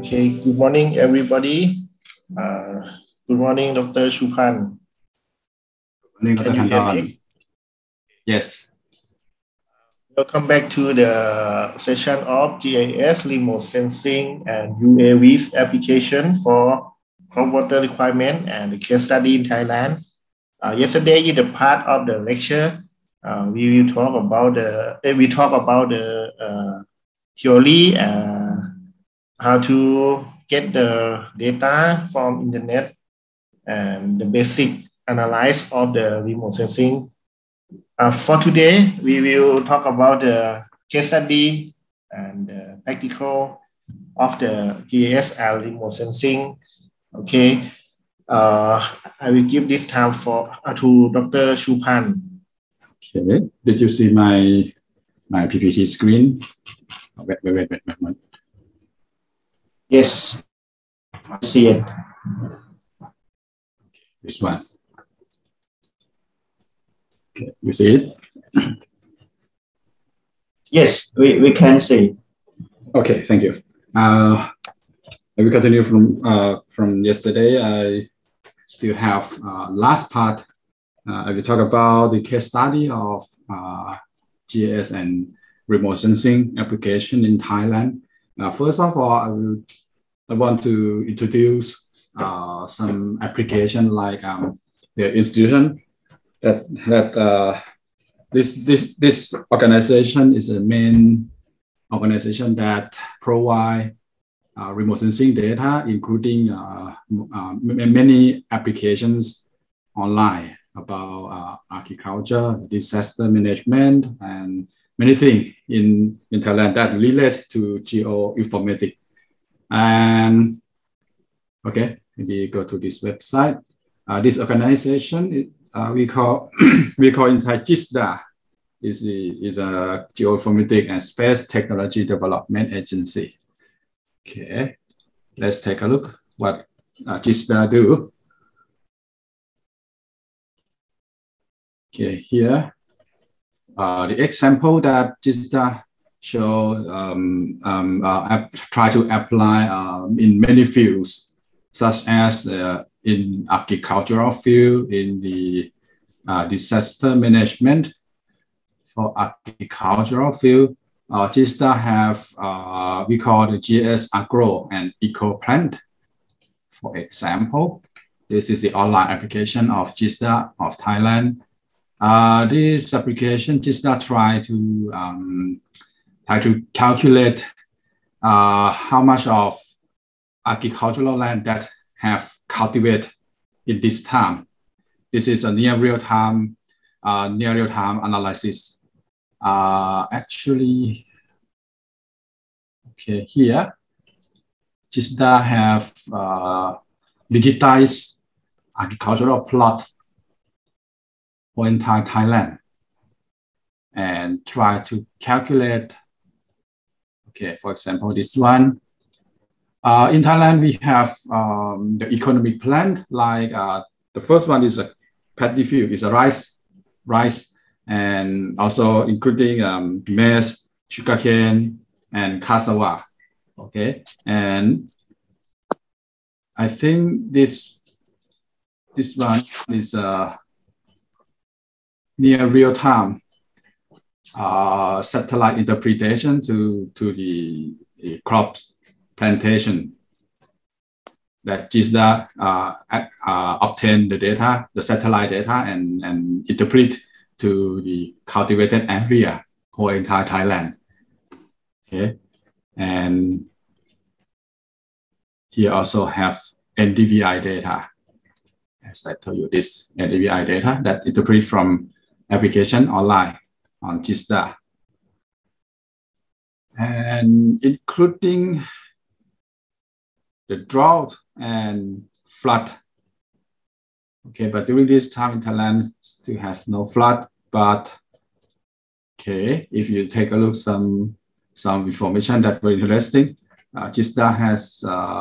Okay, good morning, everybody. Good morning, Dr. Shupan. Morning, Can Dr. you hear Tandon. me? Yes. Welcome back to the session of GIS remote sensing and UAVs application for water requirement and the case study in Thailand. Yesterday, in the part of the lecture, we talk about the theory, how to get the data from internet and the basic analysis of the remote sensing. For today, we will talk about the case study and the practical of the GIS and remote sensing. Okay, I will give this time to Dr. Shupan. Okay. Did you see my PPT screen? Wait. Yes, I see it. This one. Okay. You see it? Yes, we can see. Okay. Thank you. I will continue from yesterday. I still have last part. I will talk about the case study of GIS and remote sensing application in Thailand. First of all, I want to introduce some application like the institution that this organization is a main organization that provide remote sensing data, including many applications online about agriculture, disaster management, and many things in Thailand that relate to geoinformatics. And okay, maybe go to this website. This organization we call in Thai GISDA is a geoinformatics and space technology development agency. Okay, let's take a look what GISDA do. Okay, here the example that GISDA show try to apply in many fields, such as in agricultural field, in the disaster management. For agricultural field, GISDA have we call the GIS Agro and EcoPlant. For example, this is the online application of GISDA of Thailand. This application GISDA try to calculate how much of agricultural land that have cultivated in this time. This is a near real-time analysis. Actually, okay, here GISDA have digitized agricultural plot for entire Thailand and try to calculate. Okay, for example, this one. In Thailand, we have the economic plan, like the first one is a paddy field, is a rice, and also including maize, sugarcane, and cassava. Okay, and I think this one is near real time satellite interpretation to the crops plantation that GISDA obtain the data, the satellite data, and interpret to the cultivated area for entire Thailand. Okay, and here also have NDVI data. As I told you, this NDVI data that interpret from application online on GISDA. And including the drought and flood. Okay, but during this time in Thailand, still has no flood. But okay, if you take a look some information that very interesting, GISDA has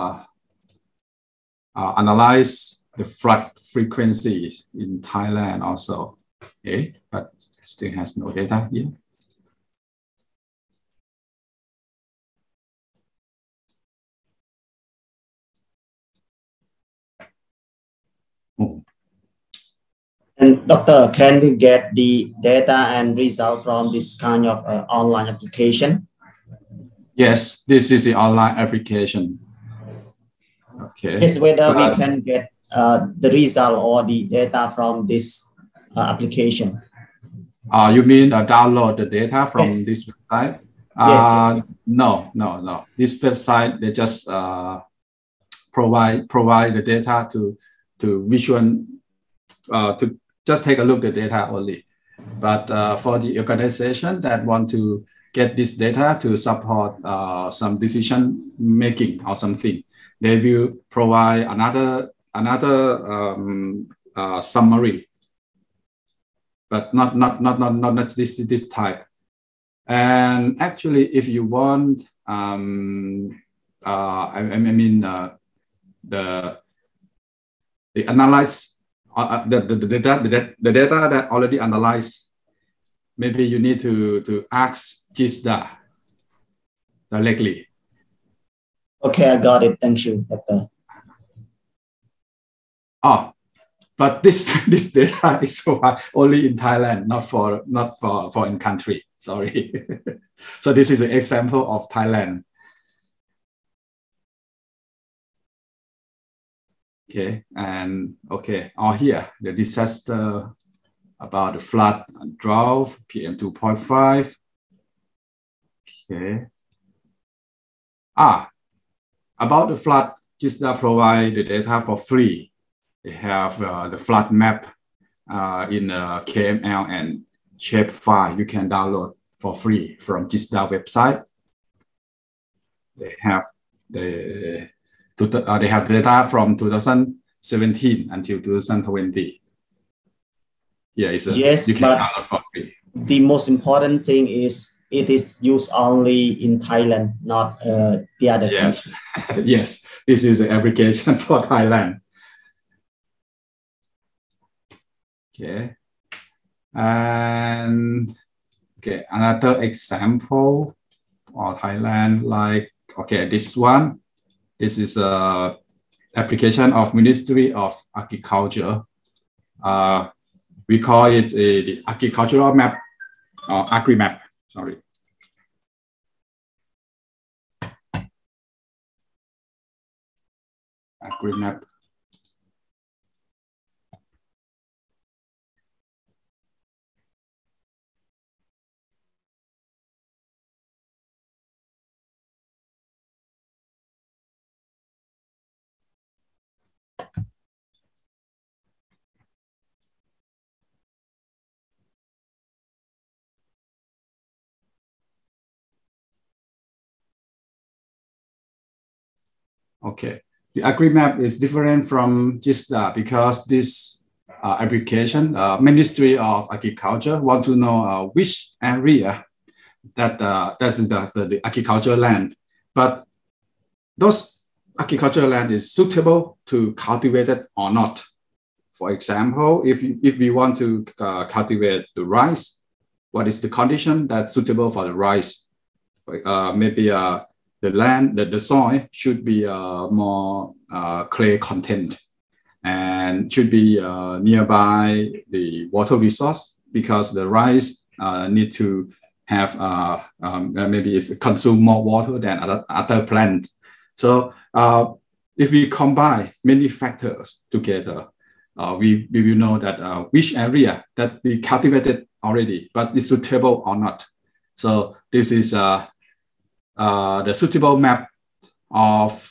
analyzed the flood frequencies in Thailand also. Okay, but still has no data here. And Doctor, can we get the data and result from this kind of online application? Yes, this is the online application. Okay. Yes, whether we can get the result or the data from this application. You mean download the data from Yes. this website? Yes. No. This website, they just provide the data to visual, to just take a look at the data only. But for the organization that want to get this data to support some decision making or something, they will provide another summary, but not this type. And actually, if you want, the analyze the data that already analyzed, maybe you need to ask GISDA directly. Okay, I got it. Thank you, Doctor. Oh, but this data is only in Thailand, not for in country. Sorry. So this is an example of Thailand. Okay, and okay, here the disaster about the flood and drought, PM 2.5. Okay. About the flood, GISDA provide the data for free. They have the flood map in KML and shape file you can download for free from GISDA website. They have they have data from 2017 until 2020. Yeah, yes, but the most important thing is it is used only in Thailand, not the other country. Yes, this is the application for Thailand. Okay, and okay, another example for Thailand, like this one. This is a application of Ministry of Agriculture. We call it the agricultural map or AgriMap. Sorry. AgriMap. Okay, the AgriMap is different from GISDA because this application, Ministry of Agriculture want to know which area that's the agricultural land, but those agricultural land is suitable to cultivate it or not. For example, if we want to cultivate the rice, what is the condition that's suitable for the rice? Maybe the land, the soil should be more clay content and should be nearby the water resource because the rice need to have maybe consume more water than other plants. So if we combine many factors together, we will know that which area that we cultivated already, but is suitable or not. So this is the suitable map of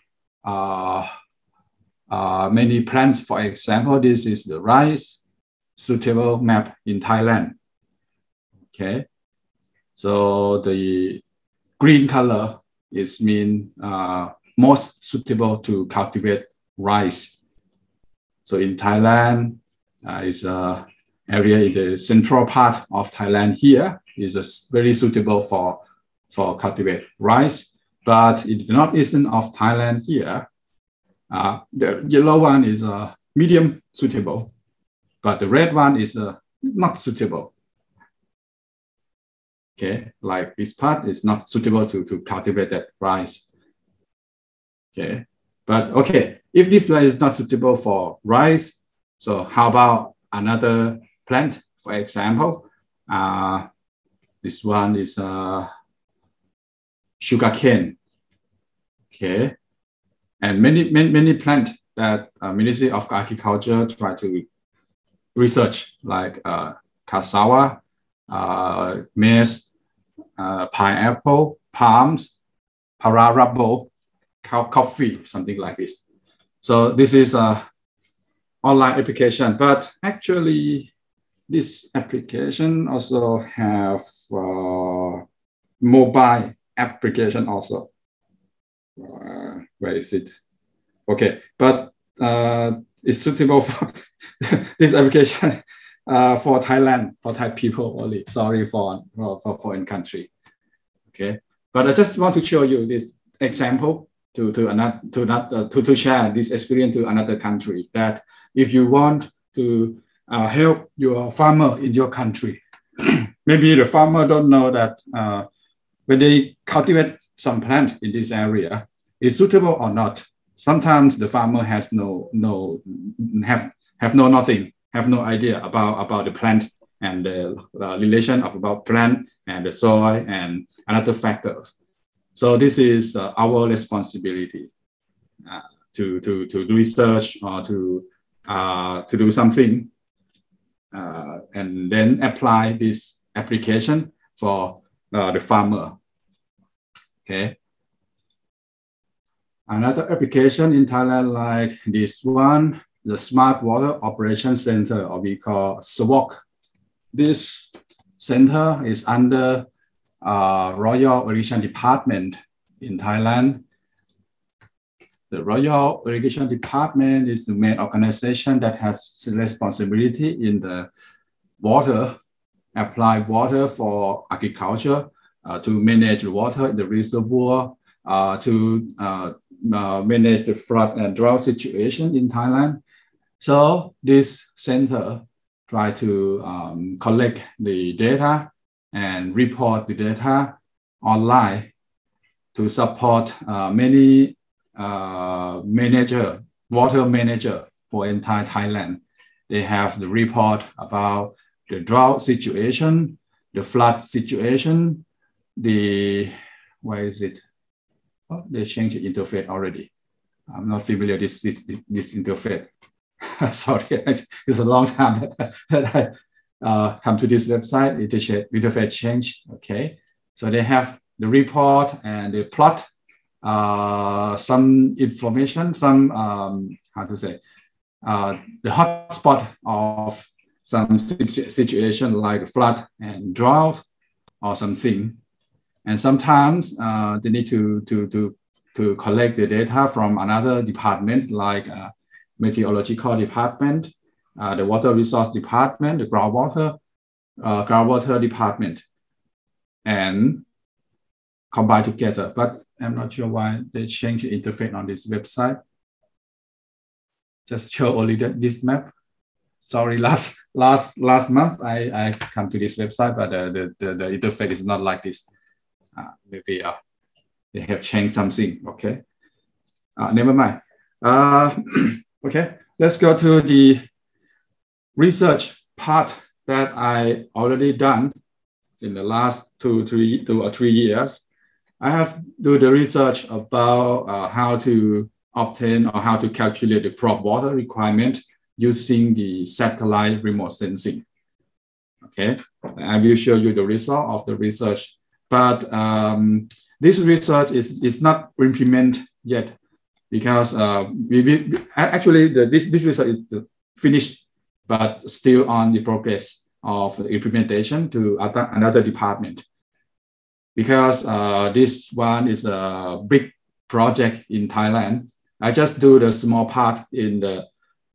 many plants. For example, this is the rice suitable map in Thailand. Okay, so the green color is mean most suitable to cultivate rice. So in Thailand, is a area in the central part of Thailand here is very suitable for cultivate rice, but in the northeastern of Thailand here, the yellow one is medium suitable, but the red one is not suitable. Okay, like this part is not suitable to cultivate that rice. Okay, but okay, if this land is not suitable for rice, so how about another plant. For example, this one is sugarcane. Okay, and many plants that Ministry of Agriculture try to research, like cassava, maize, pineapple, palms, pararabo, coffee, something like this. So this is a online application, but actually this application also have mobile application also. Where is it? Okay, but it's suitable for this application for Thailand, for Thai people only. Sorry for foreign country. Okay, but I just want to show you this example to share this experience to another country, that if you want to help your farmer in your country, maybe the farmer don't know that when they cultivate some plant in this area, is suitable or not. Sometimes the farmer has no idea about the plant and the relation of about plant and the soil and other factors. So this is our responsibility to do research or to do something and then apply this application for the farmer. Okay. Another application in Thailand, like this one, the Smart Water Operation Center, or we call SWOC. This center is under Royal Irrigation Department in Thailand. The Royal Irrigation Department is the main organization that has responsibility in the water, apply water for agriculture, to manage the water in the reservoir, to manage the flood and drought situation in Thailand. So this center try to collect the data and report the data online to support many water manager for entire Thailand. They have the report about the drought situation, the flood situation, where is it? Oh, they changed the interface already. I'm not familiar with this interface. Sorry, it's a long time that I come to this website. Interface change. Okay, so they have the report and the plot, some information, some the hotspot of some situation like flood and drought or something. And sometimes they need to collect the data from another department, like meteorological department, the water resource department, the groundwater department, and combine together. But I'm not sure why they changed the interface on this website. Just show only this map. Sorry, last month I come to this website, but the interface is not like this. Maybe they have changed something. Okay, never mind. Okay, let's go to the research part that I already done in the last two or three years. I have do the research about how to obtain or how to calculate the crop water requirement using the satellite remote sensing. Okay, I will show you the result of the research. But this research is not implemented yet, because this research is finished, but still on the progress of the implementation to another department. Because this one is a big project in Thailand. I just do the small part in the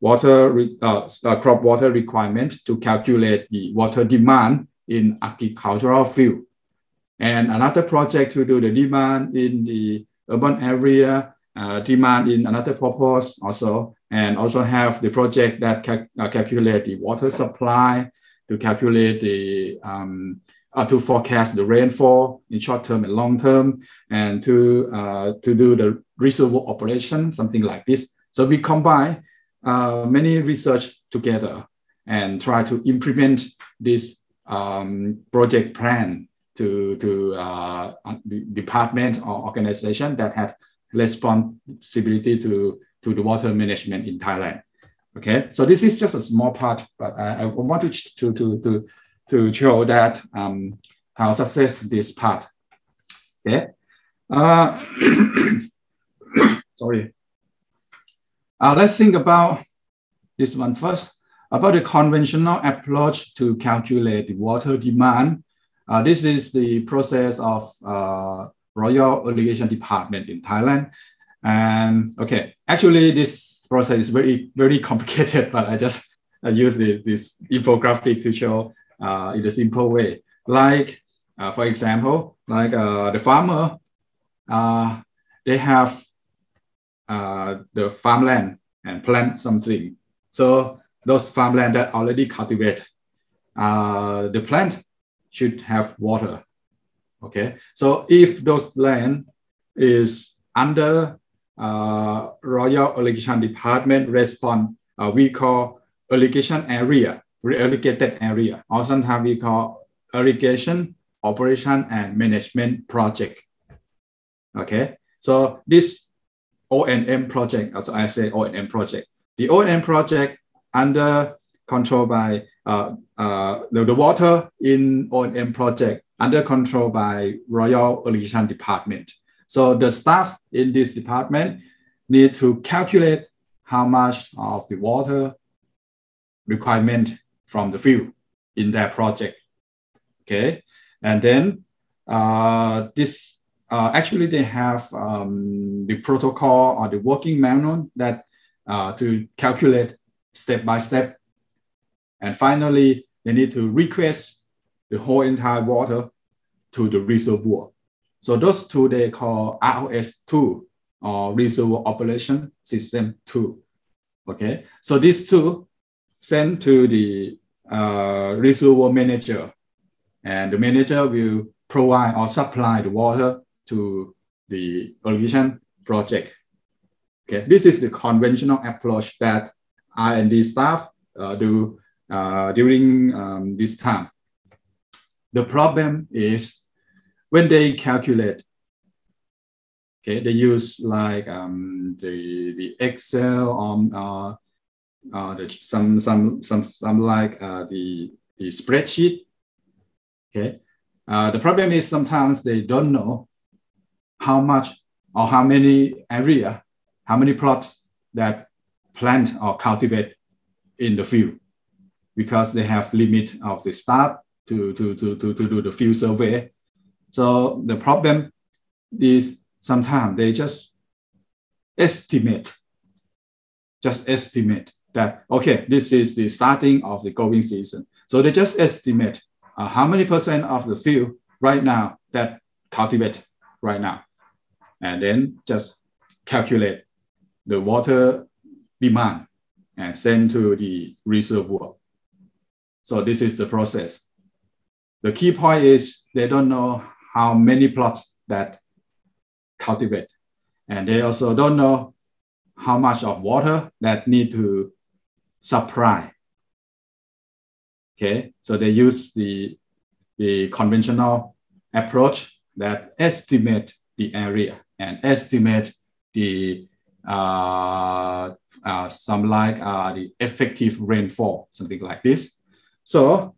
crop water requirement to calculate the water demand in agricultural field. And another project to do the demand in the urban area, demand in another purpose also, and also have the project that calculate the water supply, to calculate the to forecast the rainfall in short term and long term, and to do the reservoir operation, something like this. So we combine many research together, and try to implement this project plan to department or organization that have responsibility to the water management in Thailand. Okay, so this is just a small part, but I want to show that how success this part. Okay, sorry. Let's think about this one first. About the conventional approach to calculate the water demand. This is the process of Royal Irrigation Department in Thailand. And okay, actually this process is very, very complicated, but I just use this infographic to show in a simple way. Like, for example, like the farmer, they have the farmland and plant something. So those farmland that already cultivate, the plant should have water. Okay, so if those land is under Royal Irrigation Department response, we call irrigation area, irrigated area, or sometimes we call irrigation operation and management project. Okay, so this O&M project, as I say, O&M project. The O&M project under control by the water in O&M project under control by Royal Irrigation Department. So the staff in this department need to calculate how much of the water requirement from the field in their project. Okay, and then this actually they have the protocol or the working manual that to calculate step by step. And finally, they need to request the whole entire water to the reservoir. So those two they call ROS 2 or Reservoir Operation System 2. Okay, so these two sent to the reservoir manager, and the manager will provide or supply the water to the irrigation project. Okay, this is the conventional approach that R&D staff do during this time. The problem is when they calculate, okay, they use like the Excel or some like the spreadsheet. Okay, the problem is sometimes they don't know how much or how many area, how many plots that plant or cultivate in the field, because they have limit of the staff to do the field survey. So the problem is sometimes they just estimate that, okay, this is the starting of the growing season. So they just estimate how many % of the field right now that cultivate right now, and then just calculate the water demand and send to the reservoir. So this is the process. The key point is they don't know how many plots that cultivate, and they also don't know how much of water that need to supply. Okay, so they use the conventional approach that estimate the area and estimate the some like the effective rainfall, something like this. So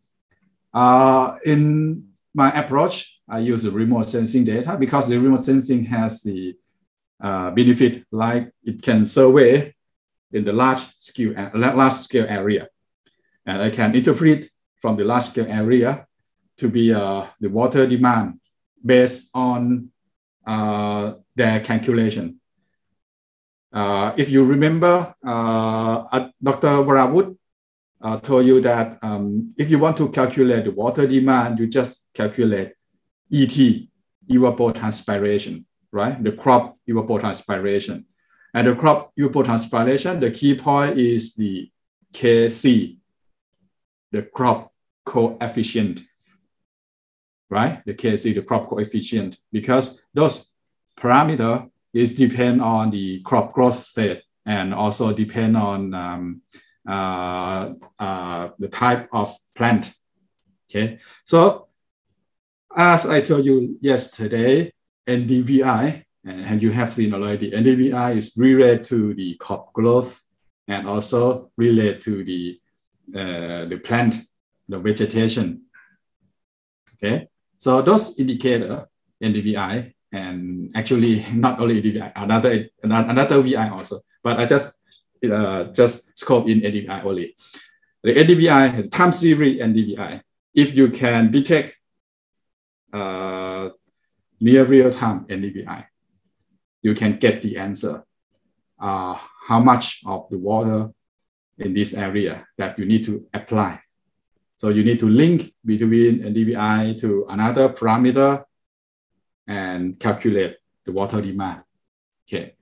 in my approach, I use the remote sensing data because the remote sensing has the benefit, like it can survey in the large scale area, and I can interpret from the large scale area to be the water demand based on their calculation. If you remember, Dr. Varavut told you that if you want to calculate the water demand, you just calculate ET, evapotranspiration, right? The crop evapotranspiration. And the crop evapotranspiration, the key point is the Kc, the crop coefficient, right? The Kc, the crop coefficient, because those parameters is depend on the crop growth rate and also depend on the type of plant. Okay, so as I told you yesterday, NDVI, and you have seen already, NDVI is related to the crop growth and also related to the plant, the vegetation. Okay, so those indicators, NDVI, and actually not only NDVI, another VI also, but I just scope in NDVI only. The NDVI, time series NDVI, if you can detect near real time NDVI, you can get the answer. How much of the water in this area that you need to apply. So you need to link between NDVI to another parameter and calculate the water demand. Okay.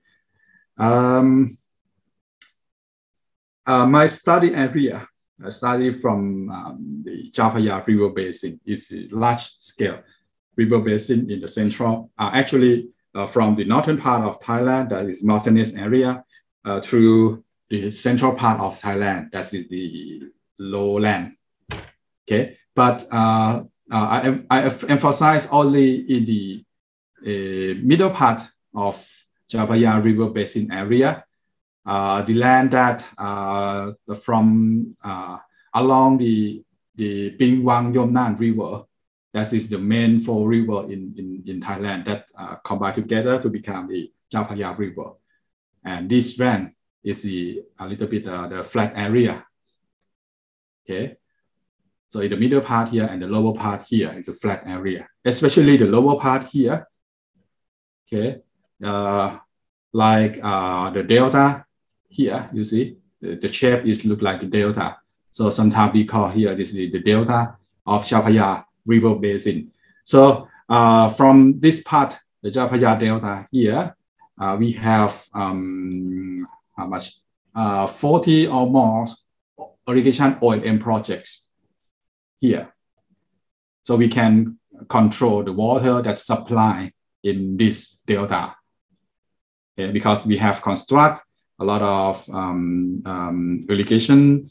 My study area, I study from the Chao Phraya River Basin, is a large scale river basin in the central, actually from the northern part of Thailand, that is mountainous area, through the central part of Thailand, that is the lowland. Okay, but I emphasize only in the middle part of Chao Phraya River Basin area, the land that from along the Ping Wang Yomnan River, that is the main four river in Thailand that combine together to become the Chao Phraya River. And this land is a little bit the flat area. Okay, so in the middle part here and the lower part here is a flat area, especially the lower part here. Okay, like the delta here, you see the shape is look like a delta. So sometimes we call here this is the delta of Chao Phraya River Basin. So from this part, the Chao Phraya delta here, we have how much? 40 or more irrigation O&M projects here. So we can control the water that supply in this delta. Okay, because we have construct a lot of irrigation,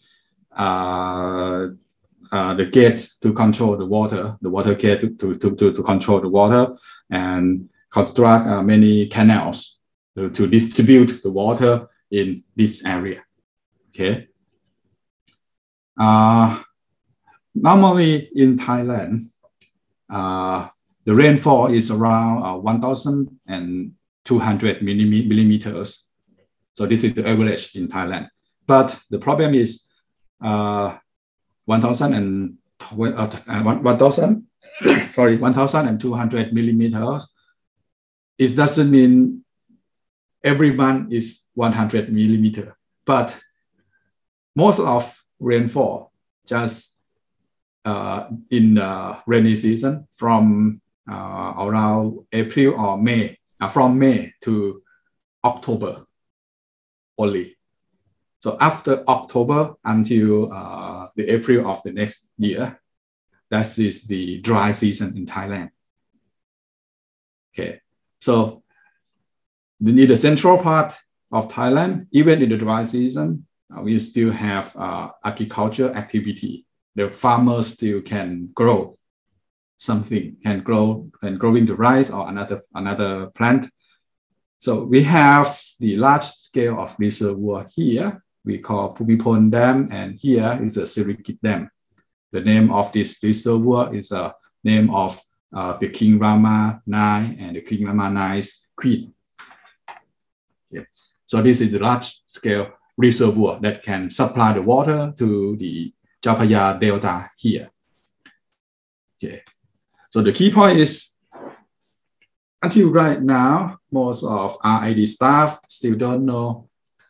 the gate to control the water gate to control the water, and construct many canals to distribute the water in this area. Okay. Normally in Thailand, the rainfall is around 1,200 millimeters. So this is the average in Thailand. But the problem is 1,200 millimeters. It doesn't mean every month is 100 millimeter, but most of rainfall just in the rainy season from around April or May, from May to October only. So after October until the April of the next year, that is the dry season in Thailand. Okay, so in the central part of Thailand, even in the dry season, we still have agriculture activity. The farmers still can grow something, can growing the rice or another plant. So we have the large scale of reservoir here. We call Phumipol Dam, and here is a Sirikit Dam. The name of this reservoir is a name of the King Rama IX and the King Rama IX's queen. Okay. So this is the large scale reservoir that can supply the water to the Chao Phraya Delta here. Okay. So the key point is, until right now, most of RID staff still don't know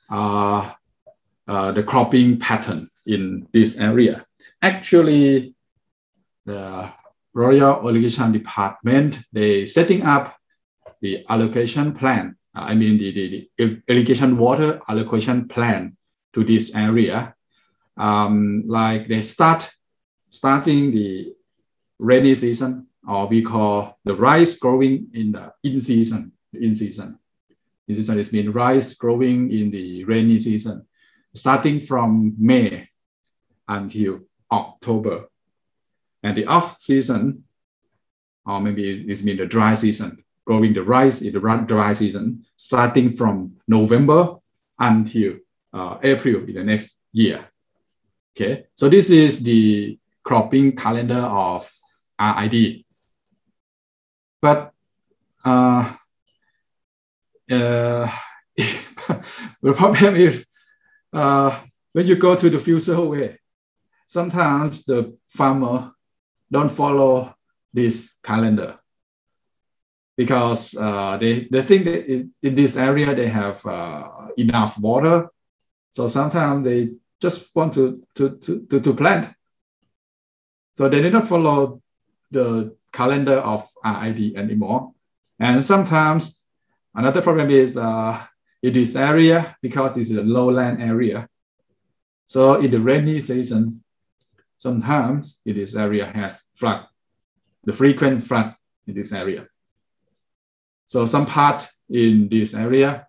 the cropping pattern in this area. Actually, the Royal Irrigation Department, they setting up the allocation plan. I mean the irrigation water allocation plan to this area. Like they starting the rainy season, or we call the rice growing in the in season. In season is mean rice growing in the rainy season. starting from May until October. And the off season, or maybe it means the dry season, growing the rice in the dry season, starting from November until April in the next year. Okay, so this is the cropping calendar of RID. But the problem is when you go to the future way, sometimes the farmer don't follow this calendar because they think that in this area they have enough water, so sometimes they just want to plant, so they did not follow the calendar of RID anymore. And sometimes another problem is in this area, because it's a lowland area, so in the rainy season, sometimes in this area has flood, the frequent flood in this area. So some part in this area,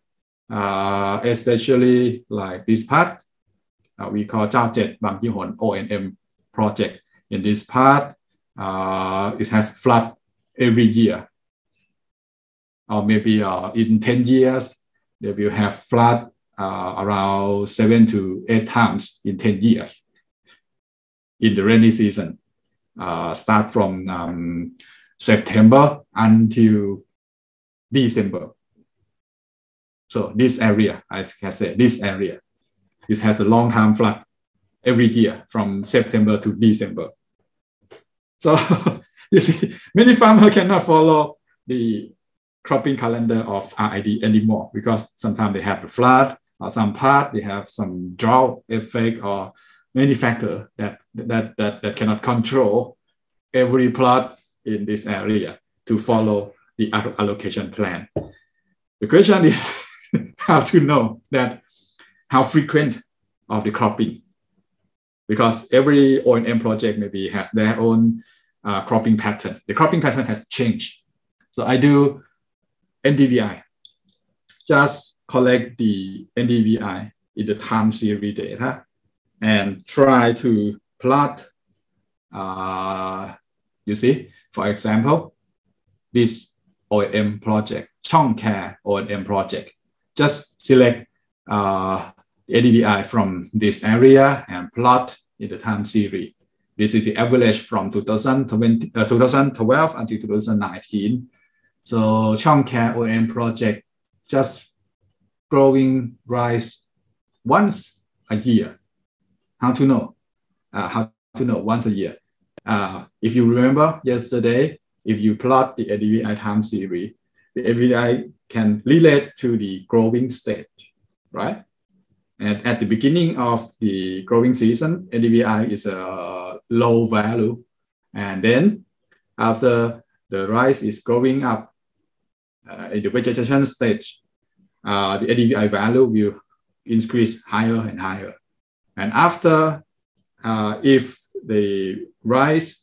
especially like this part, we call Chao Jet Bang Jihon O&M project. In this part, it has flood every year. Or maybe in 10 years, they will have flood around 7 to 8 times in 10 years. In the rainy season, start from September until December. So this area, I can say, this area, this has a long-term flood every year from September to December. So you see, many farmers cannot follow the cropping calendar of RID anymore because sometimes they have a flood, or some part they have some drought effect, or many factors that cannot control every plot in this area to follow the allocation plan. The question is how to know that how frequent of the cropping, because every O&M project maybe has their own cropping pattern. The cropping pattern has changed. So I do NDVI, just collect the NDVI in the time series data and try to plot, you see, for example, this O&M project, Chong Care O&M project, just select NDVI from this area and plot in the time series. This is the average from 2012 until 2019. So Chong Care O&M project just growing rice once a year. How to know? Once a year. If you remember yesterday, if you plot the NDVI time series, the NDVI can relate to the growing stage, right? And at the beginning of the growing season, NDVI is a low value. And then after the rice is growing up in the vegetation stage, the NDVI value will increase higher and higher. And after, if the rice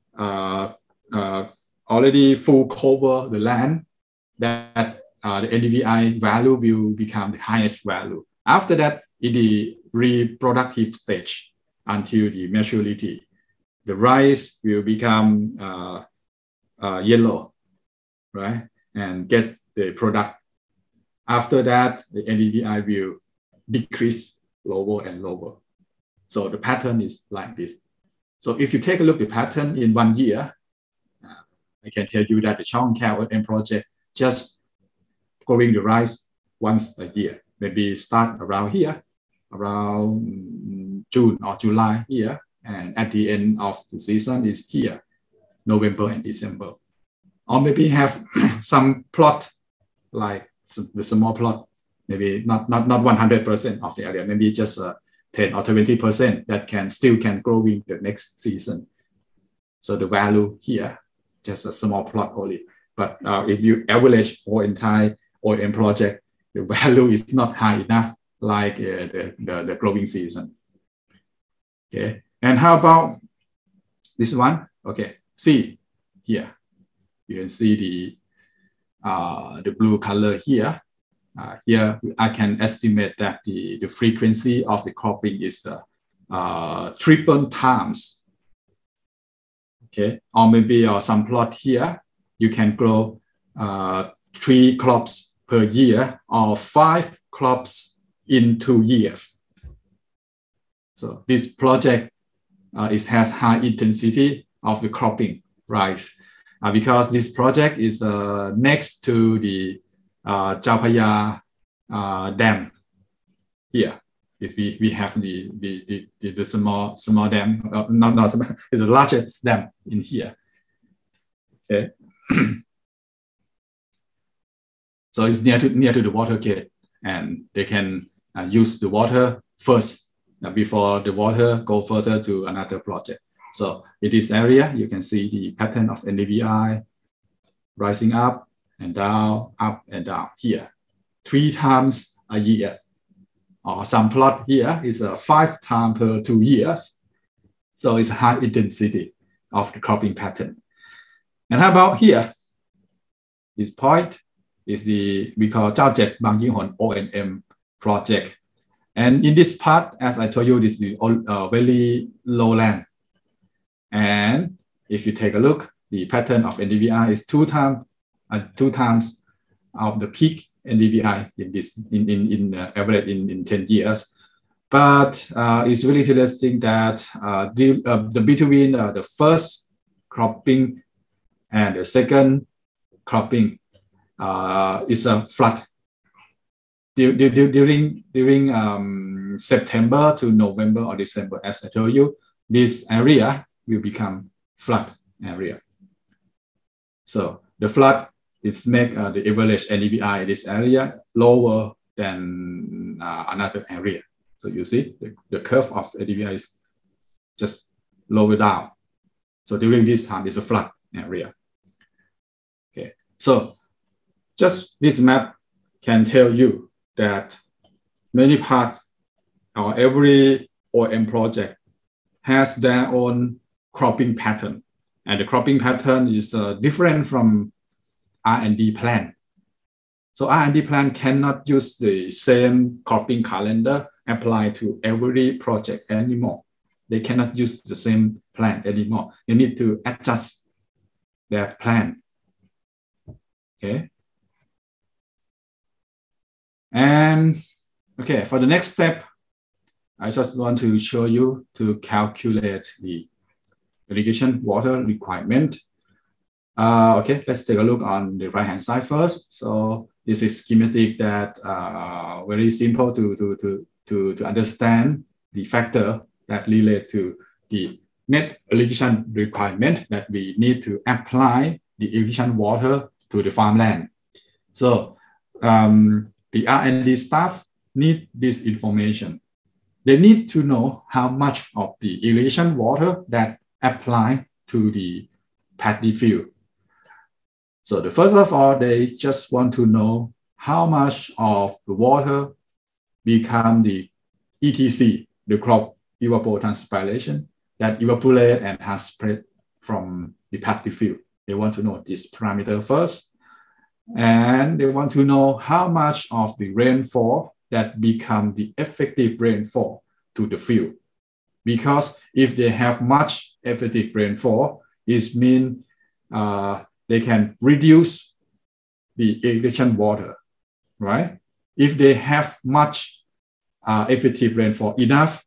already full cover the land, that the NDVI value will become the highest value. After that, in the reproductive stage until the maturity, the rice will become yellow, right? And get the product. After that, the NDVI will decrease lower and lower. So the pattern is like this. So if you take a look at the pattern in 1 year, I can tell you that the Chong Care O&M project just growing the rice once a year. Maybe start around here, around June or July here, and at the end of the season is here, November and December. Or maybe have some plot, like the small plot, maybe not 100% of the area, maybe just 10 or 20% that still can grow in the next season. So the value here, just a small plot only. But if you average or entire O&M project, the value is not high enough like the growing season. Okay, and how about this one? Okay, see here, you can see the blue color here. here I can estimate that the frequency of the cropping is triple times. Okay, or maybe some plot here, you can grow 3 crops per year or 5 crops in 2 years. So this project has high intensity of the cropping, right? Because this project is next to the Chao Phraya Dam here. If we have the small dam, not small, it's the largest dam in here. Okay. So it's near to the water gate, and they can use the water first before the water go further to another project. So in this area, you can see the pattern of NDVI rising up and down here, 3 times a year. Or some plot here is 5 times per 2 years. So it's high intensity of the cropping pattern. And how about here? This point is we call Chao Jet Bang Yin Hon O&M project. And in this part, as I told you, this is very low land. And if you take a look, the pattern of NDVI is 2 times of the peak NDVI in average in 10 years. But it's really interesting that between the first cropping and the second cropping is a flood. During September to November or December, as I told you, this area will become flood area. So the flood is make the average NDVI in this area lower than another area. So you see the curve of NDVI is just lower down. So during this time, it's a flood area. Okay, so just this map can tell you that many parts or every O&M project has their own cropping pattern, and the cropping pattern is different from R&D plan. So R&D plan cannot use the same cropping calendar applied to every project anymore. They cannot use the same plan anymore. They need to adjust their plan. Okay. And okay, for the next step, I just want to show you to calculate the irrigation water requirement. Okay, let's take a look on the right-hand side first. So this is schematic that very simple to understand the factor that relate to the net irrigation requirement that we need to apply the irrigation water to the farmland. So the R&D staff need this information. They need to know how much of the irrigation water that apply to the paddy field. So the first of all, they just want to know how much of the water become the ETC, the crop evapotranspiration, that evaporate and has spread from the paddy field. They want to know this parameter first. And they want to know how much of the rainfall that become the effective rainfall to the field. Because if they have much effective rainfall, it means they can reduce the irrigation water, right? If they have much effective rainfall enough,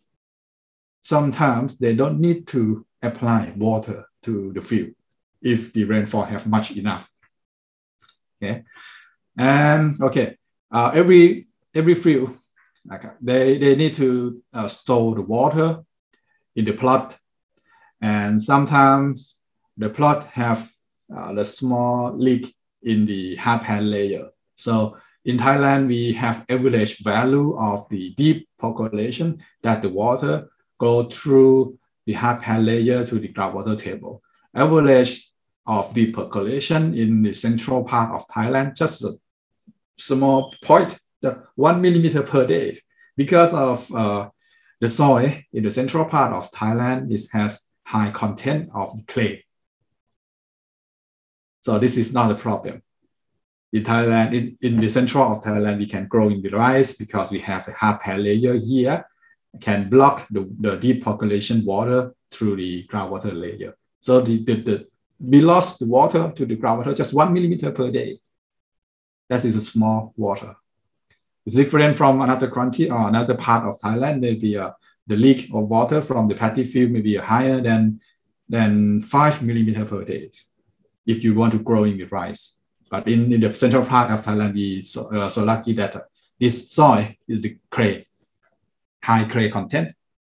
sometimes they don't need to apply water to the field if the rainfall have much enough. Okay, and okay, every field, okay, they need to store the water in the plot, and sometimes the plot have the small leak in the hard pan layer. So in Thailand, we have average value of the deep percolation that the water go through the hard pan layer to the groundwater table. Average of the percolation in the central part of Thailand, just a small point, 1 millimeter per day. Because of the soil in the central part of Thailand, it has high content of clay. So this is not a problem. In Thailand, in the central of Thailand, we can grow in the rice because we have a hard pan layer here, can block the deep percolation water through the groundwater layer. So we lost the water to the groundwater just 1 millimeter per day. That is a small water. It's different from another country or another part of Thailand. Maybe the leak of water from the paddy field may be higher than 5 millimeter per day if you want to grow in the rice. But in the central part of Thailand, we so lucky that this soil is the clay, high clay content.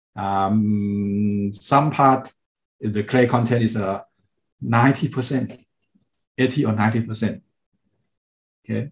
Some part the clay content is 90%, 80 or 90%. Okay.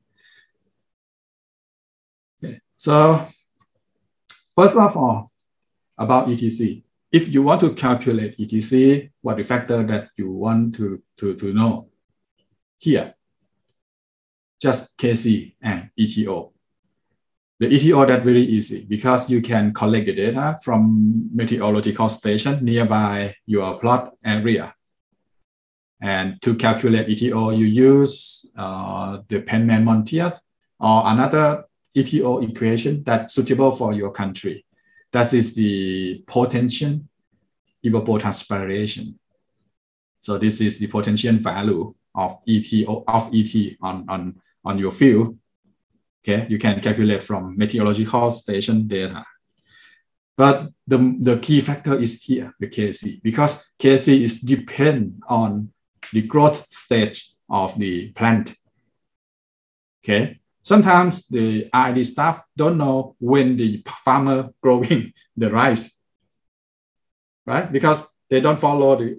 So first of all, about ETC. If you want to calculate ETC, what the factor that you want to know here, just KC and ETO. The ETO that's very easy because you can collect the data from meteorological station nearby your plot area. And to calculate ETO, you use the Penman-Montiel or another ETO equation that's suitable for your country. That is the potential evapotranspiration. So this is the potential value of ETO on your field. Okay, you can calculate from meteorological station data. But the key factor is here, the KC, because KC is depend on the growth stage of the plant. Okay, sometimes the RID staff don't know when the farmer growing the rice, right? Because they don't follow they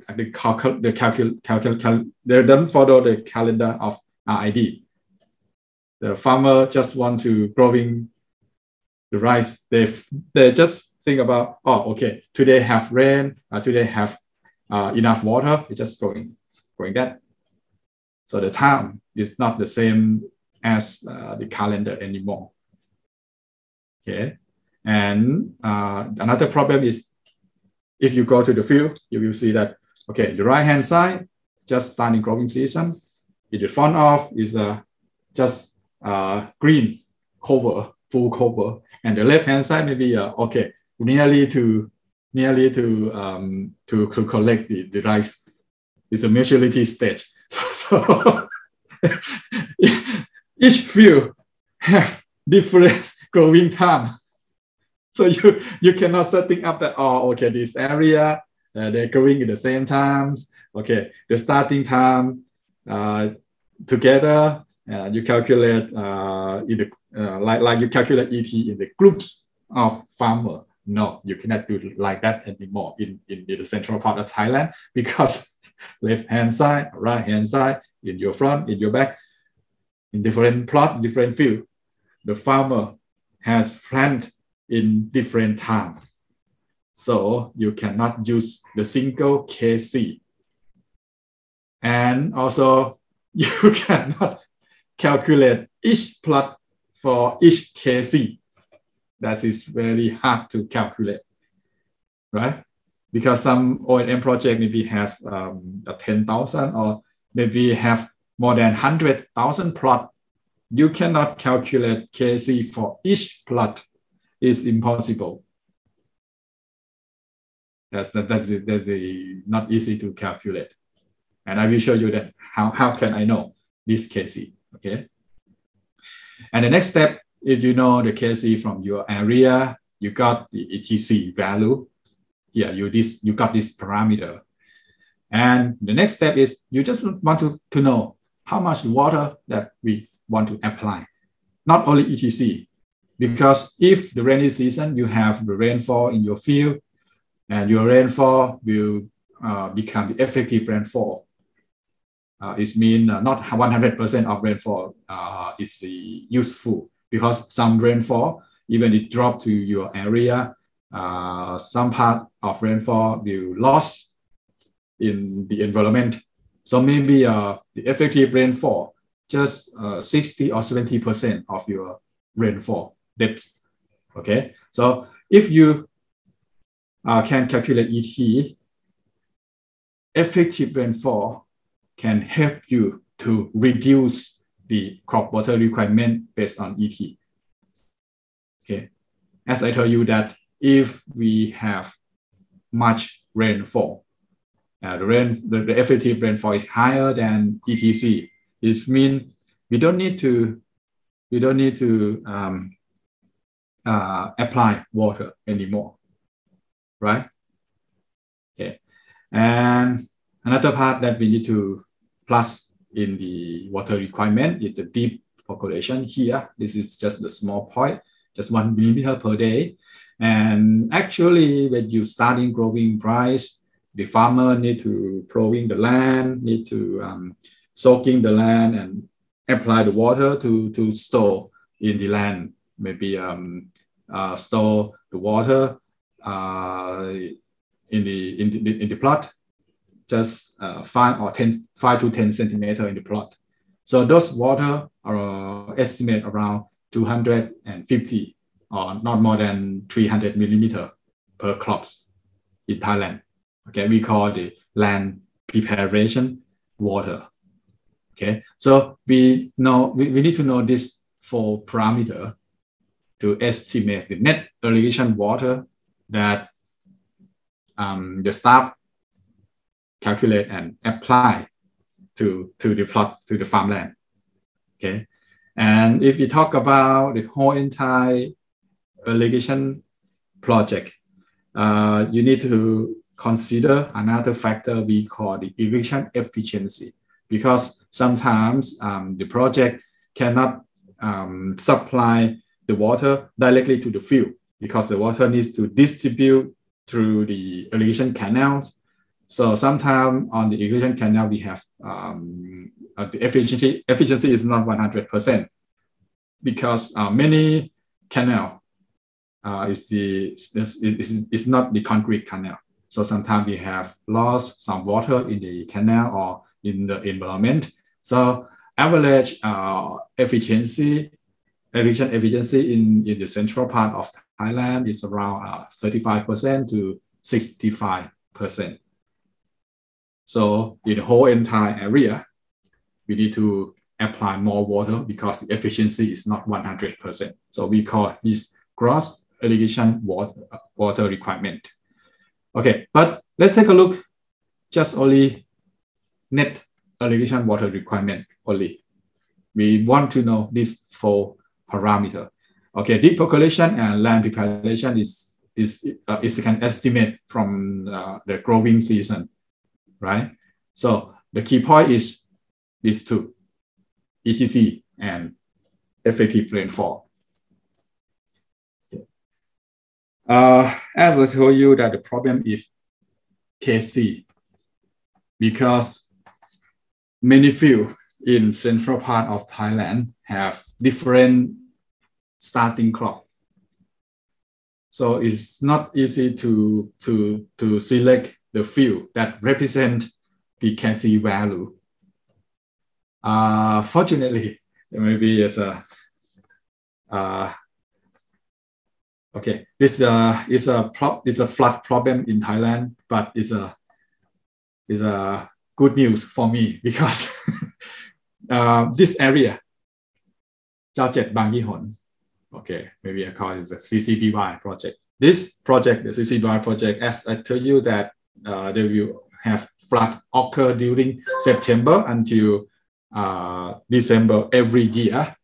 don't follow the calendar of RID. The farmer just want to growing the rice. They just think about, oh, okay, today have rain, today have enough water. It's just growing that. So the time is not the same as the calendar anymore. Okay, and another problem is if you go to the field, you will see that okay, the right hand side just starting growing season. In the front of is just green cover, full cover, and the left hand side maybe okay, nearly to collect the rice. It's a maturity stage. So each field have different growing time. So you cannot setting up that, oh, okay, this area they're growing at the same times. Okay, the starting time together. You calculate like you calculate ET in the groups of farmer. No, you cannot do it like that anymore in the central part of Thailand because left hand side, right hand side, in your front, in your back, in different plot, different field, the farmer has plant in different time. So you cannot use the single KC. And also you cannot calculate each plot for each KC. That is very hard to calculate, right? Because some O&M project maybe has 10,000 or maybe have more than 100,000 plot. You cannot calculate KC for each plot. It's impossible. That's not easy to calculate. And I will show you that how can I know this KC, okay? And the next step, if you know the KC from your area, you got the ETC value. Yeah, you got this parameter. And the next step is you just want to know how much water that we want to apply. Not only ETC, because if the rainy season, you have the rainfall in your field, and your rainfall will become the effective rainfall. It means not 100% of rainfall is useful, because some rainfall, even it drop to your area, some part of rainfall will lost in the environment. So maybe the effective rainfall, just 60 or 70% of your rainfall depth. Okay, so if you can calculate ET, effective rainfall can help you to reduce the crop water requirement based on ET. Okay, as I told you that if we have much rainfall, the effective rainfall is higher than ETC. It means we don't need to apply water anymore, right? Okay, and another part that we need to plus in the water requirement is the deep percolation here. This is just the small point, just 1 millimeter per day. And actually, when you starting growing rice, the farmer need to plowing the land, need to soaking the land and apply the water to store in the land. Maybe store the water in the plot, just 5 to 10 centimeter in the plot. So those water are estimate around 250 or not more than 300 millimeter per crops in Thailand. Okay, we call the land preparation water. Okay, so we need to know this 4 parameter to estimate the net irrigation water that the staff calculate and apply to the plot, to the farmland. Okay, and if we talk about the whole entire irrigation project, you need to consider another factor we call the irrigation efficiency, because sometimes the project cannot supply the water directly to the field because the water needs to distribute through the irrigation canals. So sometimes on the irrigation canal, we have the efficiency is not 100% because many canal is not the concrete canal. So sometimes we have lost some water in the canal or in the environment. So average irrigation efficiency in the central part of Thailand is around 35% to 65%. So in the whole entire area, we need to apply more water because the efficiency is not 100%. So we call this gross irrigation water requirement. Okay, but let's take a look just only net irrigation water requirement only. We want to know these 4 parameters. Okay, deep percolation and land preparation is an estimate from the growing season, right? So the key point is these 2, ETC and effective rainfall. Okay. As I told you that the problem is KC, because many fields in central part of Thailand have different starting crop. So it's not easy to select the field that represent the KC value. Fortunately, maybe it's a okay. This is a flood problem in Thailand, but it's a good news for me because this area, Chao Chet Bang Yi Hon, okay, maybe I call it the CCBY project. This project, the CCBY project, as I tell you that they will have flood occur during September until December every year.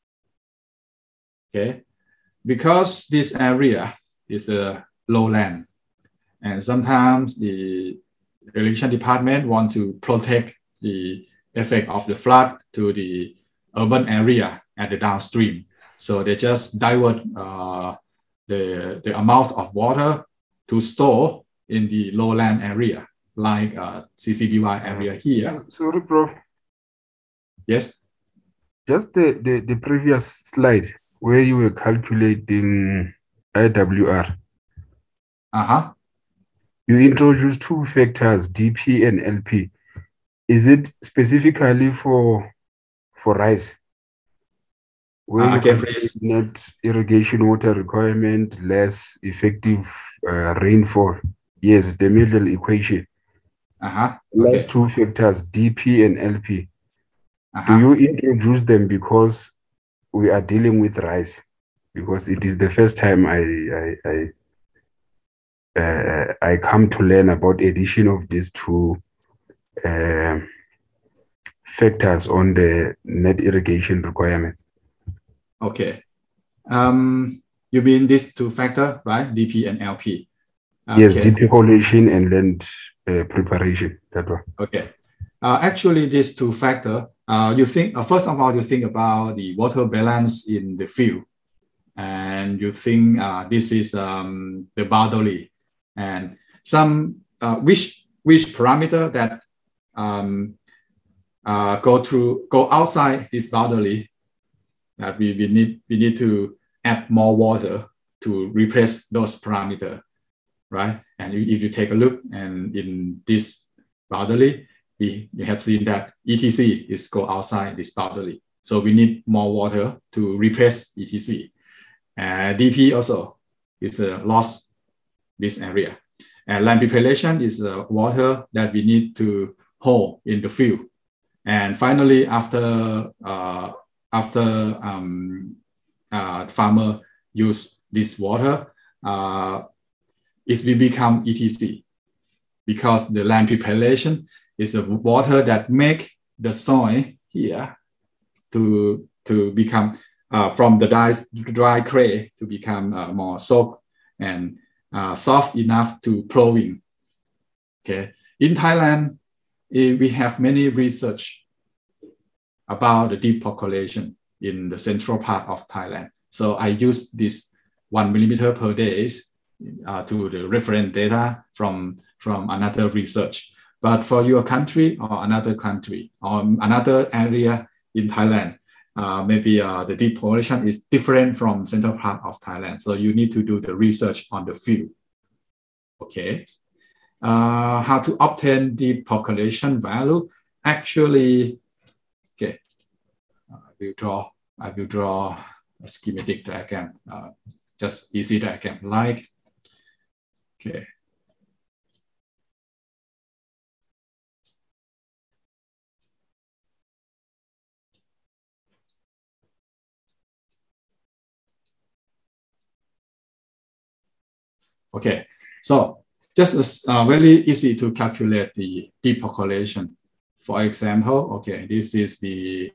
Okay, because this area is a lowland, and sometimes the irrigation department want to protect the effect of the flood to the urban area at the downstream. So they just divert the amount of water to store in the lowland area, like CCBY area here. Sorry, bro. Yes. Just the previous slide where you were calculating IWR. You introduced 2 factors, DP and LP. Is it specifically for rice? Where you calculate net irrigation water requirement, less effective rainfall. Yes, the middle equation. Okay. Last 2 factors, DP and LP. Do you introduce them because we are dealing with rice? Because it is the first time I come to learn about addition of these two factors on the net irrigation requirements. Okay. You mean these two factors, right? DP and LP. Yes, depopulation and land preparation. That one. Okay. Actually, these two factors, you think, first of all, you think about the water balance in the field. And you think this is the boundary. And some, which parameter that go outside this boundary, that we need to add more water to replace those parameters, right? And if you take a look, and in this boundary, we have seen that ETC is go outside this boundary. So we need more water to replace ETC. DP also is lost this area. And land preparation is water that we need to hold in the field. And finally, after farmer use this water, it will become ETC, because the land preparation is a water that make the soil here to become from the dry clay to become more soft and soft enough to plowing. Okay, in Thailand, we have many research about the depopulation in the central part of Thailand. So I use this 1 millimeter per day to the reference data from another research. But for your country or another country or another area in Thailand, maybe the depopulation is different from central part of Thailand. So you need to do the research on the field. Okay. How to obtain the population value? Actually, okay, I will draw a schematic diagram, just easy diagram like, okay. Okay, so just very easy to calculate the depopulation. For example, okay, this is the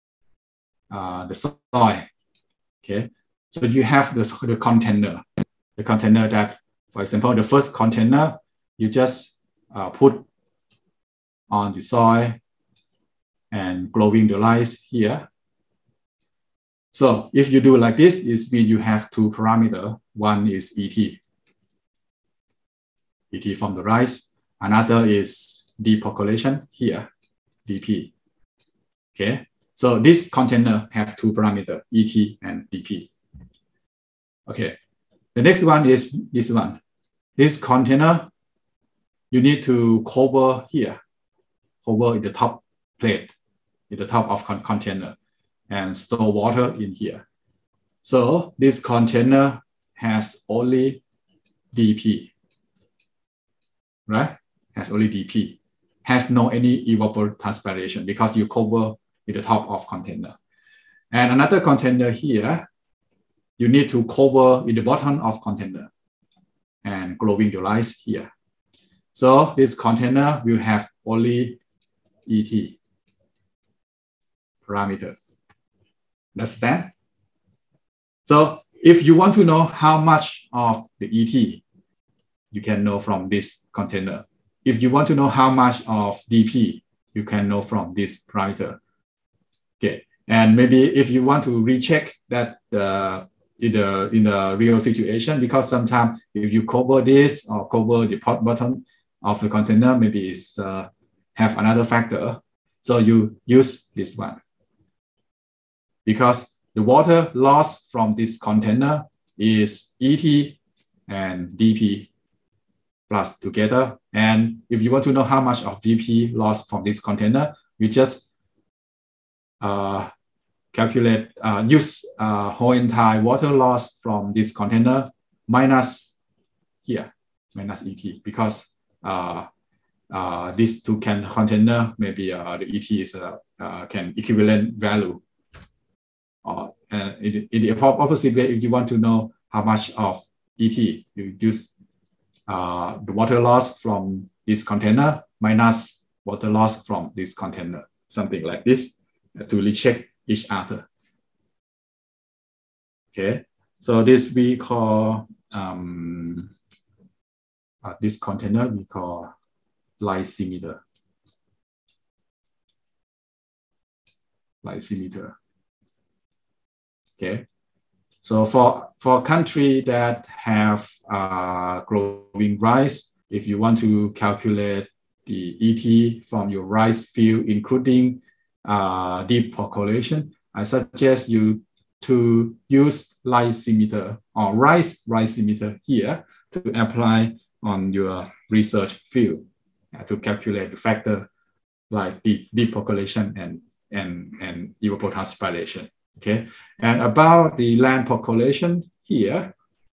soil. Okay, so you have the container that, for example, the first container you just put on the soil and growing the rice here. So if you do like this, it means you have two parameters. One is ET from the rice. Another is depopulation here, DP. Okay, so this container have two parameters, ET and DP. Okay, the next one is this one. This container, you need to cover here, cover in the top plate, in the top of container, and store water in here. So this container has only DP. Right? Has only DP, has no any evapotranspiration because you cover in the top of container. And another container here, you need to cover in the bottom of container and growing the rice here. So this container will have only ET parameter. Understand? So if you want to know how much of the ET, you can know from this container. If you want to know how much of DP, you can know from this parameter. Okay, and maybe if you want to recheck that in the real situation, because sometimes if you cover this or cover the bottom of the container, maybe it's have another factor. So you use this one, because the water lost from this container is ET and DP plus together. And if you want to know how much of DP lost from this container, you just calculate, use whole entire water loss from this container minus here, minus ET, because these two container, maybe the ET is can equivalent value. In the opposite way, if you want to know how much of ET, you use the water loss from this container minus water loss from this container, something like this, to recheck each other. Okay, so this we call this container we call lysimeter. Okay, so for country that have growing rice, if you want to calculate the ET from your rice field, including deep percolation, I suggest you to use lysimeter or ricemeter here to apply on your research field to calculate the factor like deep percolation and evapotranspiration. Okay, and about the land percolation here,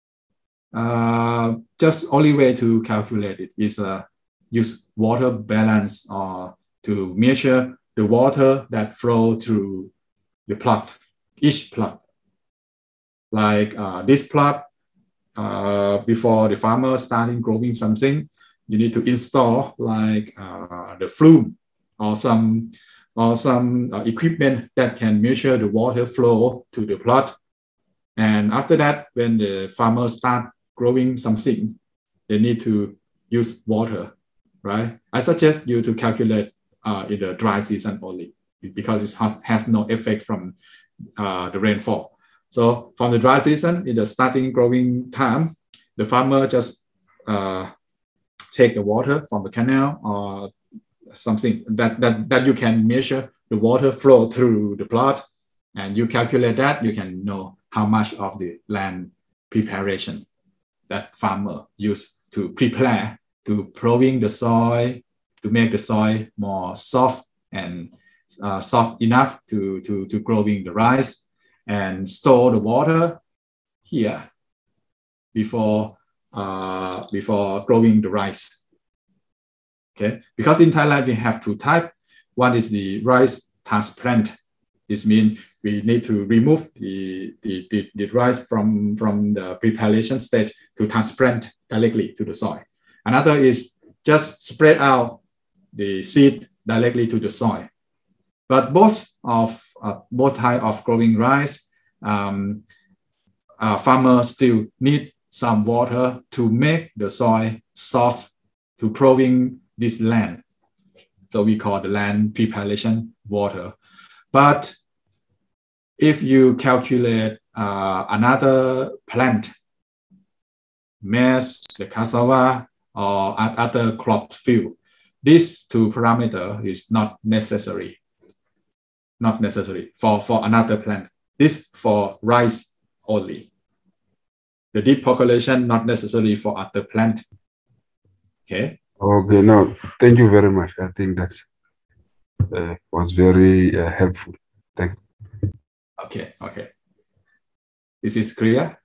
just only way to calculate it is use water balance or to measure the water that flow through the plot, each plot. Like this plot, before the farmer starting growing something, you need to install like the flume or some equipment that can measure the water flow to the plot. And after that, when the farmer start growing something, they need to use water, right? I suggest you to calculate in the dry season only because it has no effect from the rainfall. So from the dry season, in the starting growing time, the farmer just take the water from the canal or something that you can measure the water flow through the plot, and you calculate that, you can know how much of the land preparation that farmer used to prepare to plowing the soil to make the soil more soft and soft enough to growing the rice, and store the water here before growing the rice. Okay, because in Thailand we have two types. One is the rice transplant. This means we need to remove the rice from the preparation stage to transplant directly to the soil. Another is just spread out the seed directly to the soil. But both types of growing rice, farmers still need some water to make the soil soft to growing this land. So we call the land preparation water. But if you calculate another plant, maize, the cassava, or other crop field, these two parameters is not necessary for another plant. This for rice only. The deep percolation not necessary for other plant. Okay. Okay, no, thank you very much. I think that was very helpful. Thank you. Okay. This is clear.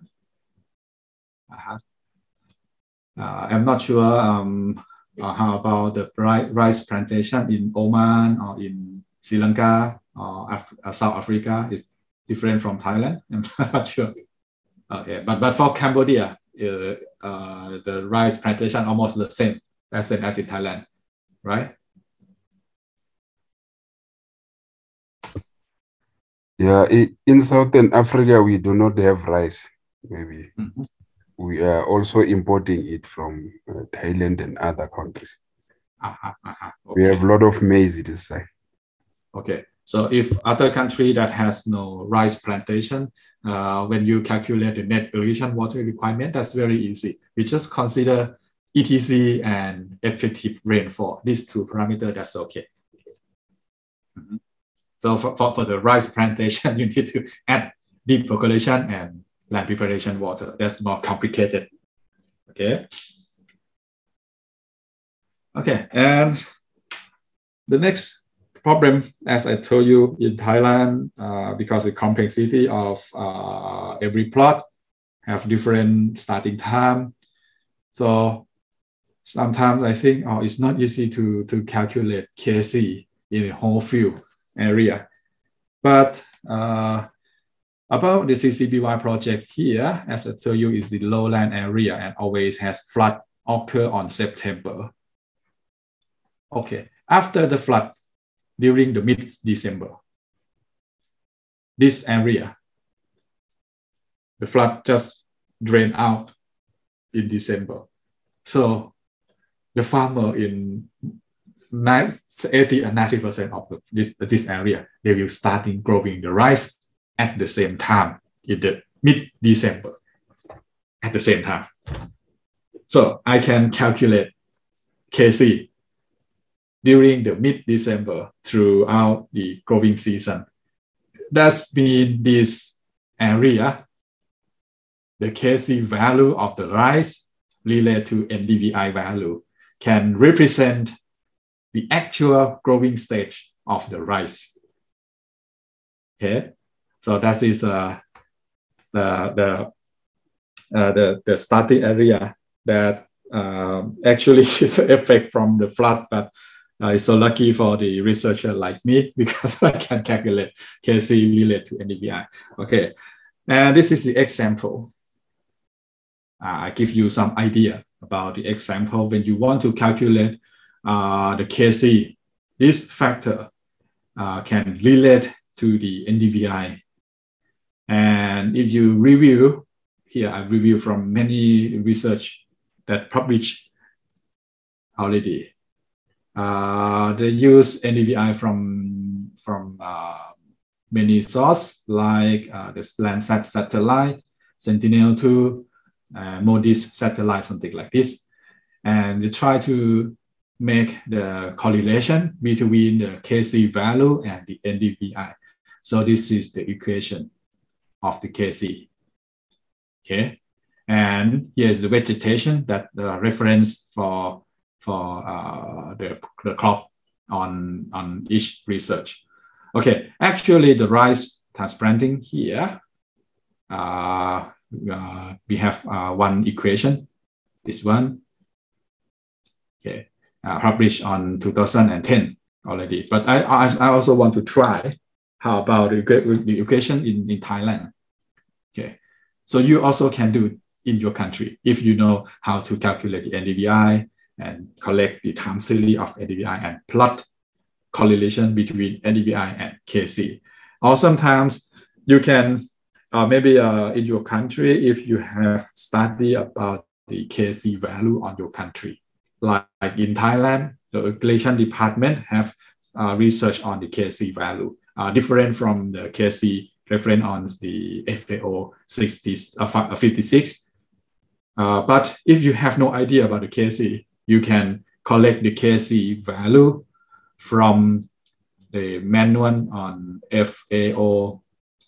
I'm not sure how about the rice plantation in Oman or in Sri Lanka or South Africa is different from Thailand. I'm not sure. Okay, but for Cambodia, the rice plantation almost the same as in Thailand, right? Yeah, in Southern Africa, we do not have rice, maybe. Mm-hmm. We are also importing it from Thailand and other countries. Okay. We have a lot of maize this side. Okay, so if other country that has no rice plantation, when you calculate the net irrigation water requirement, that's very easy. We just consider ETC and effective rainfall. These two parameters, that's okay. Mm-hmm. So for the rice plantation, you need to add deep percolation and land preparation water. That's more complicated. Okay. Okay, and the next problem, as I told you, in Thailand, because the complexity of every plot have different starting time. So sometimes I think, oh, it's not easy to calculate KC in a whole field area. But about the CCBY project here, as I told you, is the lowland area and always has flood occur on September. Okay, after the flood during the mid-December, this area, the flood just drained out in December. So the farmer in 80 and 90% of this area, they will start growing the rice at the same time in the mid-December, at the same time. So I can calculate KC during the mid-December throughout the growing season. That's mean this area, the KC value of the rice related to NDVI value can represent the actual growing stage of the rice. Okay, so that is the starting area that actually is an effect from the flood, but it's so lucky for the researcher like me because I can calculate KC related to NDVI. Okay, and this is the example. I give you some idea about the example. When you want to calculate the KC, this factor can relate to the NDVI. And if you review, here I review from many research that published already. They use NDVI from many sources like the Landsat satellite, Sentinel-2, MODIS satellite, something like this. And they try to make the correlation between the KC value and the NDVI. So this is the equation of the KC. Okay, and here's the vegetation that the reference for the crop on each research. Okay, actually the rice transplanting here, we have one equation, this one. Okay, published on 2010 already. But I also want to try how about the equation in Thailand. Okay, so you also can do in your country if you know how to calculate the NDVI and collect the time series of NDVI and plot correlation between NDVI and KC. Or sometimes you can, maybe in your country, if you have study about the KC value on your country. Like in Thailand, the regulation department have research on the KC value, different from the KC reference on the FAO 56. But if you have no idea about the KC, you can collect the KC value from the manual on FAO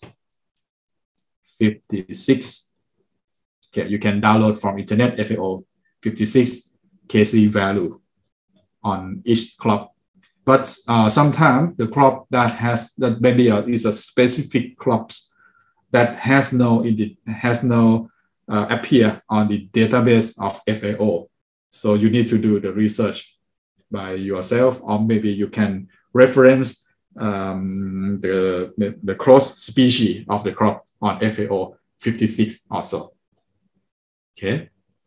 56. Okay, you can download from internet FAO 56 KC value on each crop. But sometimes the crop that maybe is a specific crops that has no appear on the database of FAO. So you need to do the research by yourself, or maybe you can reference the cross species of the crop on FAO 56 also. Okay.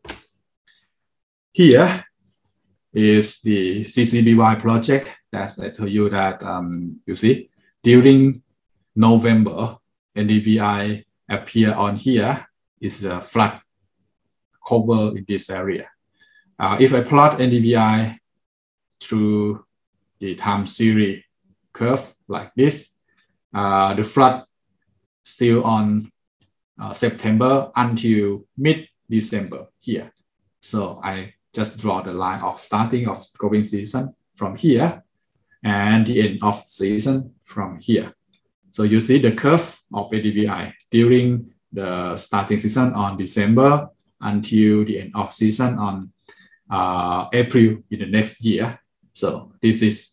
Here is the CCBY project that I told you that you see during November, NDVI appear on here is a flat cover in this area. If I plot NDVI through the time series curve like this, the flood still on September until mid-December here. So I just draw the line of starting of growing season from here and the end of season from here. So you see the curve of NDVI during the starting season on December until the end of season on April in the next year. So this is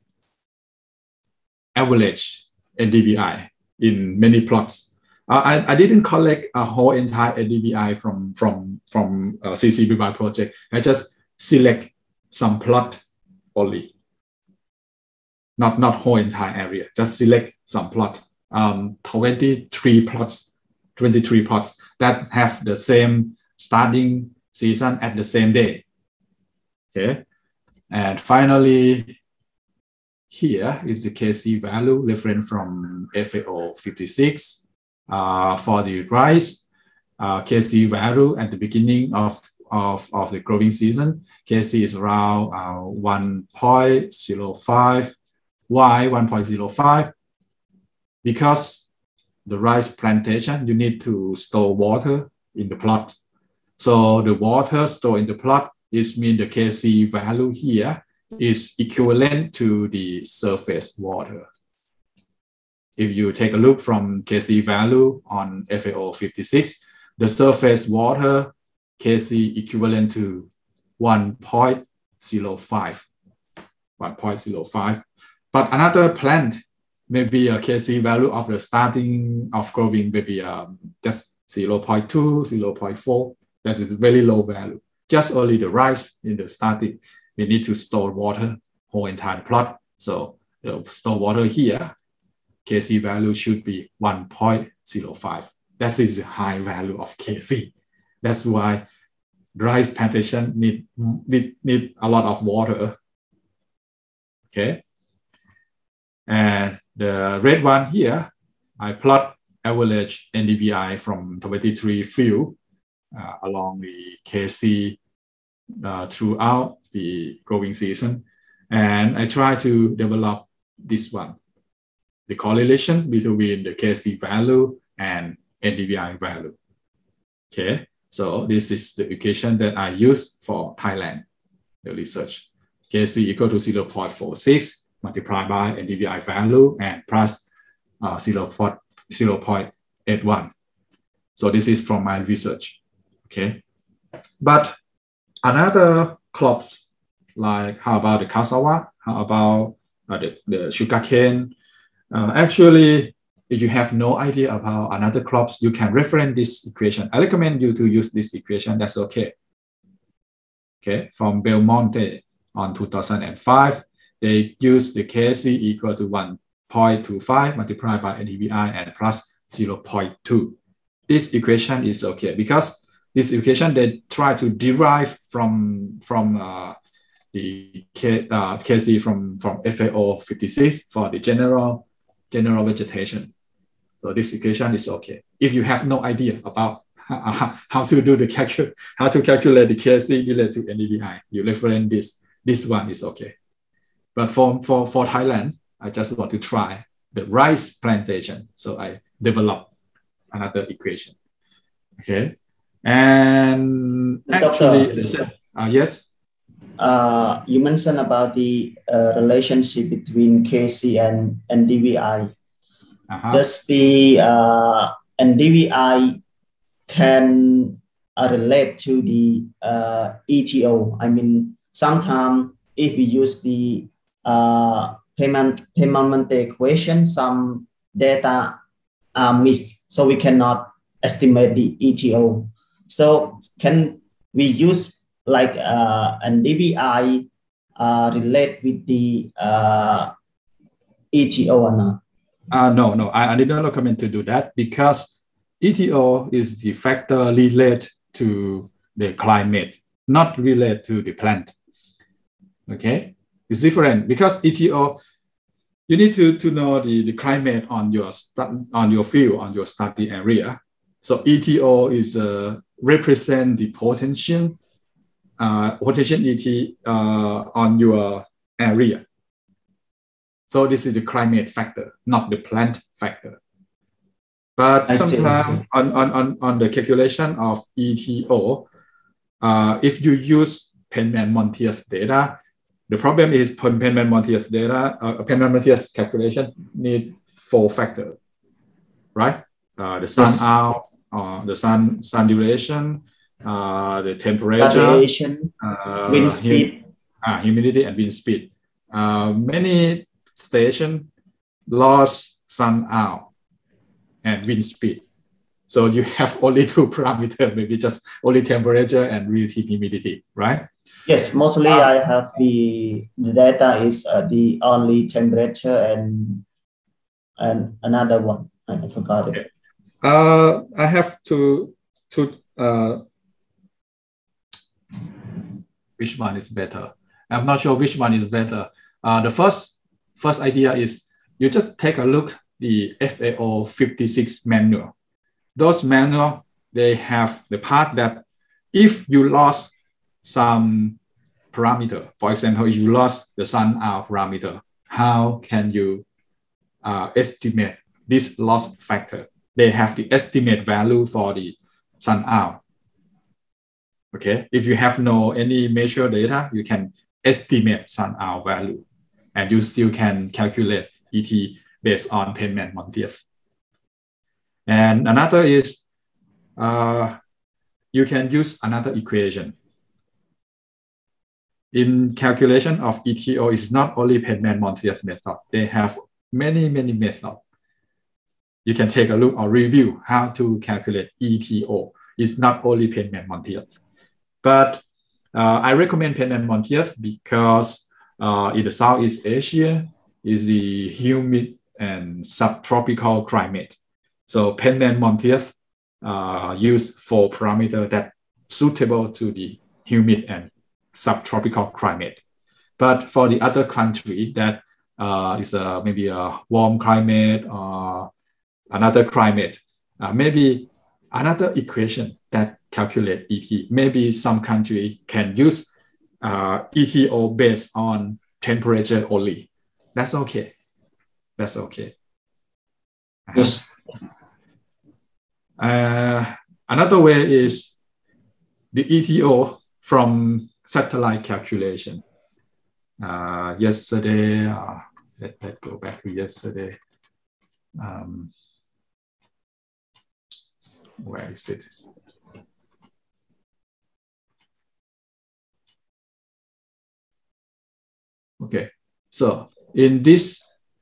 average NDVI in many plots. I didn't collect a whole entire NDVI from CCBY project. I just select some plot only, not whole entire area, just select some plot. 23 plots that have the same starting season at the same day. Okay, and finally, here is the KC value reference from FAO 56 for the rice. KC value at the beginning of the growing season, KC is around 1.05. Why 1.05? Because the rice plantation, you need to store water in the plot. So the water stored in the plot is mean the KC value here is equivalent to the surface water. If you take a look from KC value on FAO 56, the surface water KC equivalent to 1.05. But another plant, maybe a KC value of the starting of growing, maybe just 0.2, 0.4. That is very low value. Just only the rice in the starting, we need to store water whole entire plot. So the store water here, KC value should be 1.05. That is a high value of KC. That's why rice plantation need a lot of water. Okay. And the red one here, I plot average NDVI from 23 field along the KC throughout the growing season. And I try to develop this one, the correlation between the KC value and NDVI value. Okay, so this is the equation that I use for Thailand, the research. KC equal to 0.46 multiplied by NDVI value and plus 0.81. So this is from my research. Okay, but another crops, like how about the cassava, how about the sugarcane? Actually, if you have no idea about another crops, you can reference this equation. I recommend you to use this equation. That's okay. Okay, from Belmonte on 2005, they use the KC equal to 1.25 multiplied by NDVI and plus 0.2. This equation is okay because this equation they try to derive from the KC from FAO 56 for the general vegetation. So this equation is okay. If you have no idea about how to do the how to calculate the KC related to NDVI, you reference this one is okay. But for Thailand, I just want to try the rice plantation. So I develop another equation. Okay. And actually, yes. You mentioned about the relationship between KC and NDVI. Does the NDVI can relate to the ETO? I mean, sometimes if we use the Peymanente equation, some data are missed, so we cannot estimate the ETO. So can we use like NDVI relate with the ETO or not? No, I did not recommend to do that because ETO is the factor related to the climate, not related to the plant. Okay, it's different because ETO, you need to know the climate on your field, on your study area. So ETO is represent the potential ET on your area. So this is the climate factor, not the plant factor. But sometimes on the calculation of ETO, if you use Peymanente data, the problem is Peymanente data, Peymanente calculation need 4 factors, right? The sun out, the sun duration, the temperature, wind speed, humidity, and wind speed. Many stations lost sun out and wind speed. So you have only two parameters, maybe just only temperature and relative humidity, right? Yes, mostly I have the data is the only temperature and another one. I forgot it. I have to which one is better? I'm not sure which one is better. The first idea is you just take a look the FAO 56 manual. Those manual, they have the part that if you lost some parameter, for example, if you lost the sun hour parameter, how can you estimate this loss factor? They have the estimate value for the sun hour. Okay, if you have no any measure data, you can estimate sun hour value, and you still can calculate ET based on payment months. And another is you can use another equation. In calculation of ETO, is not only payment months method. They have many methods. You can take a look or review how to calculate ETO. It's not only payment months. But I recommend payment months because in the Southeast Asia is the humid and subtropical climate. So payment months use for parameter that suitable to the humid and subtropical climate. But for the other country that is maybe a warm climate or another climate, maybe another equation that calculate ET. Maybe some country can use ETO based on temperature only. That's okay. That's okay. Yes. Another way is the ETO from satellite calculation. Yesterday, let's go back to yesterday. Where is it? Okay, so in this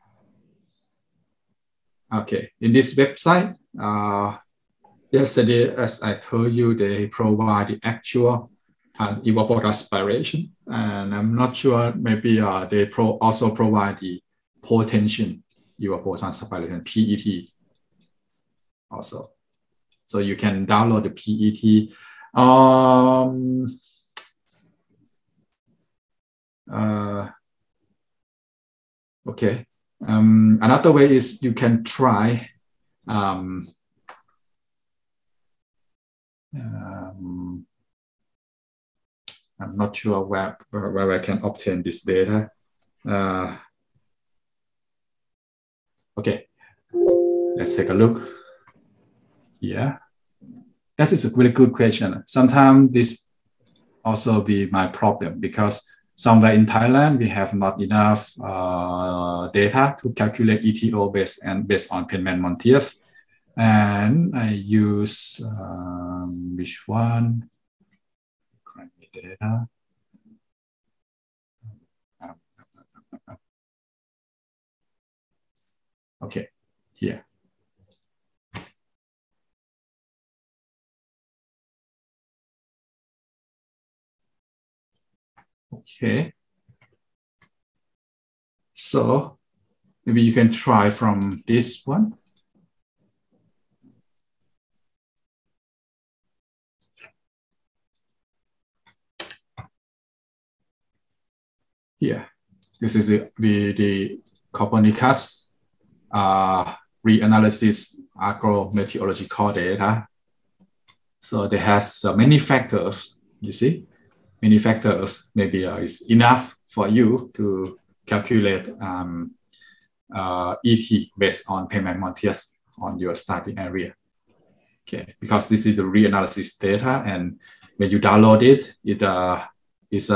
website, yesterday, as I told you, they provide the actual evapotranspiration, and I'm not sure, maybe they also provide the potential evapotranspiration, PET, also. So you can download the PET. Okay. Another way is you can try I'm not sure where I can obtain this data. Okay, let's take a look. Yeah, that is a really good question. Sometimes this also be my problem because somewhere in Thailand we have not enough data to calculate ETO based on payment months, and I use which one? Data. Okay, here. Okay. So maybe you can try from this one. Here, this is the Copernicus reanalysis agrometeorological data. So there has many factors, you see. Many factors, maybe is enough for you to calculate ET based on payment months on your starting area. Okay, because this is the reanalysis data, and when you download it, it is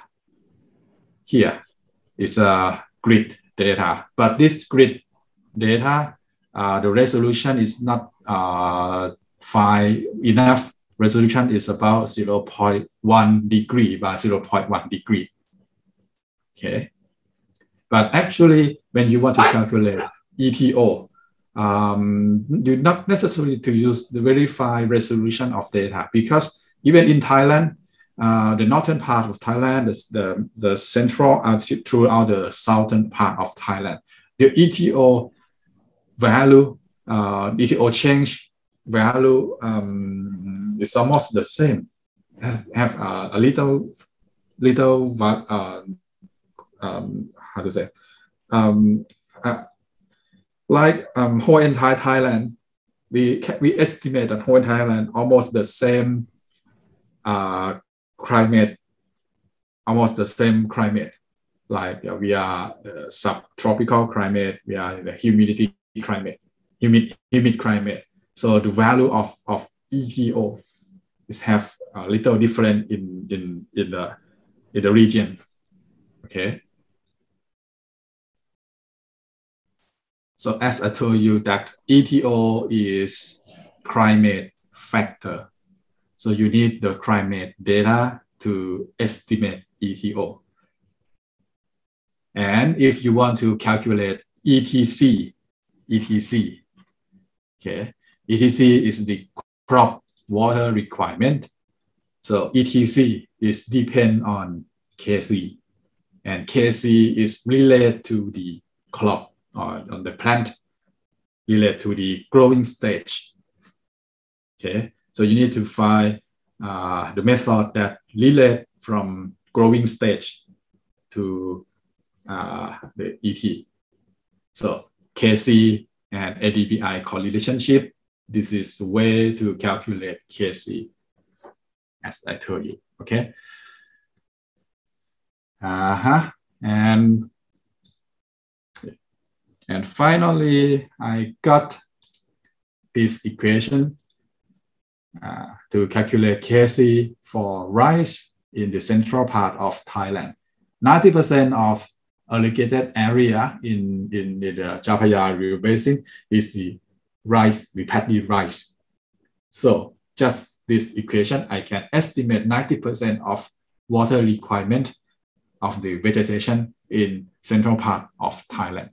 here. It's a grid data, but this grid data, the resolution is not fine enough. Resolution is about 0.1 degree by 0.1 degree. Okay, but actually, when you want to calculate ETO, you not necessarily to use the very resolution of data, because even in Thailand, the northern part of Thailand, the central throughout the southern part of Thailand, the ETO value, ETO change value is almost the same. Have a little how to say, like whole entire Thailand, we estimate that whole Thailand almost the same climate, like we are subtropical climate, we are in the humidity climate, humid climate. So the value of ETO is have a little different in the region. Okay. So as I told you that ETO is climate factor. So you need the climate data to estimate ETO. And if you want to calculate ETC, okay, ETC is the crop water requirement. So ETC is depend on KC, and KC is related to the crop on the plant, related to the growing stage. Okay, so you need to find the method that relate from growing stage to the ET. So KC and ADBI correlationship. This is the way to calculate KC, as I told you. Okay. And finally, I got this equation to calculate KC for rice in the central part of Thailand. 90% of irrigated area in the Chao Phraya River Basin is the rice, the paddy rice. So just this equation, I can estimate 90% of water requirement of the vegetation in central part of Thailand.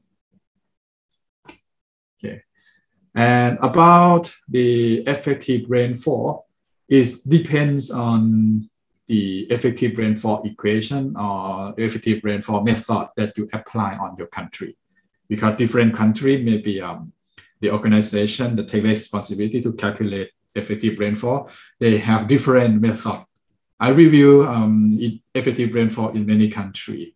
Okay. And about the effective rainfall, it depends on the effective rainfall equation or effective rainfall method that you apply on your country. Because different country, maybe the organization that take responsibility to calculate effective rainfall, they have different method. I review effective rainfall in many countries.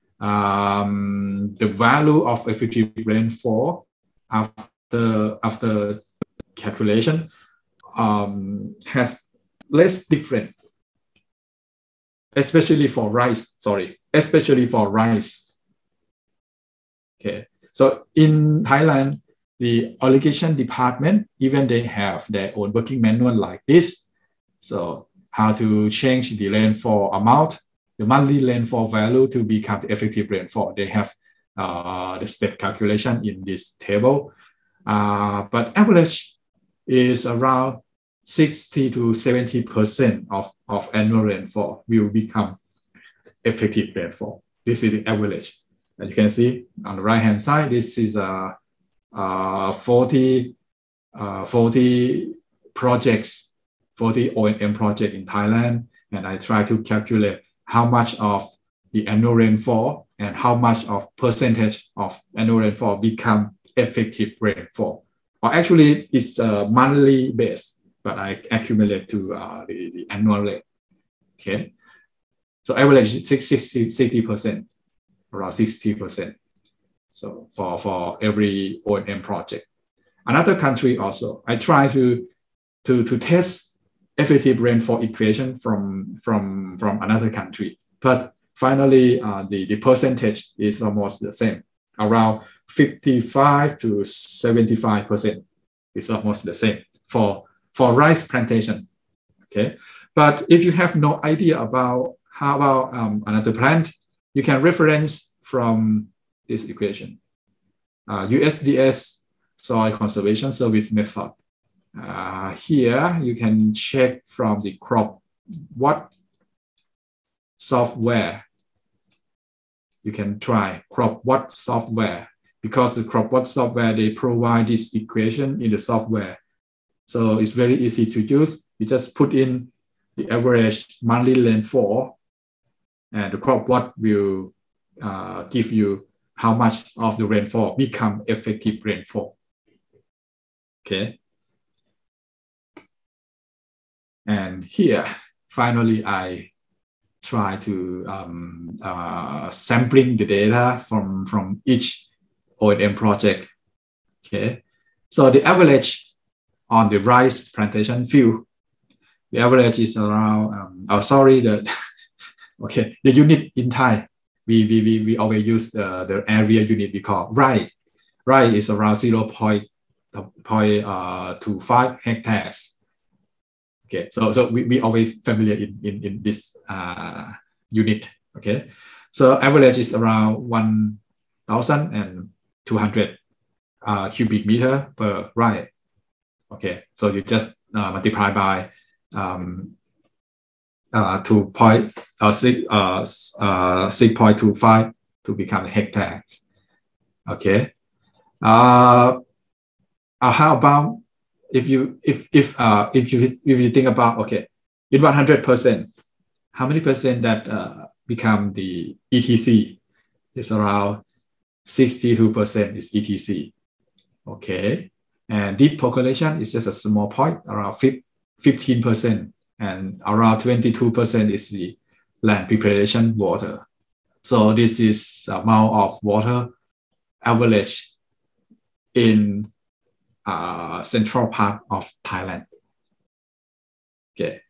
The value of effective rainfall after calculation has less different, especially for rice. Okay, so in Thailand, the irrigation department, even they have their own working manual like this. So how to change the rainfall amount, the monthly rainfall value to become the effective rainfall. They have the step calculation in this table. But average is around 60 to 70% of annual rainfall will become effective rainfall. This is the average. And you can see on the right hand side, this is 40 projects, 40 O&M projects in Thailand. And I try to calculate how much of the annual rainfall and how much of percentage of annual rainfall become effective rainfall. Or actually, it's monthly based, but I accumulate to the annual rate. Okay, so average 60%, around 60%. So for every O&M project. Another country also, I try to test effective rainfall equation from another country, but finally the percentage is almost the same, around 55 to 75% is almost the same for rice plantation. Okay, but if you have no idea about how about another plant, you can reference from this equation, USDS Soil Conservation Service method. Here you can check from the crop what software. You can try crop what software because the CropWatt software, they provide this equation in the software. So it's very easy to use. You just put in the average monthly rainfall, and the CropWatt will give you how much of the rainfall become effective rainfall. Okay. And here, finally, I try to sampling the data from each O&M project. Okay. So the average on the rice plantation field, the average is around, okay, the unit in Thai, we always use the area unit we call rai. Rai is around 0.25 hectares. Okay, so we always familiar in this unit. Okay, so average is around 1,200 cubic meter per rai. Okay, so you just multiply by 6.25 to become hectares. Okay. How about if you think about, okay, in 100%, how many percent that become the ETC? It's around 62% is ETC. Okay. And deep percolation is just a small point, around 15%, and around 22% is the land preparation water. So this is the amount of water average in central part of Thailand. Okay.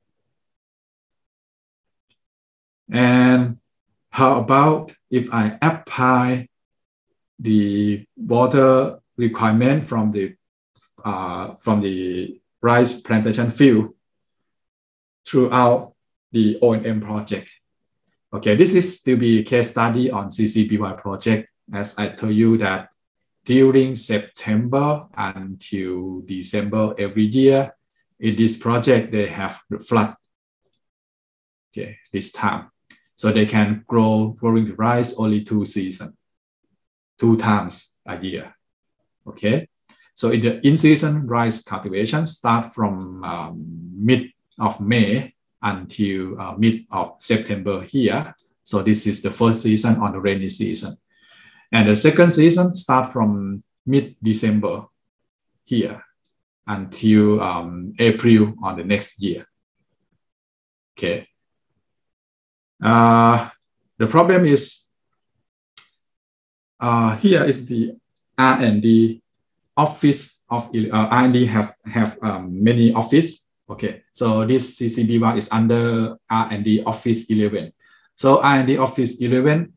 And how about if I apply the water requirement from the rice plantation field throughout the O&M project? Okay, this is to be a case study on CCBY project. As I told you that during September until December every year, in this project, they have the flood. Okay, this time. So they can growing the rice only 2 seasons, 2 times a year. Okay, so in the in-season rice cultivation start from mid of May until mid of September here. So this is the first season on the rainy season. And the second season start from mid-December here until April on the next year. Okay. The problem is here is the R&D office of R&D have many office. Okay, so this CCBY is under R&D office 11. So R&D office 11,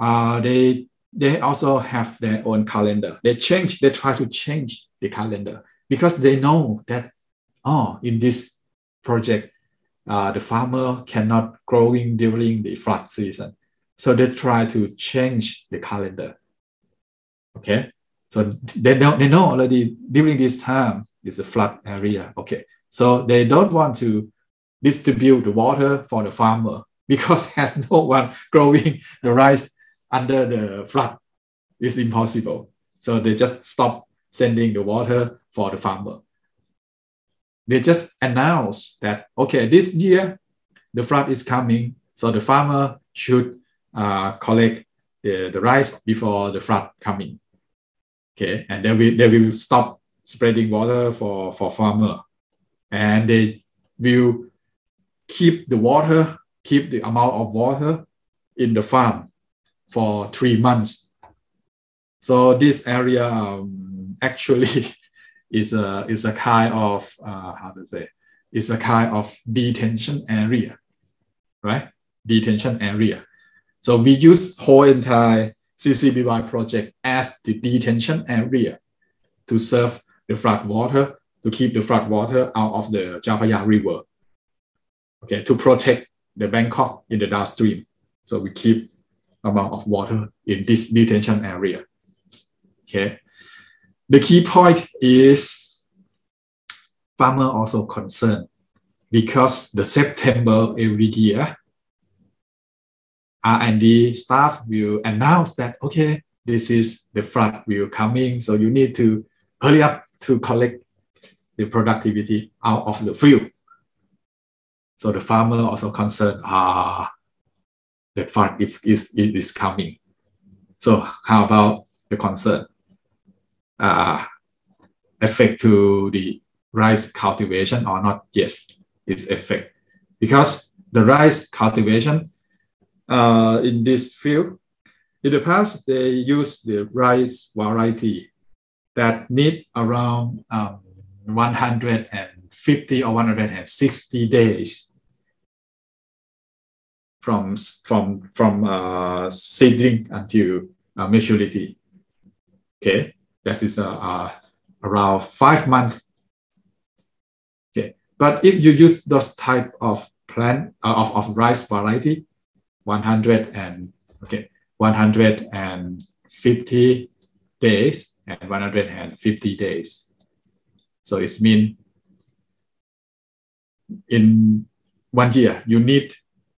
they also have their own calendar. They try to change the calendar because they know that in this project the farmer cannot growing during the flood season. So they try to change the calendar. Okay, so they know already during this time is a flood area. Okay, so they don't want to distribute the water for the farmer because has no one growing the rice under the flood. It's impossible. So they just stop sending the water for the farmer. They just announce that, okay, this year the flood is coming, so the farmer should collect the rice before the flood coming. Okay, and they will stop spreading water for farmer, and they will keep the amount of water in the farm for 3 months. So this area actually is a kind of it's a kind of detention area, right? Detention area. So we use whole entire CCBY project as the detention area to serve the flood water, to keep the flood water out of the Chao Phraya River. Okay, to protect the Bangkok in the downstream. So we keep amount of water in this detention area. Okay. The key point is farmer also concerned because the September every year, R&D staff will announce that, okay, this is the flood will coming, so you need to hurry up to collect the productivity out of the field. So the farmer also concerned, the flood is coming. So how about the concern? Effect to the rice cultivation or not? Yes, it's effect. Because the rice cultivation in this field, in the past, they used the rice variety that need around 150 or 160 days from seedling until maturity. Okay, that is around 5 months. Okay, but if you use those type of plant of rice variety, 150 days and 150 days. So it means in 1 year you need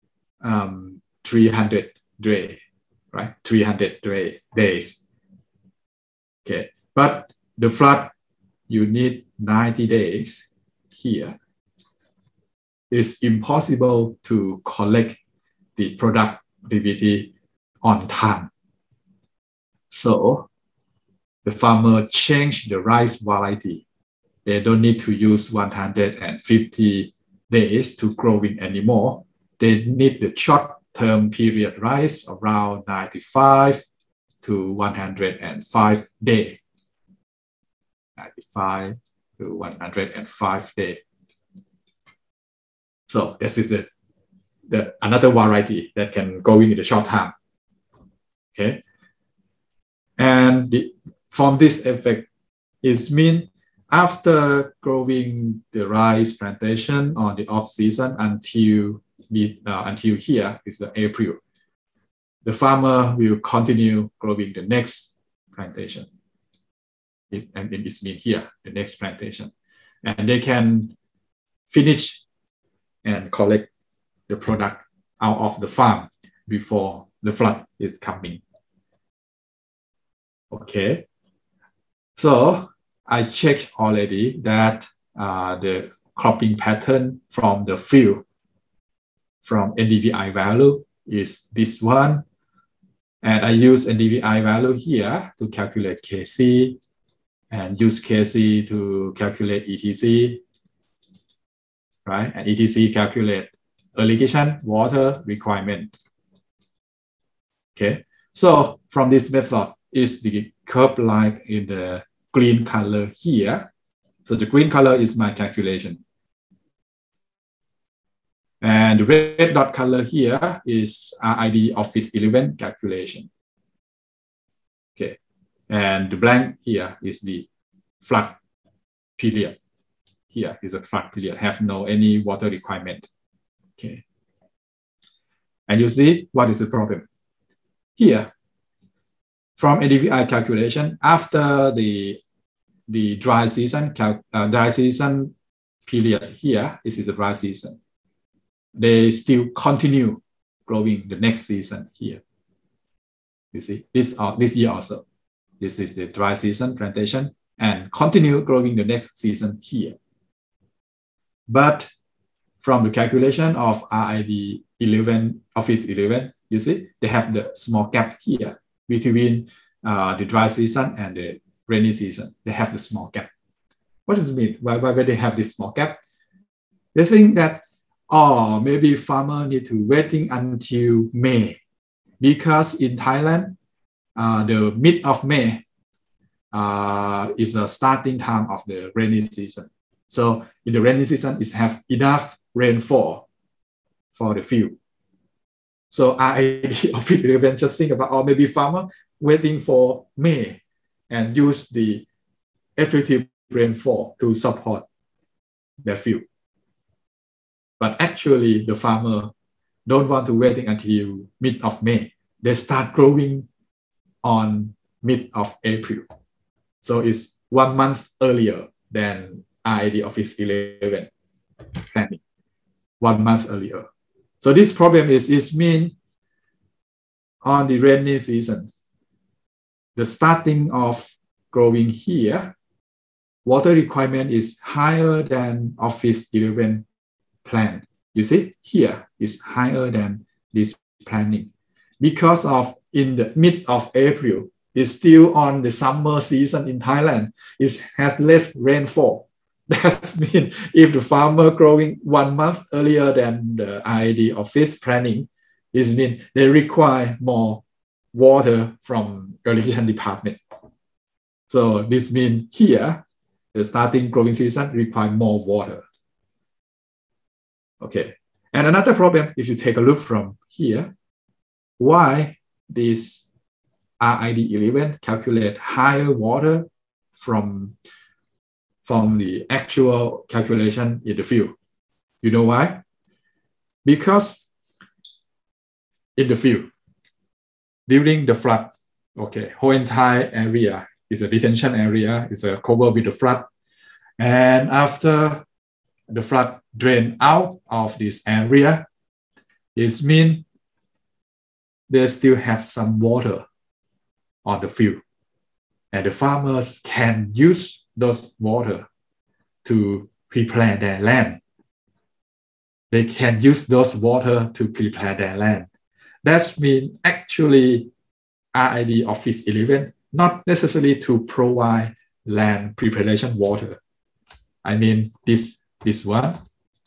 300 days, right? 300 days. Okay, but the flood you need 90 days here. It's impossible to collect the productivity on time. So the farmer changed the rice variety. They don't need to use 150 days to growing anymore. They need the short-term period rice around 95 to 105 days. 95 to 105 days. So this is the another variety that can go in the short time. Okay, and from this effect, it means after growing the rice plantation on the off season until here is the April, the farmer will continue growing the next plantation. And it means here the next plantation, and they can finish and collect the product out of the farm before the flood is coming. Okay, so I checked already that the cropping pattern from the field from NDVI value is this one, and I use NDVI value here to calculate KC and use KC to calculate ETC, right? And ETC calculate irrigation water requirement. Okay, so from this method is the curve line in the green color here. So the green color is my calculation. And the red dot color here is RID Office 11 calculation. Okay, and the blank here is the flood period. Here is a flood period, have no any water requirement. Okay, and you see what is the problem here. From NDVI calculation, after the dry season period here, this is the dry season. They still continue growing the next season here. You see this year also. This is the dry season plantation and continue growing the next season here. But from the calculation of RID 11, Office 11, you see they have the small gap here between the dry season and the rainy season. They have the small gap. What does it mean? Why they have this small gap? They think that, oh, maybe farmer need to waiting until May, because in Thailand, the mid of May is the starting time of the rainy season. So in the rainy season, it have enough rainfall for the field. So RID of 11 just think about, or maybe farmer waiting for May and use the effective rainfall to support their field. But actually, the farmer don't want to waiting until mid of May. They start growing on mid of April. So it's 1 month earlier than RID Office 11 planning. 1 month earlier. So this problem is mean on the rainy season, the starting of growing here, water requirement is higher than Office 11 plan. You see, here is higher than this planning. Because of in the mid of April, it's still on the summer season in Thailand. It has less rainfall. That means if the farmer growing 1 month earlier than the IID office planning, it means they require more water from irrigation department. So this means here, the starting growing season require more water. Okay, and another problem, if you take a look from here, why this RID 11 calculate higher water from the actual calculation in the field? You know why? Because in the field, during the flood, okay, whole entire area is a detention area, it's a covered with the flood. And after the flood drain out of this area, it means they still have some water on the field. And the farmers can use those water to prepare their land. They can use those water to prepare their land. That means actually RID Office 11 not necessarily to provide land preparation water. I mean this one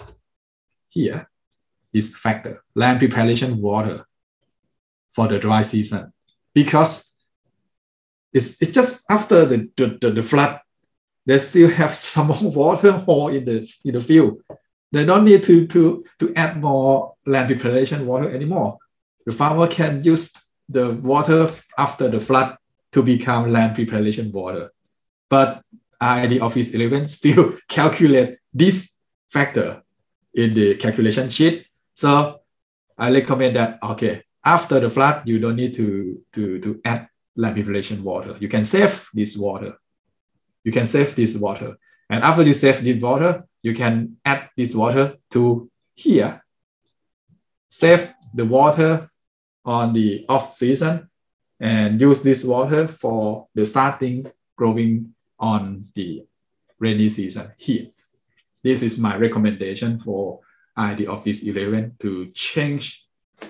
here is factor, land preparation water for the dry season, because it's just after the flood, they still have some more water hole in the field. They don't need to add more land preparation water anymore. The farmer can use the water after the flood to become land preparation water. But RID Office 11 still calculate this factor in the calculation sheet. So I recommend that, okay, after the flood, you don't need to add land preparation water. You can save this water. You can save this water. And after you save this water, you can add this water to here. Save the water on the off season and use this water for the starting growing on the rainy season here. This is my recommendation for RID Office 11 to change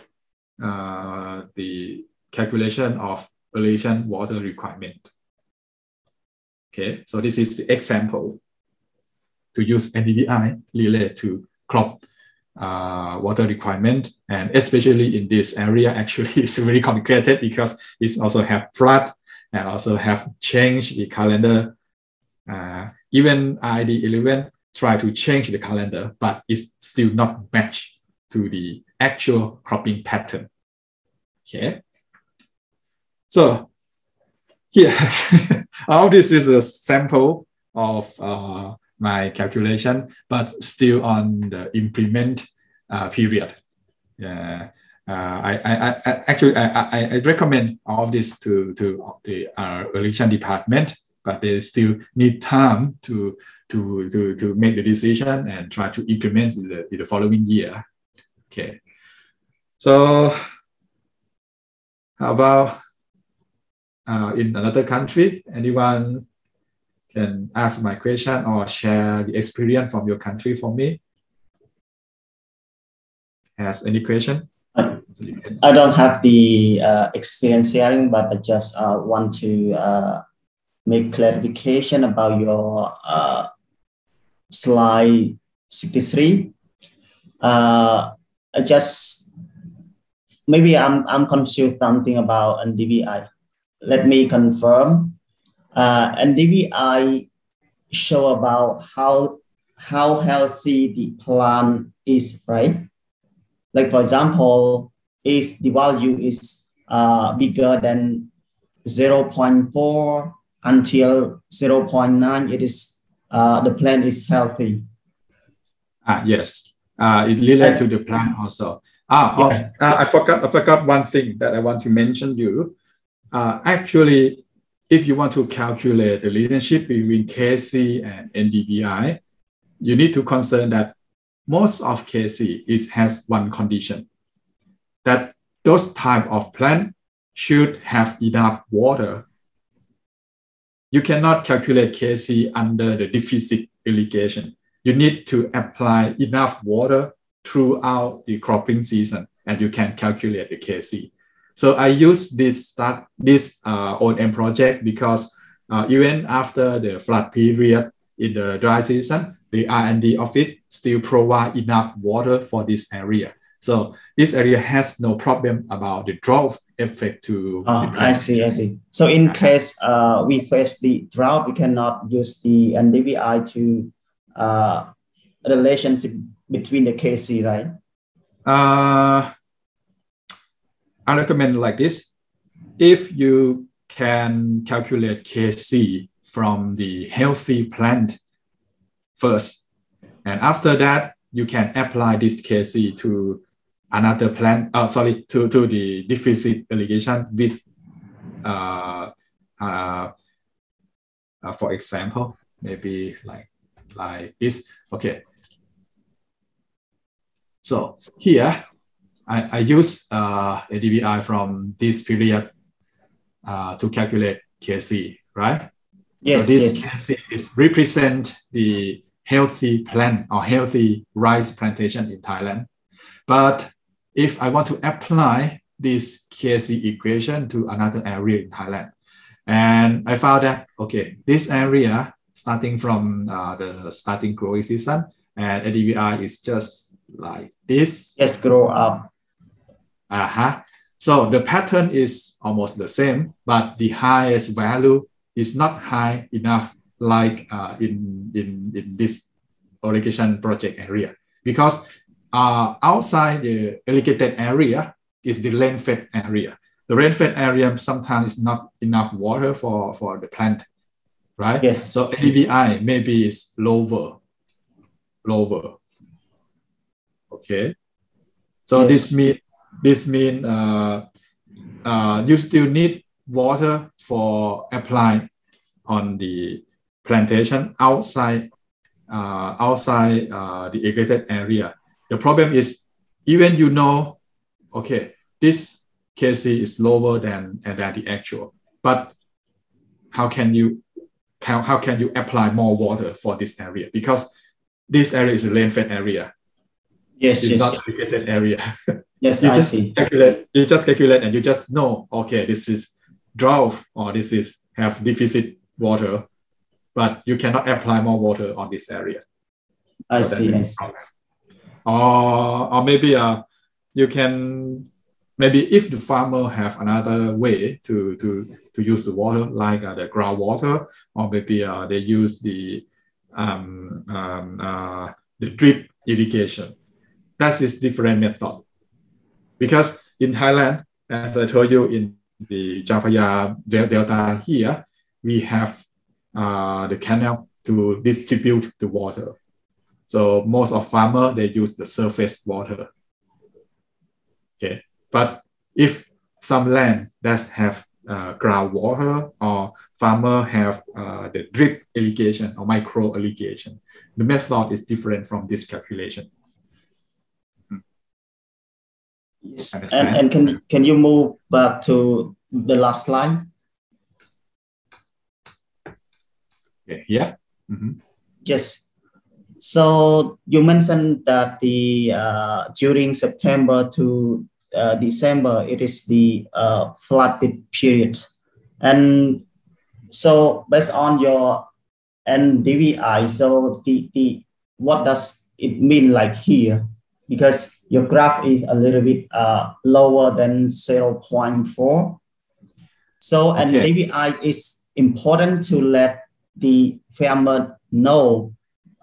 the calculation of irrigation water requirement. Okay, so this is the example to use NDVI related to crop water requirement, and especially in this area, actually it's very complicated because it's also have flood and also have changed the calendar. Even RID 11 try to change the calendar, but it's still not matched to the actual cropping pattern. Okay, so here, all this is a sample of my calculation, but still on the implement period. I recommend all of this to the irrigation department, but they still need time to make the decision and try to implement in the following year. Okay, so how about in another country? Anyone can ask my question or share the experience from your country for me? Has any question? I don't have the experience sharing, but I just want to make clarification about your slide 63. I just, maybe I'm confused something about NDVI. Let me confirm. NDVI show about how healthy the plant is, right? Like for example, if the value is bigger than 0.4 until 0.9, it is the plant is healthy. Yes, it relates to the plant also. I forgot one thing that I want to mention you. Actually, if you want to calculate the relationship between KC and NDVI, you need to consider that most of KC has one condition, that those type of plant should have enough water you cannot calculate KC under the deficit irrigation. You need to apply enough water throughout the cropping season, and you can calculate the KC. So I use this O&M project because even after the flood period in the dry season, the R&D office still provide enough water for this area. So this area has no problem about the drought effect to. I see. So in case we face the drought, we cannot use the NDVI to relationship between the KC, right? I recommend like this. If you can calculate KC from the healthy plant first, and after that, you can apply this KC to another plant, to the deficit irrigation with, for example, maybe like this. Okay. So here, I use a DBI from this period to calculate KC, right? Yes. So this KC represent the healthy plant or healthy rice plantation in Thailand. But if I want to apply this KC equation to another area in Thailand, and I found that, okay, this area starting from the starting growing season, and ADVI is just like this. Just grow up. So the pattern is almost the same, but the highest value is not high enough like in this irrigation project area, because outside the irrigated area is the rain-fed area. The rain-fed area sometimes is not enough water for the plant, right? Yes. So ADVI maybe is lower. Okay. So yes. this mean you still need water for apply on the plantation outside the irrigated area. The problem is, even okay, this KC is lower than the actual, but how can you apply more water for this area? Because this area is a rain-fed area. Yes, it's not irrigated area. Yes, you just calculate and you just know, okay, this is drought or this is have deficit water, but you cannot apply more water on this area. I see. Or maybe you can, maybe if the farmer have another way to use the water, like the groundwater, or maybe they use the drip irrigation. That is different method. Because in Thailand, as I told you, in the Chao Phraya Delta here, we have the canal to distribute the water. So most of farmers, they use the surface water. Okay, but if some land that have groundwater, or farmer have the drip irrigation or micro irrigation, the method is different from this calculation. Yes. And can you move back to the last slide? Okay. Yeah. Mm-hmm. Yes. So you mentioned that the during September to December, it is the flooded period. And so based on your NDVI, so the what does it mean like here? Because your graph is a little bit lower than 0.4. So okay. NDVI is important to let the farmer know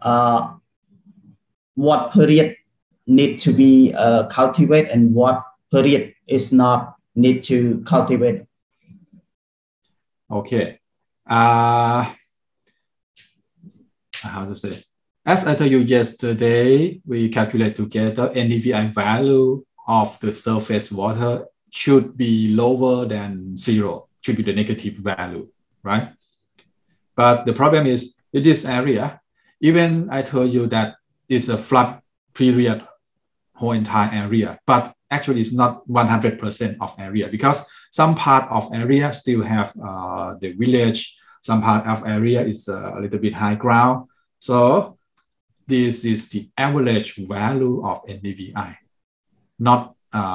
what period need to be cultivated and what period is not need to cultivate. Okay. How to say? As I told you yesterday, we calculate together NDVI value of the surface water should be lower than 0, should be the negative value, right? But the problem is in this area, even I told you that it's a flood period whole entire area, but actually it's not 100% of area, because some part of area still have the village Some part of area is a little bit high ground. So this is the average value of NDVI, not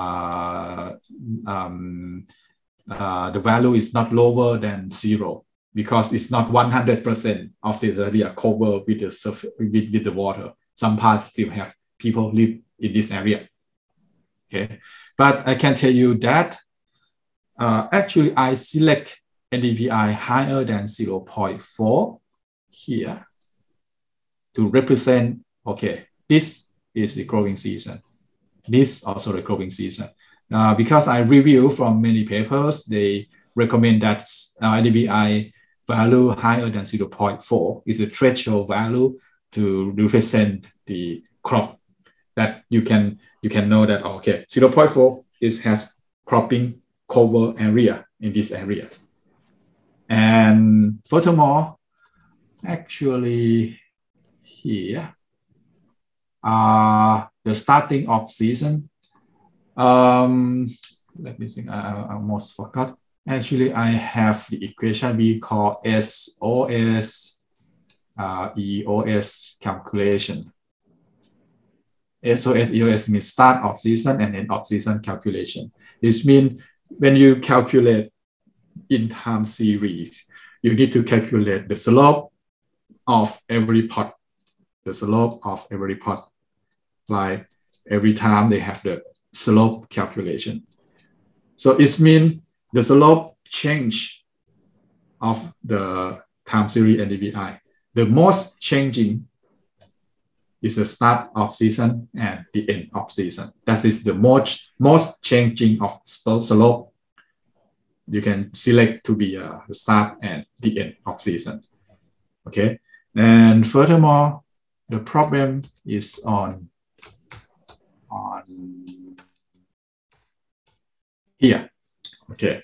the value is not lower than 0 because it's not 100% of this area covered with the surface, with the water. Some parts still have people live in this area. Okay, but I can tell you that actually I select NDVI higher than 0.4 here to represent, okay, this is the growing season. This also the growing season. Because I review from many papers, they recommend that NDVI value higher than 0.4 is a threshold value to represent the crop, that you can know that, okay, 0.4 has cropping cover area in this area. And furthermore, actually here, the starting of season, let me think, I almost forgot. Actually, I have the equation we call SOS, EOS calculation. SOS, EOS means start of season and end of season calculation. This means when you calculate in time series, you need to calculate the slope of every pot. The slope of every pot. Like every time they have the slope calculation. So it means the slope change of the time series NDVI. The most changing is the start of season and the end of season. That is the most changing of slope. You can select to be the start and the end of season. Okay, and furthermore, the problem is on here. Okay,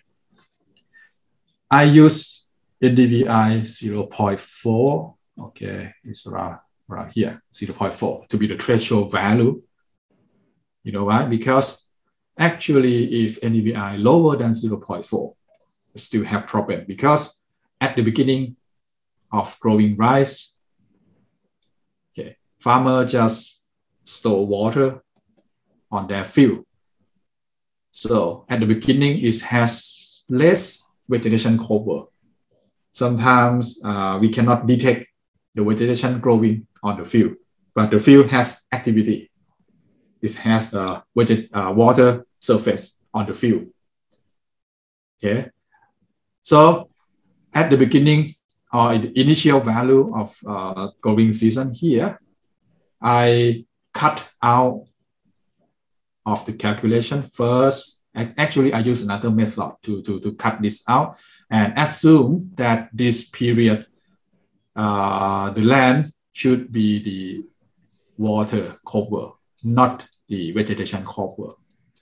I use NDVI 0.4. Okay, it's around here, 0.4 to be the threshold value. You know why? Because actually, if NDVI lower than 0.4, still have problem, because at the beginning of growing rice, okay, farmer just store water on their field. So at the beginning, it has less vegetation cover. Sometimes we cannot detect the vegetation growing on the field, but the field has activity. It has water surface on the field. Okay, so at the beginning or the initial value of growing season here, I cut out of the calculation first. Actually, I use another method to cut this out and assume that this period, the land should be the water cover, not the vegetation cover.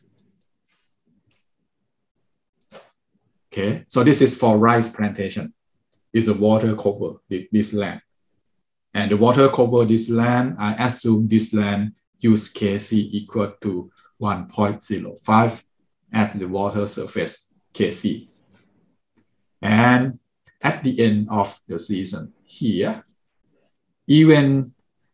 Okay, so this is for rice plantation. It's a water cover this land. And the water cover this land, I assume this land use Kc equal to 1.05 as the water surface Kc. And at the end of the season here, even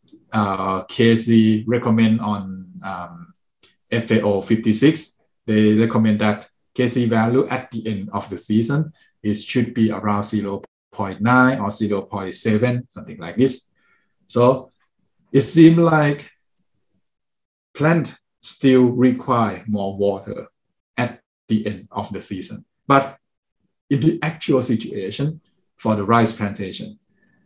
Kc recommend on FAO 56, they recommend that Kc value at the end of the season should be around 0.9 or 0.7, something like this. So it seems like plant still require more water at the end of the season. But in the actual situation for the rice plantation,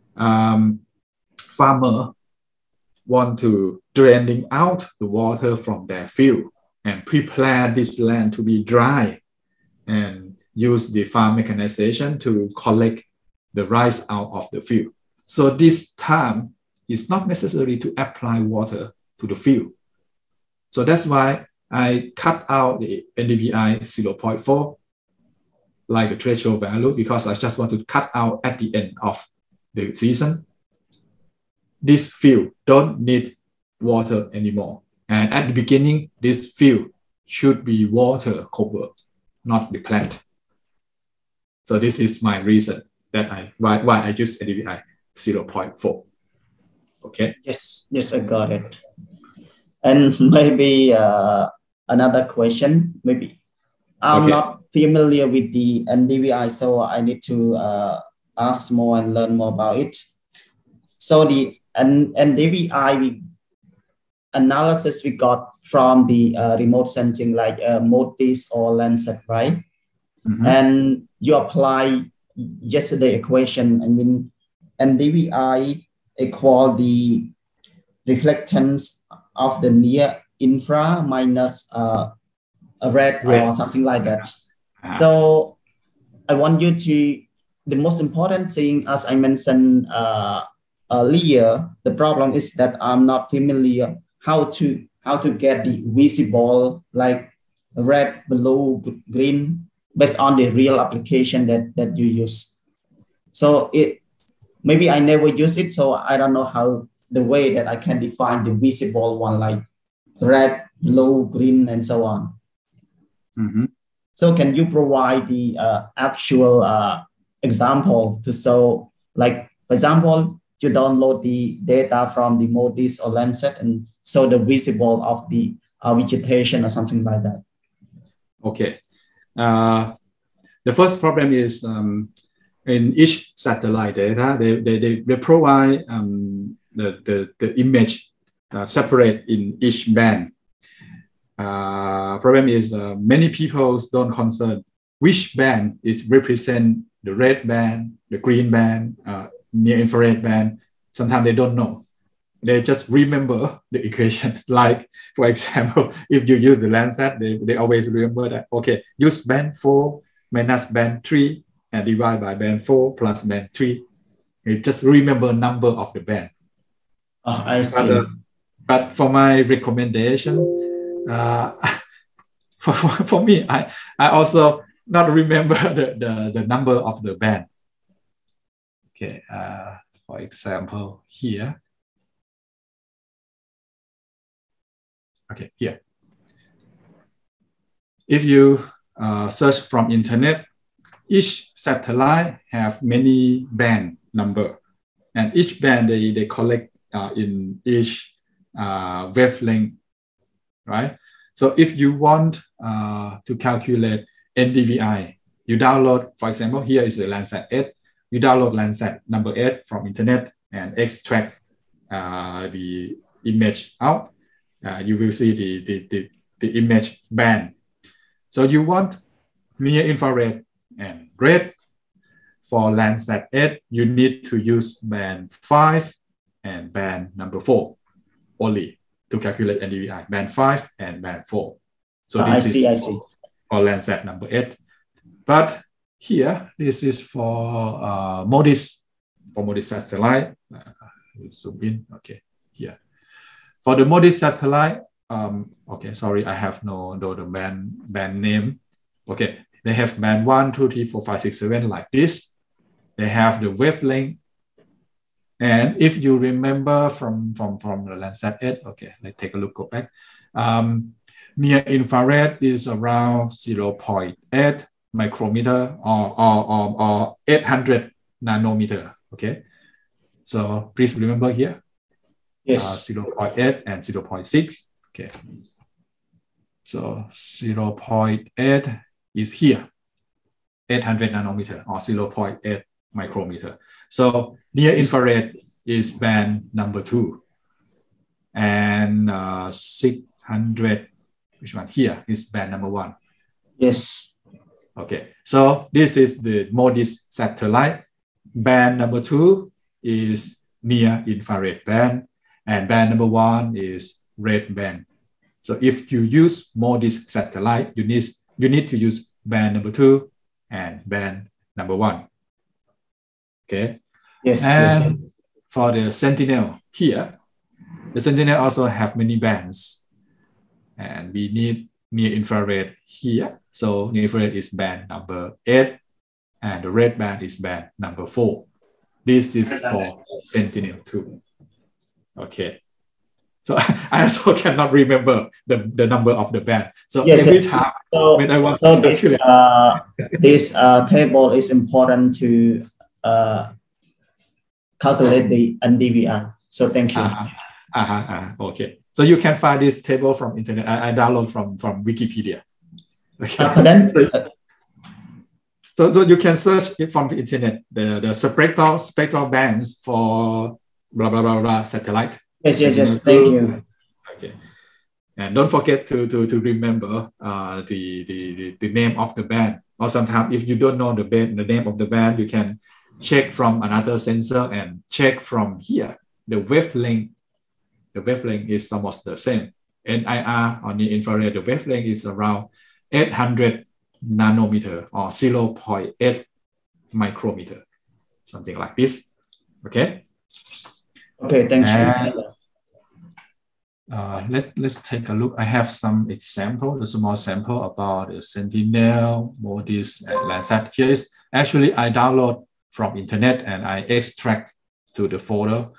farmer want to draining out the water from their field and prepare this land to be dry and use the farm mechanization to collect the rice out of the field. So this time it's not necessary to apply water to the field. So that's why I cut out the NDVI 0.4 like the threshold value, because I just want to cut out at the end of the season. This field don't need water anymore. And at the beginning, this field should be water cover, not the plant. So this is my reason. that why I use NDVI 0.4. Okay. Yes, I got it. And maybe another question, maybe I'm not familiar with the NDVI, so I need to ask more and learn more about it. So the NDVI analysis we got from the remote sensing like MODIS or Landsat, right? Mm-hmm. And you apply yesterday equation. I mean, NDVI equal the reflectance of the near infra minus a red or something like that. So I want you to, the most important thing, as I mentioned earlier, the problem is that I'm not familiar how to get the visible like red, blue, green based on the real application that you use. So maybe I never use it, so I don't know how the way that I can define the visible one like red, blue, green, and so on. Mm-hmm. So can you provide the actual example to show, like, for example, you download the data from the MODIS or Landsat and show the visible of the vegetation or something like that? Okay. The first problem is in each satellite data, they provide the image separate in each band. Problem is many people don't concern which band is represent the red band, the green band, near infrared band. Sometimes they don't know. They just remember the equation. Like, for example, if you use the Landsat, they always remember that, okay, use band 4 minus band 3 and divide by band 4 plus band 3. You just remember number of the band. Oh, I see. But for my recommendation, for me, I also not remember the number of the band. Okay, for example, here. Okay, here. If you search from internet, each satellite have many band number, and each band they collect in each wavelength, right? So if you want to calculate NDVI, you download, for example, here is the Landsat 8. You download Landsat number 8 from internet and extract the image out. You will see the image band. So you want near infrared and red. For Landsat 8, you need to use band 5 and band number 4 only to calculate NDVI, band 5 and band 4. So this is for Landsat number 8. But here, this is for MODIS, satellite. Zoom in, okay, here. For the MODIS satellite, okay, sorry, I have no the band name. Okay, they have band 1, 2, 3, 4, 5, 6, 7 like this. They have the wavelength. And if you remember from the Landsat 8, okay, let's take a look, go back. Near infrared is around 0.8 micrometer or 800 nanometer, okay? So please remember here. Yes. 0.8 and 0.6, okay. So 0.8 is here, 800 nanometer or 0.8 micrometer. So near infrared is band number 2, and 600, which one here is band number 1. Yes. Okay, so this is the MODIS satellite. Band number 2 is near infrared band, and band number 1 is red band. So if you use MODIS satellite, you need to use band number 2 and band number 1. Okay. Yes. And yes. For the Sentinel here, the Sentinel also have many bands, and we need near infrared here. So near infrared is band number 8, and the red band is band number 4. This is for Sentinel-2. Okay. So I also cannot remember the number of the band. So yes, every time when I want to calculate. This table is important to calculate the NDVR. So thank you. Okay. So you can find this table from internet. I download from Wikipedia. Okay. So you can search it from the internet, the spectral bands for blah blah blah blah satellite. Yes. Thank you. Okay. And don't forget to remember the name of the band. Or sometimes if you don't know the name of the band, you can check from another sensor and check from here. The wavelength is almost the same. NIR on the infrared, the wavelength is around 800 nanometer or 0.8 micrometer, something like this. Okay. Okay, thanks. Let's take a look. I have some example, a small sample about the Sentinel, MODIS, and Landsat. Here is actually I download from internet and I extract to the folder.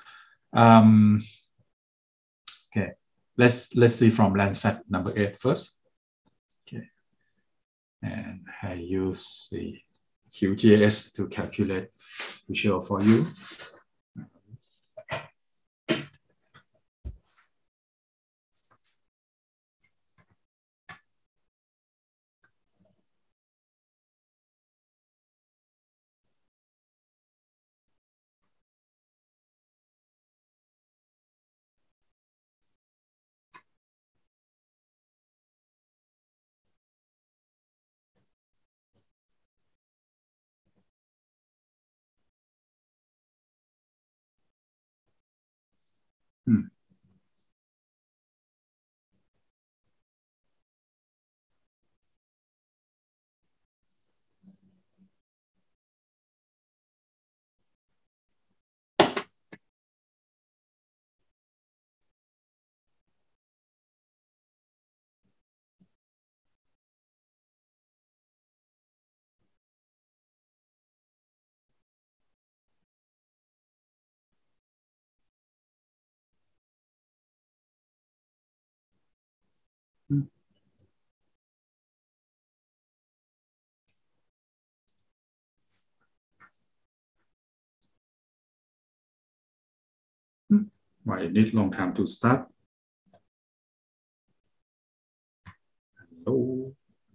Okay, let's see from Landsat number 8 first. Okay, and I use the QGIS to calculate visual for you. Why it need long time to start? Hello.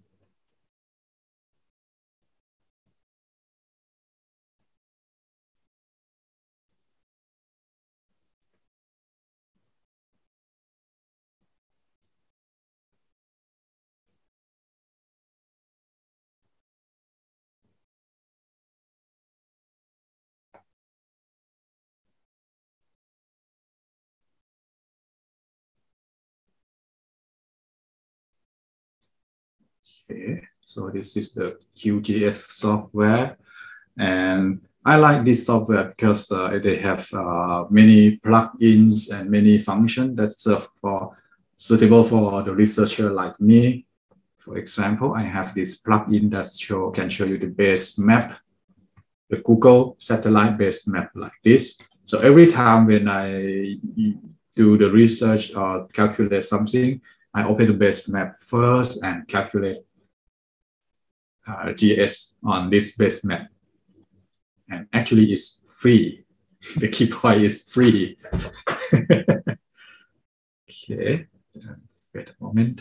Okay, so this is the QGIS software, and I like this software because they have many plugins and many functions that suitable for the researcher like me. For example, I have this plugin that can show you the base map, the Google satellite-based map like this. So every time when I do the research or calculate something, I open the base map first and calculate GIS on this base map. And actually it's free. The key point is free. Okay, wait a moment.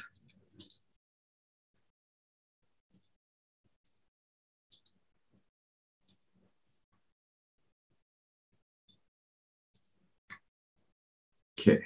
Okay.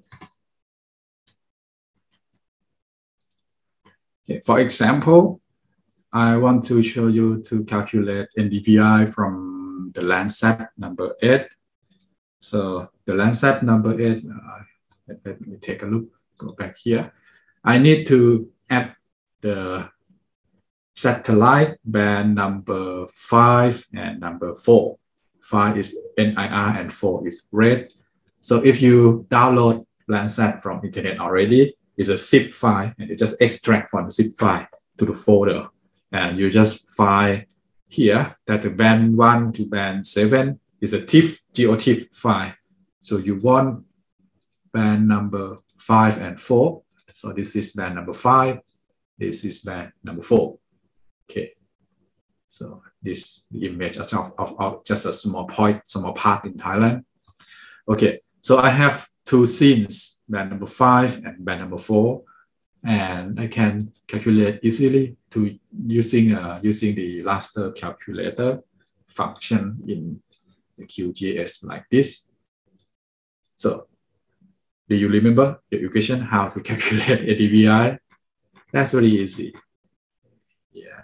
Okay, for example, I want to show you to calculate NDVI from the Landsat number 8. So the Landsat number 8, let me take a look, go back here. I need to add the satellite band number 5 and number 4. 5 is NIR and 4 is red. So if you download Landsat from internet already, it's a zip file, and you just extract from the zip file to the folder. And you just find here that the band 1 to band 7 is a TIFF, GeoTIFF file. So you want band number 5 and 4. So this is band number 5. This is band number 4. Okay. So this image of just a small part in Thailand. Okay, so I have two scenes, band number 5 and band number 4, and I can calculate easily to using the raster calculator function in the QGIS like this. So, do you remember the equation how to calculate a DVI? That's very easy. Yeah.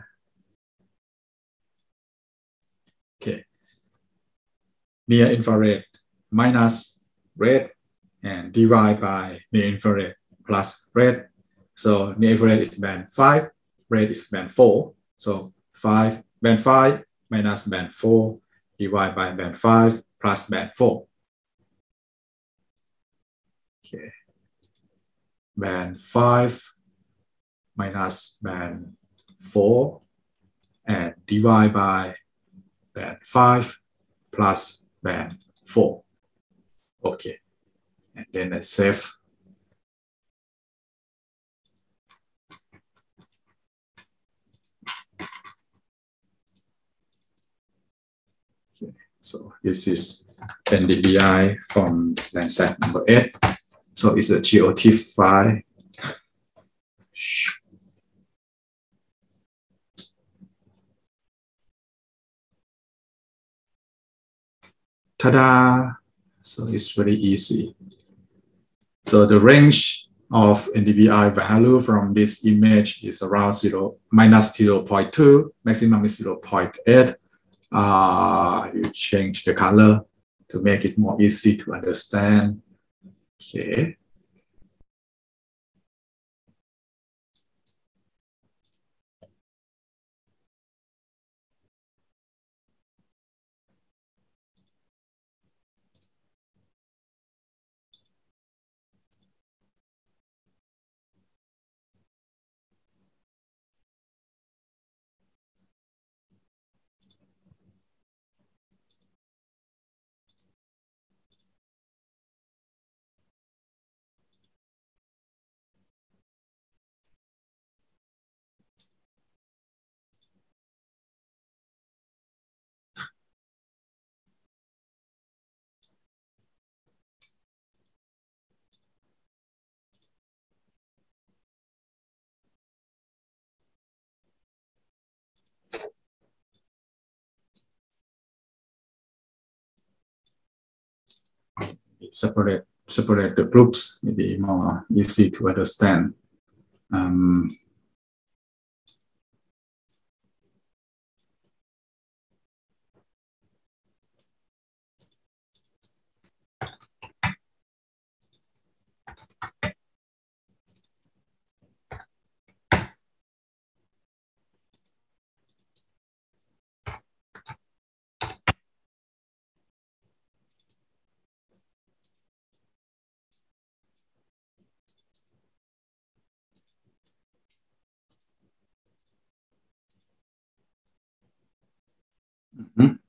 Okay. Near infrared minus red and divide by near infrared plus red. So near infrared is band 5, red is band 4. So band 5 minus band 4 divided by band 5 plus band 4. Okay. Band 5 minus band 4 and divide by band 5 plus band 4. Okay. And then I save. Okay. So this is NDVI from Landsat number 8. So it's a GOT file. Ta-da! So it's very easy. So the range of NDVI value from this image is around minus 0.2, maximum is 0.8. You change the color to make it more easy to understand. Okay. Separate the groups, maybe more easy to understand. Mm-hmm.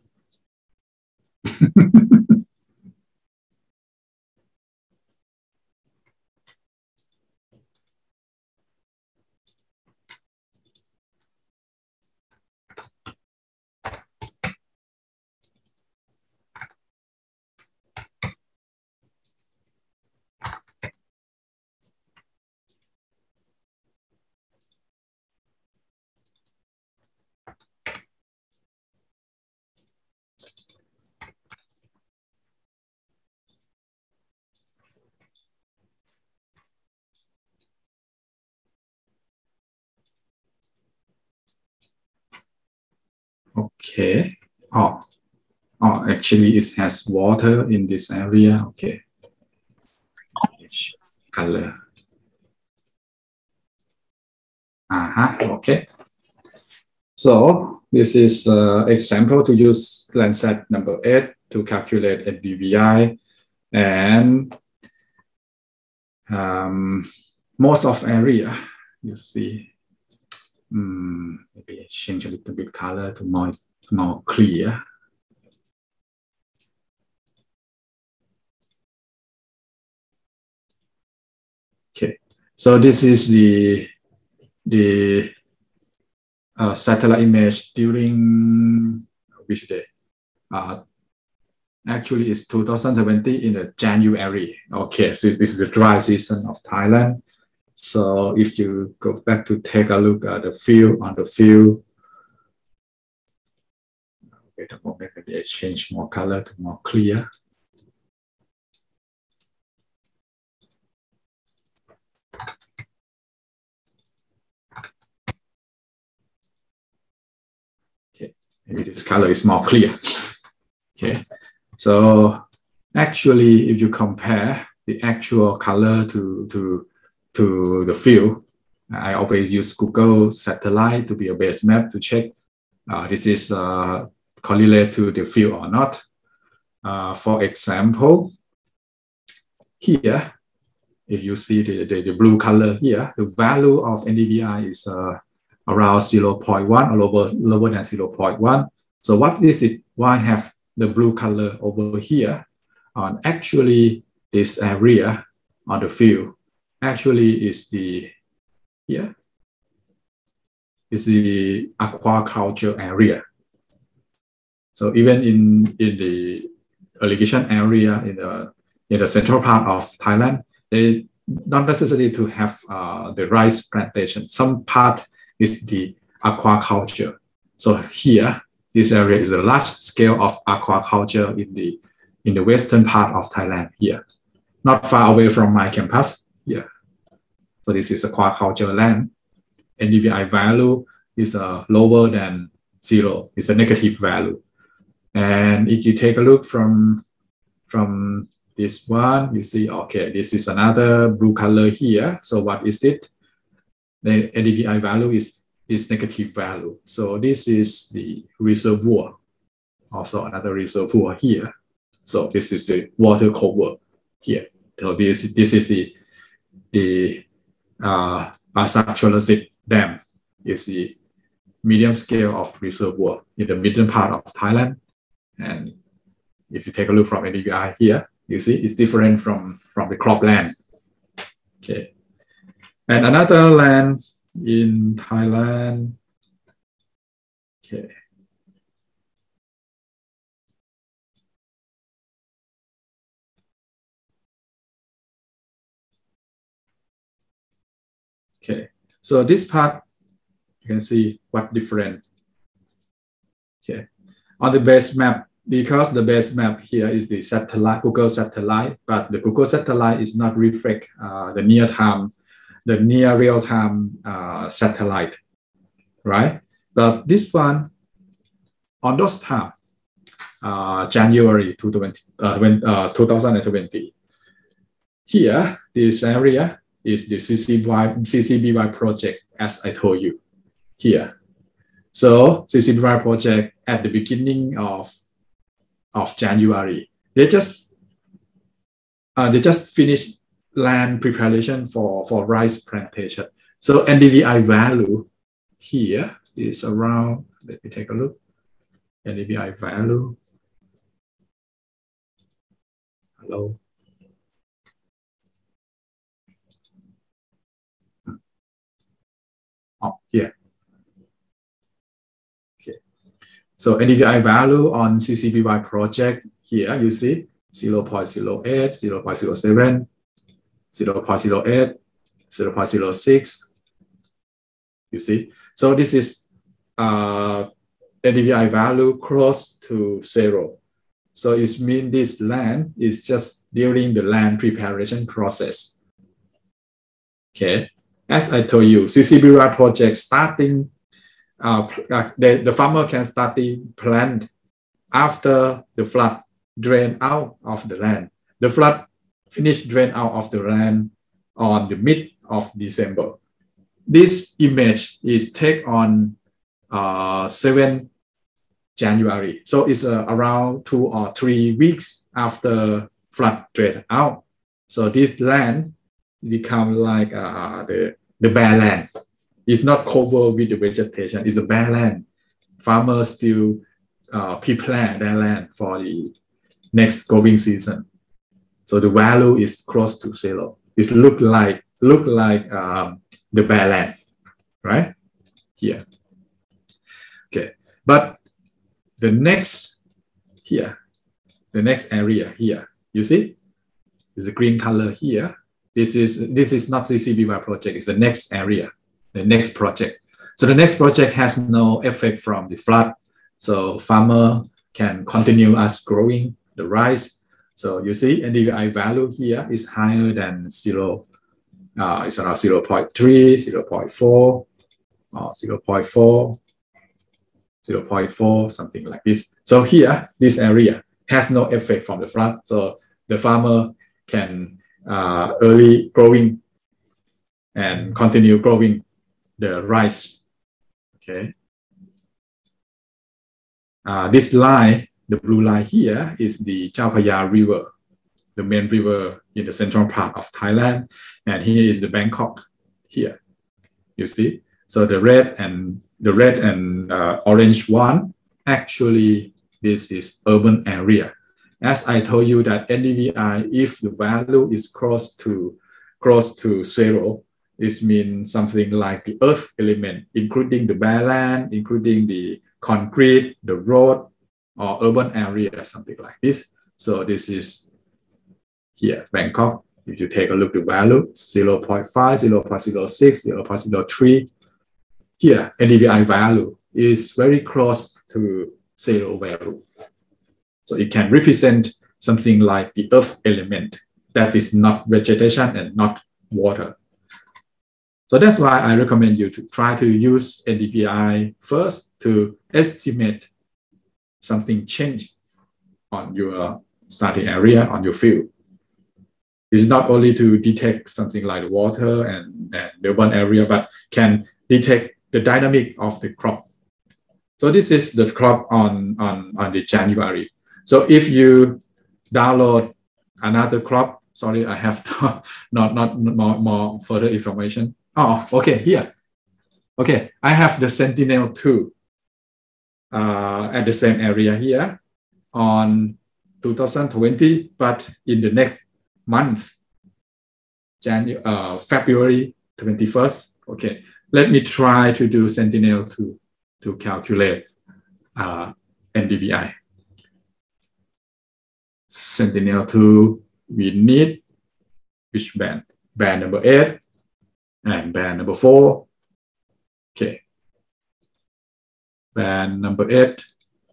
Okay. Oh, actually, it has water in this area. Okay. Color. Okay. So this is an example to use Landsat number 8 to calculate a DVI, and most of area you see. Maybe change a little bit color to more clear. Okay, so this is the satellite image during which day? Actually, it's 2020 in January. Okay, so this is the dry season of Thailand. So if you go back to take a look at the field on the field, wait a moment, maybe I change more color to more clear. Okay, maybe this color is more clear. Okay, so actually, if you compare the actual color to the field, I always use Google satellite to be a base map to check this is correlate to the field or not. For example, here, if you see the blue color here, the value of NDVI is around 0.1 or lower than 0.1. So what is it? Why have the blue color over here? Actually, this area on the field actually is the aquaculture area. So even in the irrigation area in the central part of Thailand, they don't necessarily to have the rice plantation. Some part is the aquaculture. So here, this area is a large scale of aquaculture in the western part of Thailand here, not far away from my campus here. So this is aquaculture land. NDVI value is lower than 0. It's a negative value. And if you take a look from this one, you see, okay, this is another blue color here. So what is it? The NDVI value is negative value. So this is the reservoir. Also another reservoir here. So this is the water cover here. So this is the Pasak Cholasit Dam is the medium scale of reservoir in the middle part of Thailand. And if you take a look from NDVI here, you see it's different from the cropland. Okay. And another land in Thailand. Okay. Okay. So this part, you can see what different. Okay. On the base map, because the base map here is the satellite, Google satellite, but the Google satellite is not reflect the near real-time satellite, right? But this one, on those time, January 2020, here, this area is the CCBY project, as I told you here. So CCBY project at the beginning of January, they just finished land preparation for rice plantation. So NDVI value here is around, let me take a look. NDVI value. Hello. Oh, yeah. Okay. So NDVI value on CCBY project here, you see 0.08, 0.07, 0.08, 0.06. You see, so this is NDVI value close to 0. So it means this land is just during the land preparation process. Okay, as I told you, CCBY project starting, the farmer can start the plant after the flood drain out of the land. The flood finished drain out of the land on the mid of December. This image is taken on 7 January. So it's around 2 or 3 weeks after flood drain out. So this land become like the bare land. It's not covered with the vegetation. It's a bare land. Farmers still prepare their land for the next growing season. So the value is close to 0. It look like the bare land, right? Here. But the next here, the next area here, you see, is a green color here. This is not CCBY project. It's the next area, the next project. So the next project has no effect from the flood. So farmer can continue as growing the rice. So you see NDVI value here is higher than 0. It's around 0.3, 0.4, 0.4, 0.4, something like this. So here, this area has no effect from the flood. So the farmer can early growing and continue growing the rice. Okay. This line, the blue line here, is the Chao Phraya River, the main river in the central part of Thailand. And here is the Bangkok here. You see? So the red and orange one, actually, this is urban area. As I told you that NDVI, if the value is close to 0, this means something like the earth element, including the bare land, including the concrete, the road, or urban area, something like this. So this is here, Bangkok. If you take a look at the value, 0.5, 0.06, 0.03. Here, NDVI value is very close to 0 value. So it can represent something like the earth element that is not vegetation and not water. So that's why I recommend you to try to use NDVI first to estimate something change on your study area, on your field. It's not only to detect something like water and the urban area, but can detect the dynamic of the crop. So this is the crop on the January. So if you download another crop, sorry, I have not more further information. Oh, okay, here. Okay, I have the Sentinel-2 at the same area here on 2020, but in the next month, February 21st. Okay, let me try to do Sentinel-2 to calculate NDVI. Sentinel-2, we need which band? Band number 8 and band number 4. Okay. Band number 8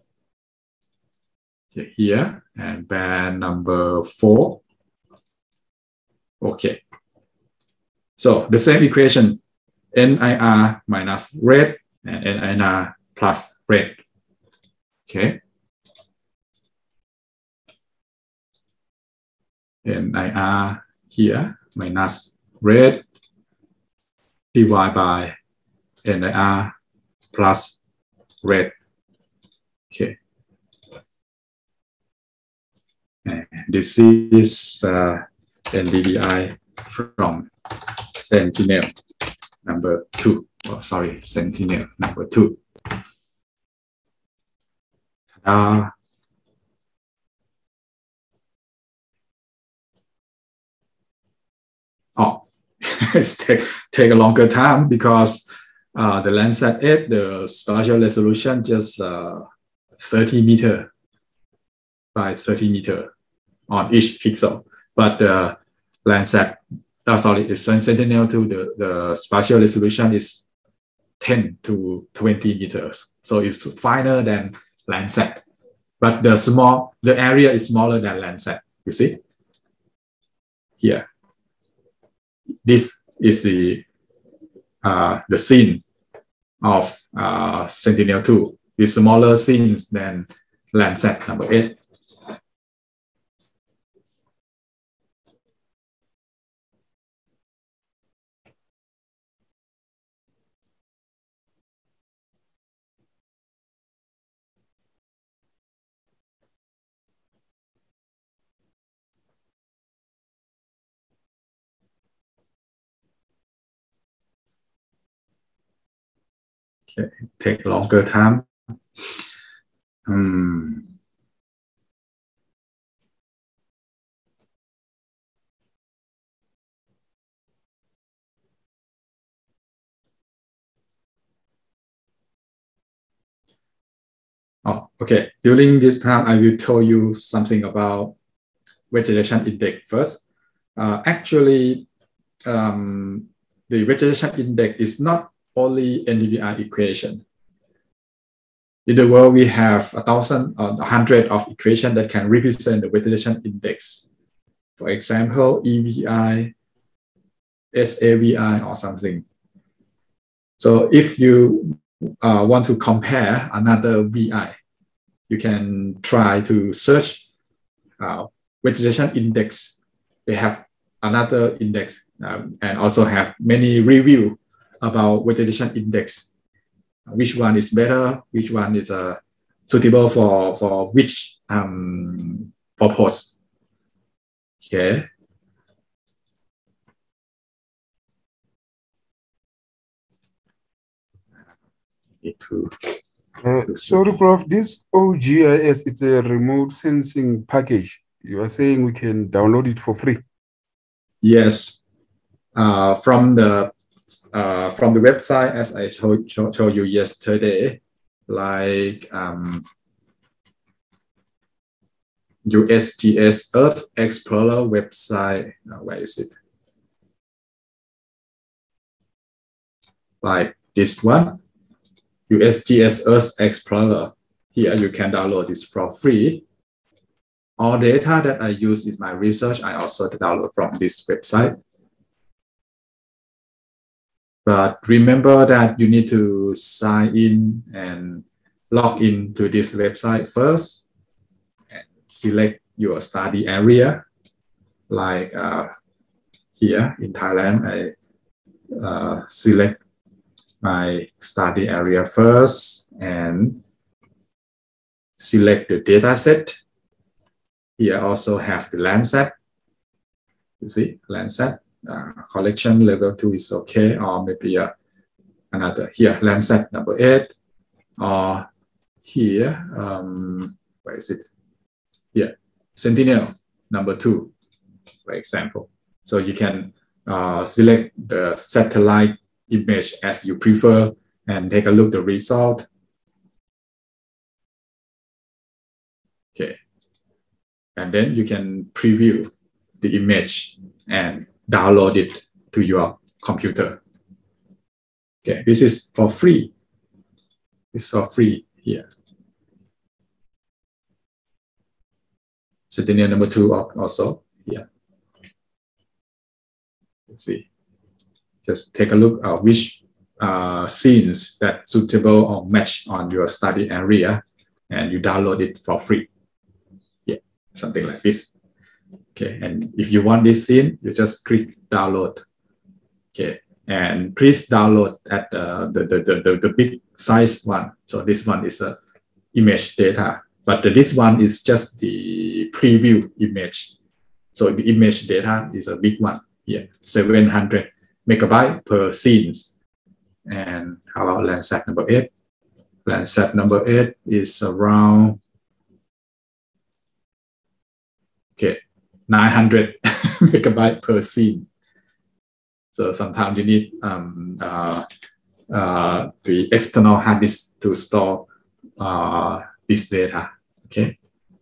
okay, here, and band number 4. Okay. So the same equation, NIR minus red and NIR plus red. Okay. NIR here minus red divided by NIR plus red. Okay. And this is NDVI from Sentinel number 2. Oh, sorry, Sentinel number 2. Oh, it's take a longer time because the Landsat 8, the spatial resolution just 30 meter by 30 meter on each pixel. But the Landsat, sorry, it's Sentinel-2, the spatial resolution is 10 to 20 meters. So it's finer than Landsat. But the area is smaller than Landsat, you see? Here. This is the scene of Sentinel-2. It's smaller scenes than Landsat number 8. Okay, take longer time. Oh, okay. During this time, I will tell you something about vegetation index first. Actually, the vegetation index is not only NDVI equation. In the world, we have 1,000 or 100 of equations that can represent the vegetation index. For example, EVI, SAVI, or something. So if you want to compare another VI, you can try to search vegetation index. They have another index and also have many review about vegetation index. Which one is better? Which one is suitable for which purpose? Okay. Sorry, Prof. This OGIS, it's a remote sensing package. You are saying we can download it for free? Yes, from the website, as I showed you yesterday, like USGS Earth Explorer website. Where is it? Like this one, USGS Earth Explorer. Here you can download this for free. All data that I use in my research, I also download from this website. But remember that you need to sign in and log in to this website first and select your study area. Like here in Thailand, I select my study area first and select the data set. Here also have the Landsat. You see, Landsat collection level 2 is okay, or maybe another here, Landsat number 8, or here, where is it? Here, Sentinel number 2, for example. So you can select the satellite image as you prefer and take a look at the result. Okay. And then you can preview the image and download it to your computer. Okay, this is for free. It's for free here. Sentinel number 2 also here. Let's see. Just take a look at which scenes that suitable or match on your study area, and you download it for free. Yeah, something like this. Okay, and if you want this scene, you just click download. Okay, and please download at the big size one. So this one is the image data, but this one is just the preview image. So the image data is a big one here, 700 megabyte per scenes. And how about Landsat number 8? Landsat number 8 is around 900 megabyte per scene. So sometimes you need the external hard disk to store this data. Okay.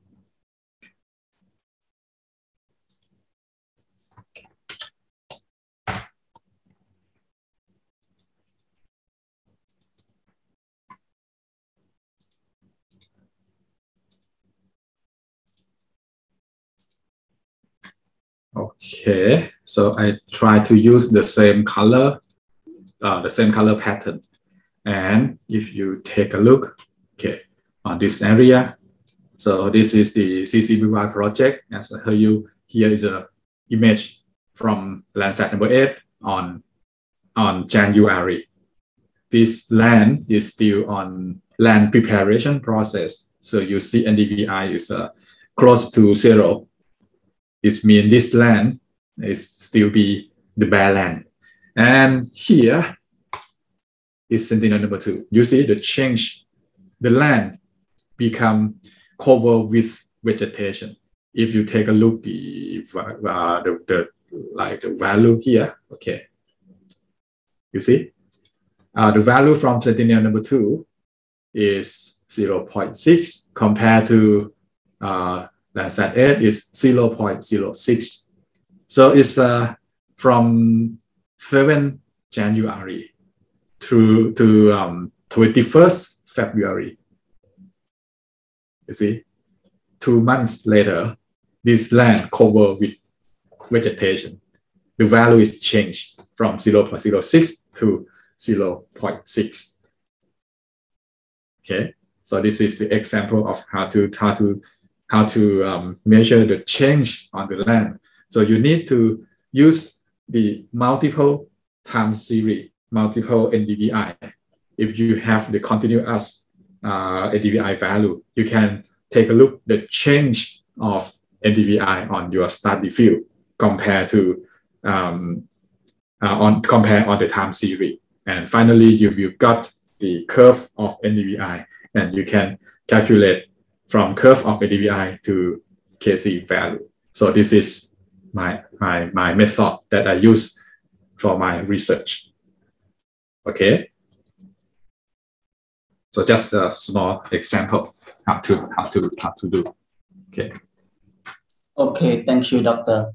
Okay, so I try to use the same color pattern. And if you take a look, okay, on this area, so this is the CCBY project. As I told you, here is an image from Landsat number 8 on January. This land is still on land preparation process. So you see NDVI is close to 0. It means this land is still be the bare land. And here is Sentinel number 2. You see the change, the land become covered with vegetation. If you take a look, the value here, okay. You see, the value from Sentinel number 2 is 0.6 compared to Z8 is 0.06. So it's from 7 January to 21st February. You see, 2 months later, this land covered with vegetation. The value is changed from 0.06 to 0.6. Okay, so this is the example of how to measure the change on the land. So you need to use the multiple time series, multiple NDVI. If you have the continuous NDVI value, you can take a look the change of NDVI on your study field compared to compare on the time series. And finally, you got the curve of NDVI, and you can calculate from curve of NDVI to KC value. So this is my method that I use for my research. Okay. So just a small example how to do. Okay. Okay, thank you, Doctor.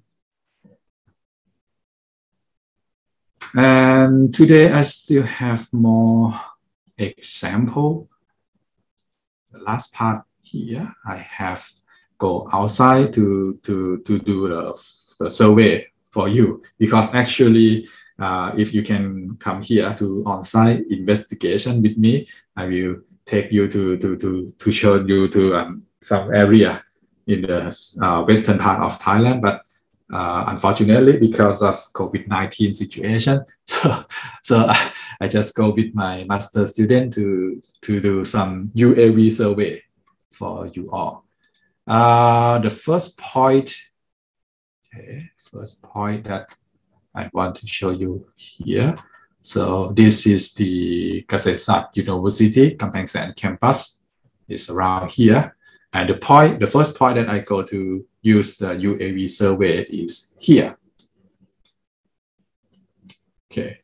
And today I still have more example. The last part here, I have go outside to do the survey for you, because actually if you can come here to on-site investigation with me, I will take you to show you to some area in the western part of Thailand, but unfortunately, because of COVID-19 situation, so I just go with my master student to do some UAV survey for you all. The first point that I want to show you here. So this is the Kasetsat University Kamphaeng San campus. It's around here. And the first point that I go to use the UAV survey is here. Okay.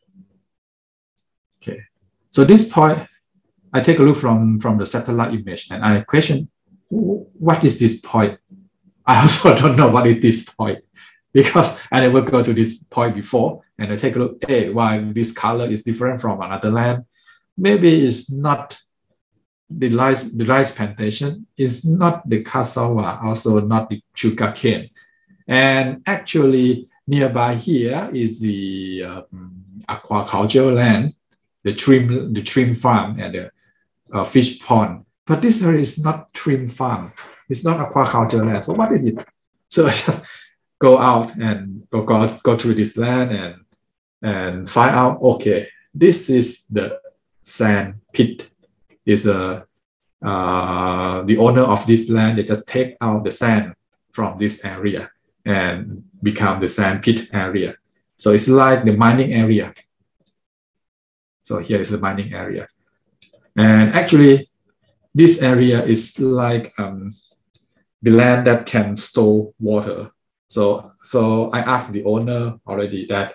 So this point, I take a look from the satellite image, and I question, what is this point? I also don't know what is this point, because I never go to this point before, and I take a look, hey, why this color is different from another land? Maybe it's not the rice plantation, is not the cassava, also not the sugar cane. And actually nearby here is the aquaculture land, the shrimp farm and the fish pond. But this area is not shrimp farm. It's not aquaculture land. So what is it? So I just go out and go through this land and find out, okay, this is the sand pit. Is the owner of this land, they just take out the sand from this area and become the sand pit area. So it's like the mining area. So here is the mining area. And actually, this area is like the land that can store water. So I asked the owner already that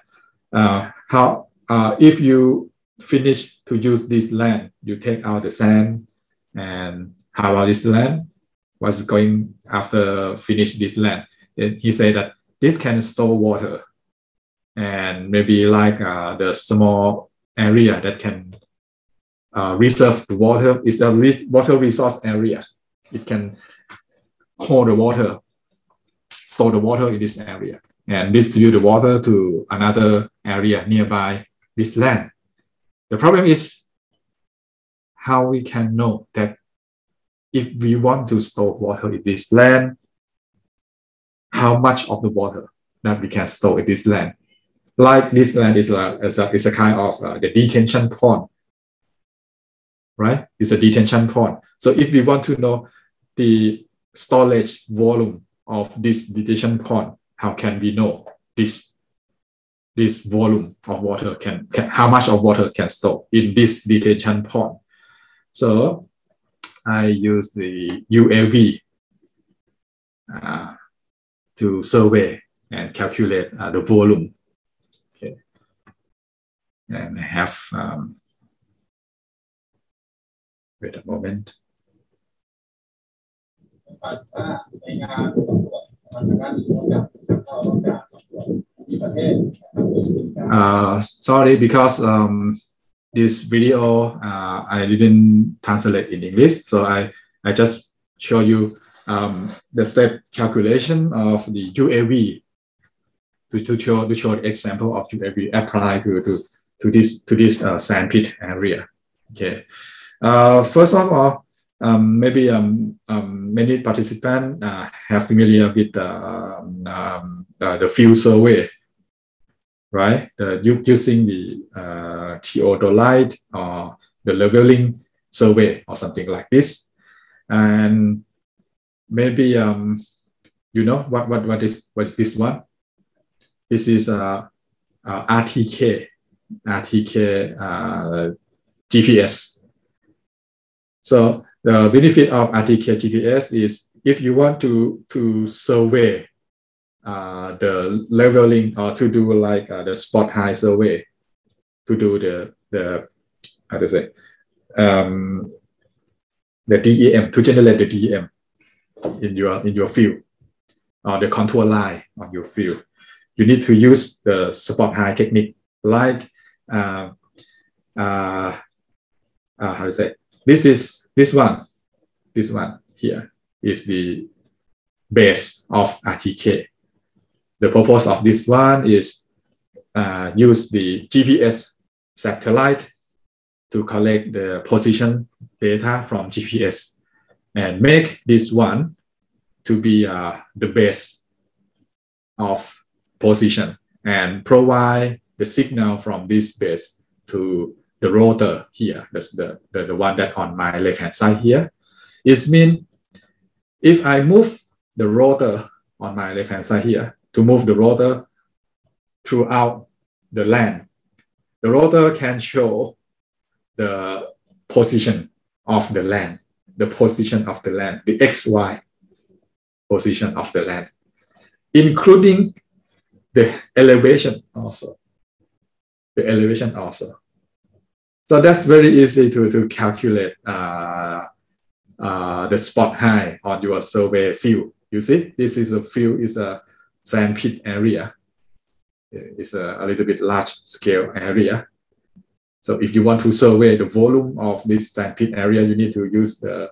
if you finish to use this land, you take out the sand, and how about this land? What's going after finish this land? And he said that this can store water, and maybe like the small area that can reserve the water is a water resource area. It can hold the water, store the water in this area, and distribute the water to another area nearby this land. The problem is how we can know that if we want to store water in this land, how much of the water that we can store in this land. Like this land is a kind of the detention pond, right? It's a detention pond. So if we want to know the storage volume of this detention pond, how can we know this volume of water how much of water can store in this detention pond? So I use the UAV to survey and calculate the volume. Okay, and I have Wait a moment. Sorry, because this video I didn't translate in English, so I just show you the step calculation of the UAV to show the example of UAV applied to this sandpit area. Okay. First of all, maybe many participants have familiar with the field survey, right? Using the theodolite or the leveling survey or something like this, and maybe you know what is this one? This is RTK GPS. So the benefit of RTK GPS is if you want to survey the leveling or to do like the spot high survey, to do the how to say the DEM, to generate the DEM in your field or the contour line on your field, you need to use the spot high technique, like how to say, this one here is the base of RTK. The purpose of this one is use the GPS satellite to collect the position data from GPS and make this one to be the base of position and provide the signal from this base to the rotor here. That's the one that on my left hand side here. It means if I move the rotor on my left hand side here, to move the rotor throughout the land, the rotor can show the position of the land, the XY position of the land, including the elevation also. So that's very easy to calculate the spot high on your survey field. You see, this is a field, is a sandpit area. It's a little bit large scale area. So if you want to survey the volume of this sandpit area, you need to use the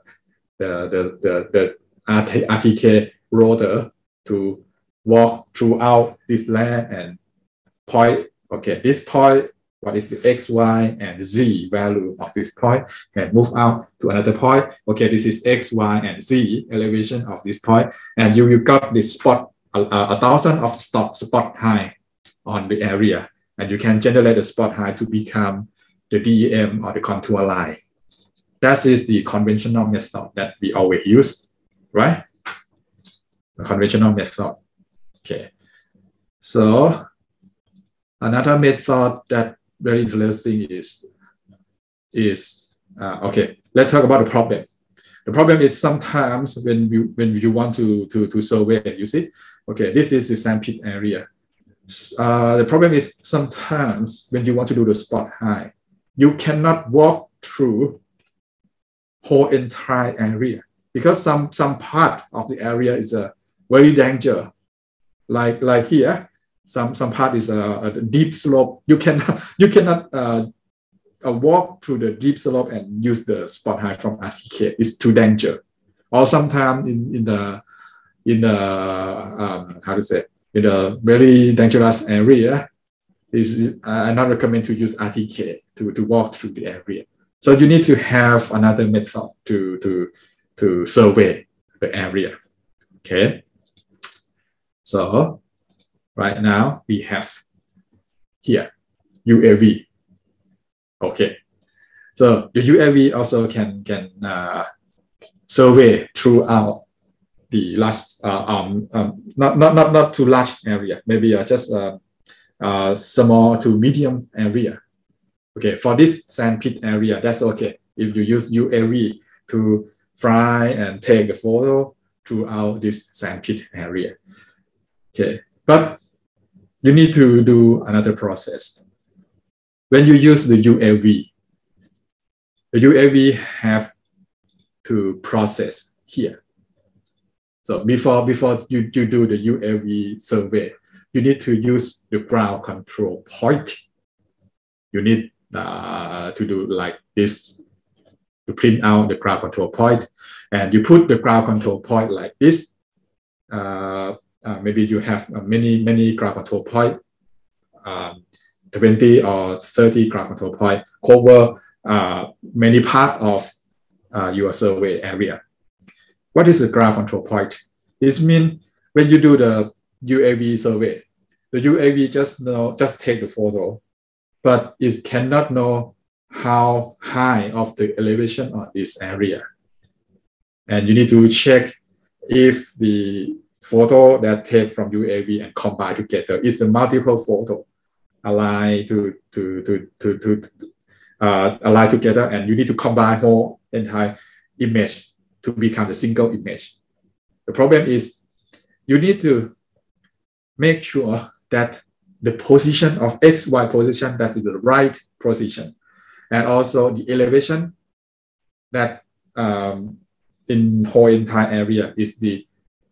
RTK rotor to walk throughout this land and point. Okay, this point, what is the X, Y, and Z value of this point, and move out to another point. Okay, this is X, Y, and Z elevation of this point, and you got this spot, 1,000 of spot high on the area, and you can generate the spot high to become the DEM or the contour line. That is the conventional method that we always use, right? The conventional method. Okay, so another method that very interesting is okay. Let's talk about the problem. The problem is sometimes when you want to survey, you see, okay, this is the sandpit area. The problem is sometimes when you want to do the spot high, you cannot walk through whole entire area because some part of the area is a very danger. Like here, some part is a deep slope. You cannot walk through the deep slope and use the spot high from RTK. It's too dangerous. Or sometimes in the how to say, in a very dangerous area, I not recommend to use RTK to walk through the area. So you need to have another method to survey the area. Okay. So right now we have here UAV. Okay. So the UAV also can survey throughout the large not too large area, maybe just small to medium area. Okay, for this sandpit area, that's okay if you use UAV to fly and take a photo throughout this sandpit area. Okay, but you need to do another process. When you use the UAV have to process here. So before you do the UAV survey, you need to use the ground control point. You need to do like this, to print out the ground control point, and you put the ground control point like this. Maybe you have many ground control point, 20 or 30 ground control point cover many part of your survey area. What is the ground control point? It means when you do the UAV survey, the UAV just take the photo, but it cannot know how high of the elevation of this area. And you need to check if the photo that take from UAV and combine together is the multiple photo align align together, and you need to combine whole entire image to become a single image. The problem is you need to make sure that the position of XY position, that is the right position, and also the elevation that in whole entire area is the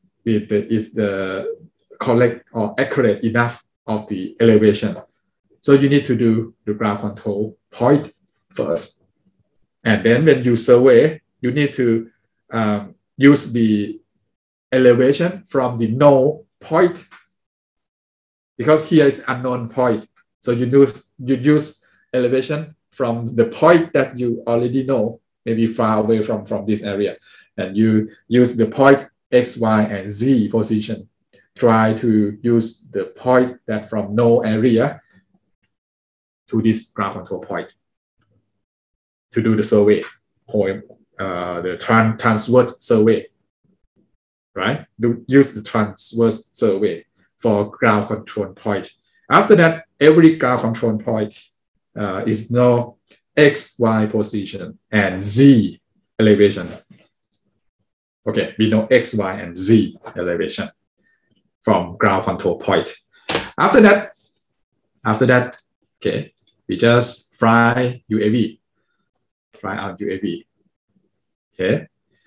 correct or accurate enough of the elevation. So you need to do the ground control point first, and then when you survey, you need to use the elevation from the null point, because here is unknown point. So you use elevation from the point that you already know, maybe far away from this area, and you use the point X, Y, and Z position. Try to use the point that from no area to this ground control point to do the survey, or the transverse survey, right? Use the transverse survey for ground control point. After that, every ground control point is no X, Y position and Z elevation. Okay, we know X, Y, and Z elevation from ground control point. After that, okay, we just fly out UAV. Okay,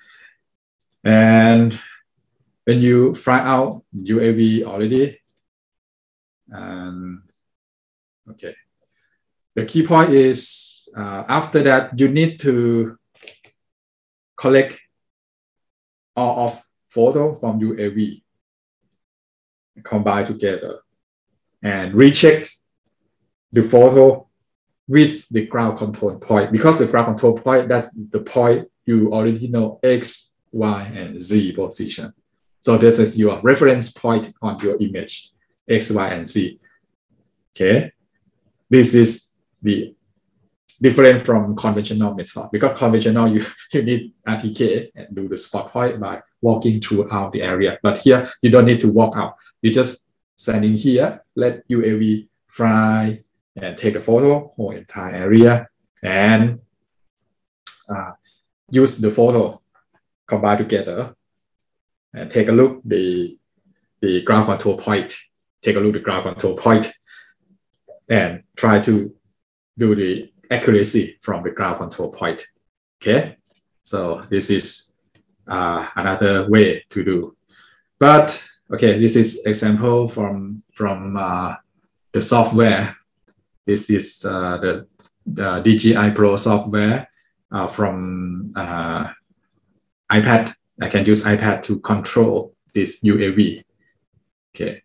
and when you fly out UAV already, okay, the key point is after that you need to collect all of photo from UAV, combine together, and recheck the photo with the ground control point, because the ground control point, that's the point you already know X, Y, and Z position. So this is your reference point on your image, X, Y, and Z. Okay, this is the different from conventional method, because conventional you need RTK and do the spot point by walking throughout the area. But here you don't need to walk out. You just standing here, let UAV fly and take a photo whole entire area, and use the photo combine together and take a look the ground control point. Take a look at the ground control point and try to do the accuracy from the ground control point. Okay, so this is another way to do. But okay, this is example from the software. This is the DJI Pro software from iPad. I can use iPad to control this UAV. Okay.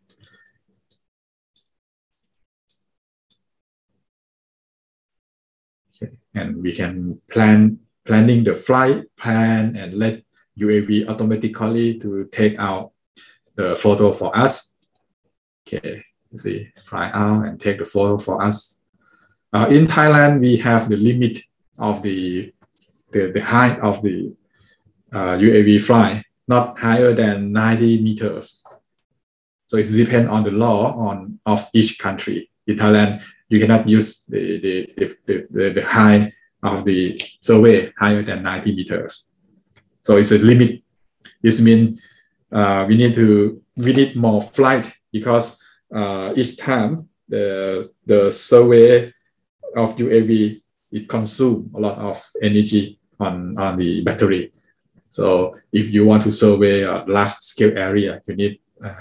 Okay. And we can planning the flight plan and let UAV automatically to take out the photo for us. Okay. You see, fly out and take the photo for us. In Thailand, we have the limit of the height of the UAV fly, not higher than 90 meters. So it depends on the law of each country. In Thailand, you cannot use the height of the survey higher than 90 meters. So it's a limit. This means we need more flight, because each time the survey of UAV, it consumes a lot of energy on the battery. So if you want to survey a large scale area, you need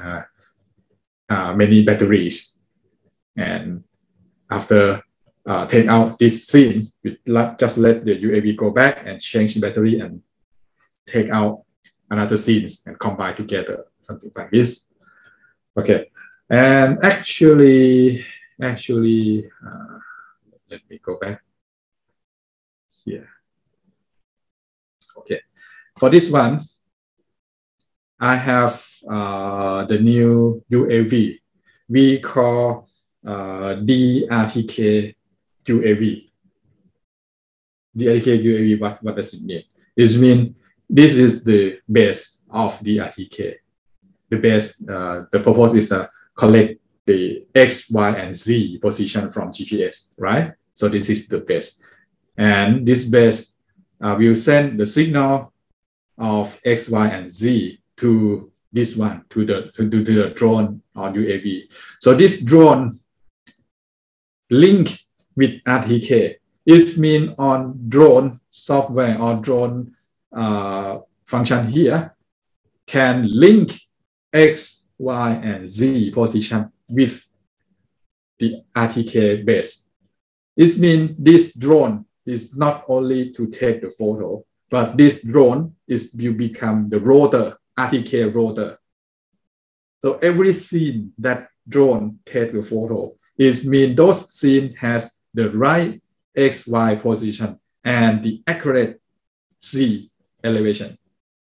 many batteries. And after take out this scene, just let the UAV go back and change the battery and take out another scenes and combine together, something like this. Okay, and actually, let me go back here. Okay, for this one, I have the new UAV. We call DRTK UAV. DRTK UAV, what does it mean? It means this is the base of DRTK. The base, the purpose is to collect the X, Y, and Z position from GPS, right? So this is the base. And this base will send the signal of X, Y, and Z to this one, to the drone or UAV. So this drone link with RTK. It means on drone software or drone function here can link X, Y, and Z position with the RTK base. It means this drone is not only to take the photo, but this drone will become the rotor, RTK rotor. So every scene that drone take the photo, it means those scene has the right X, Y position and the accurate Z elevation.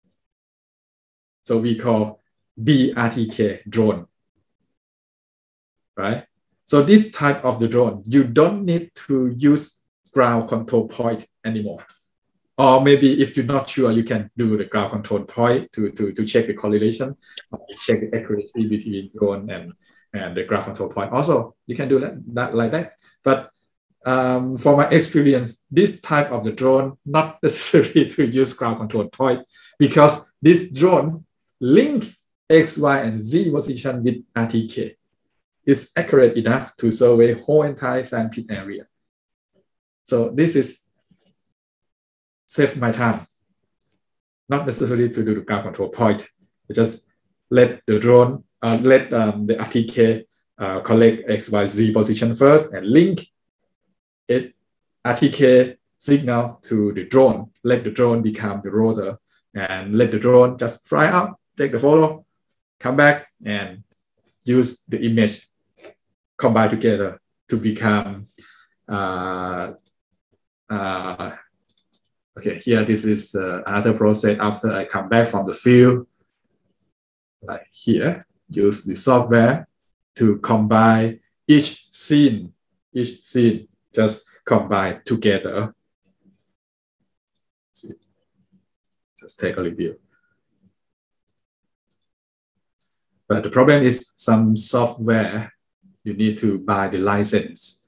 So we call DRTK drone, right? So this type of the drone, you don't need to use ground control point anymore. Or maybe if you're not sure, you can do the ground control point to check the correlation, or check the accuracy between drone and the ground control point. Also, you can do that like that. But for my experience, this type of the drone, not necessary to use ground control point, because this drone link X, Y, and Z position with RTK is accurate enough to survey whole entire sandpit area. So this is save my time. Not necessarily to do the ground control point. Just let the drone, let the RTK collect X, Y, Z position first and link it RTK signal to the drone. Let the drone become the rotor and let the drone just fly out, take the photo, come back and use the image combined together to become okay, here this is another process after I come back from the field. Like here, use the software to combine each scene just combine together. See, just take a review. But the problem is some software, you need to buy the license.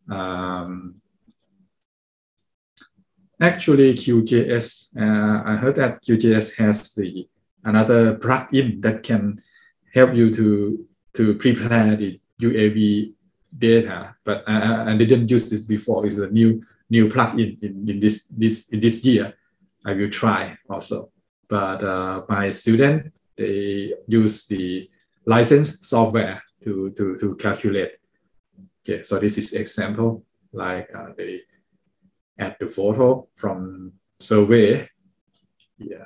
Actually, QGIS, I heard that QGIS has another plugin that can help you to prepare the UAV data, but I didn't use this before. It's a new plugin in this year. I will try also. But my student, they use the licensed software to calculate. Okay, so this is example, like they add the photo from survey. Yeah.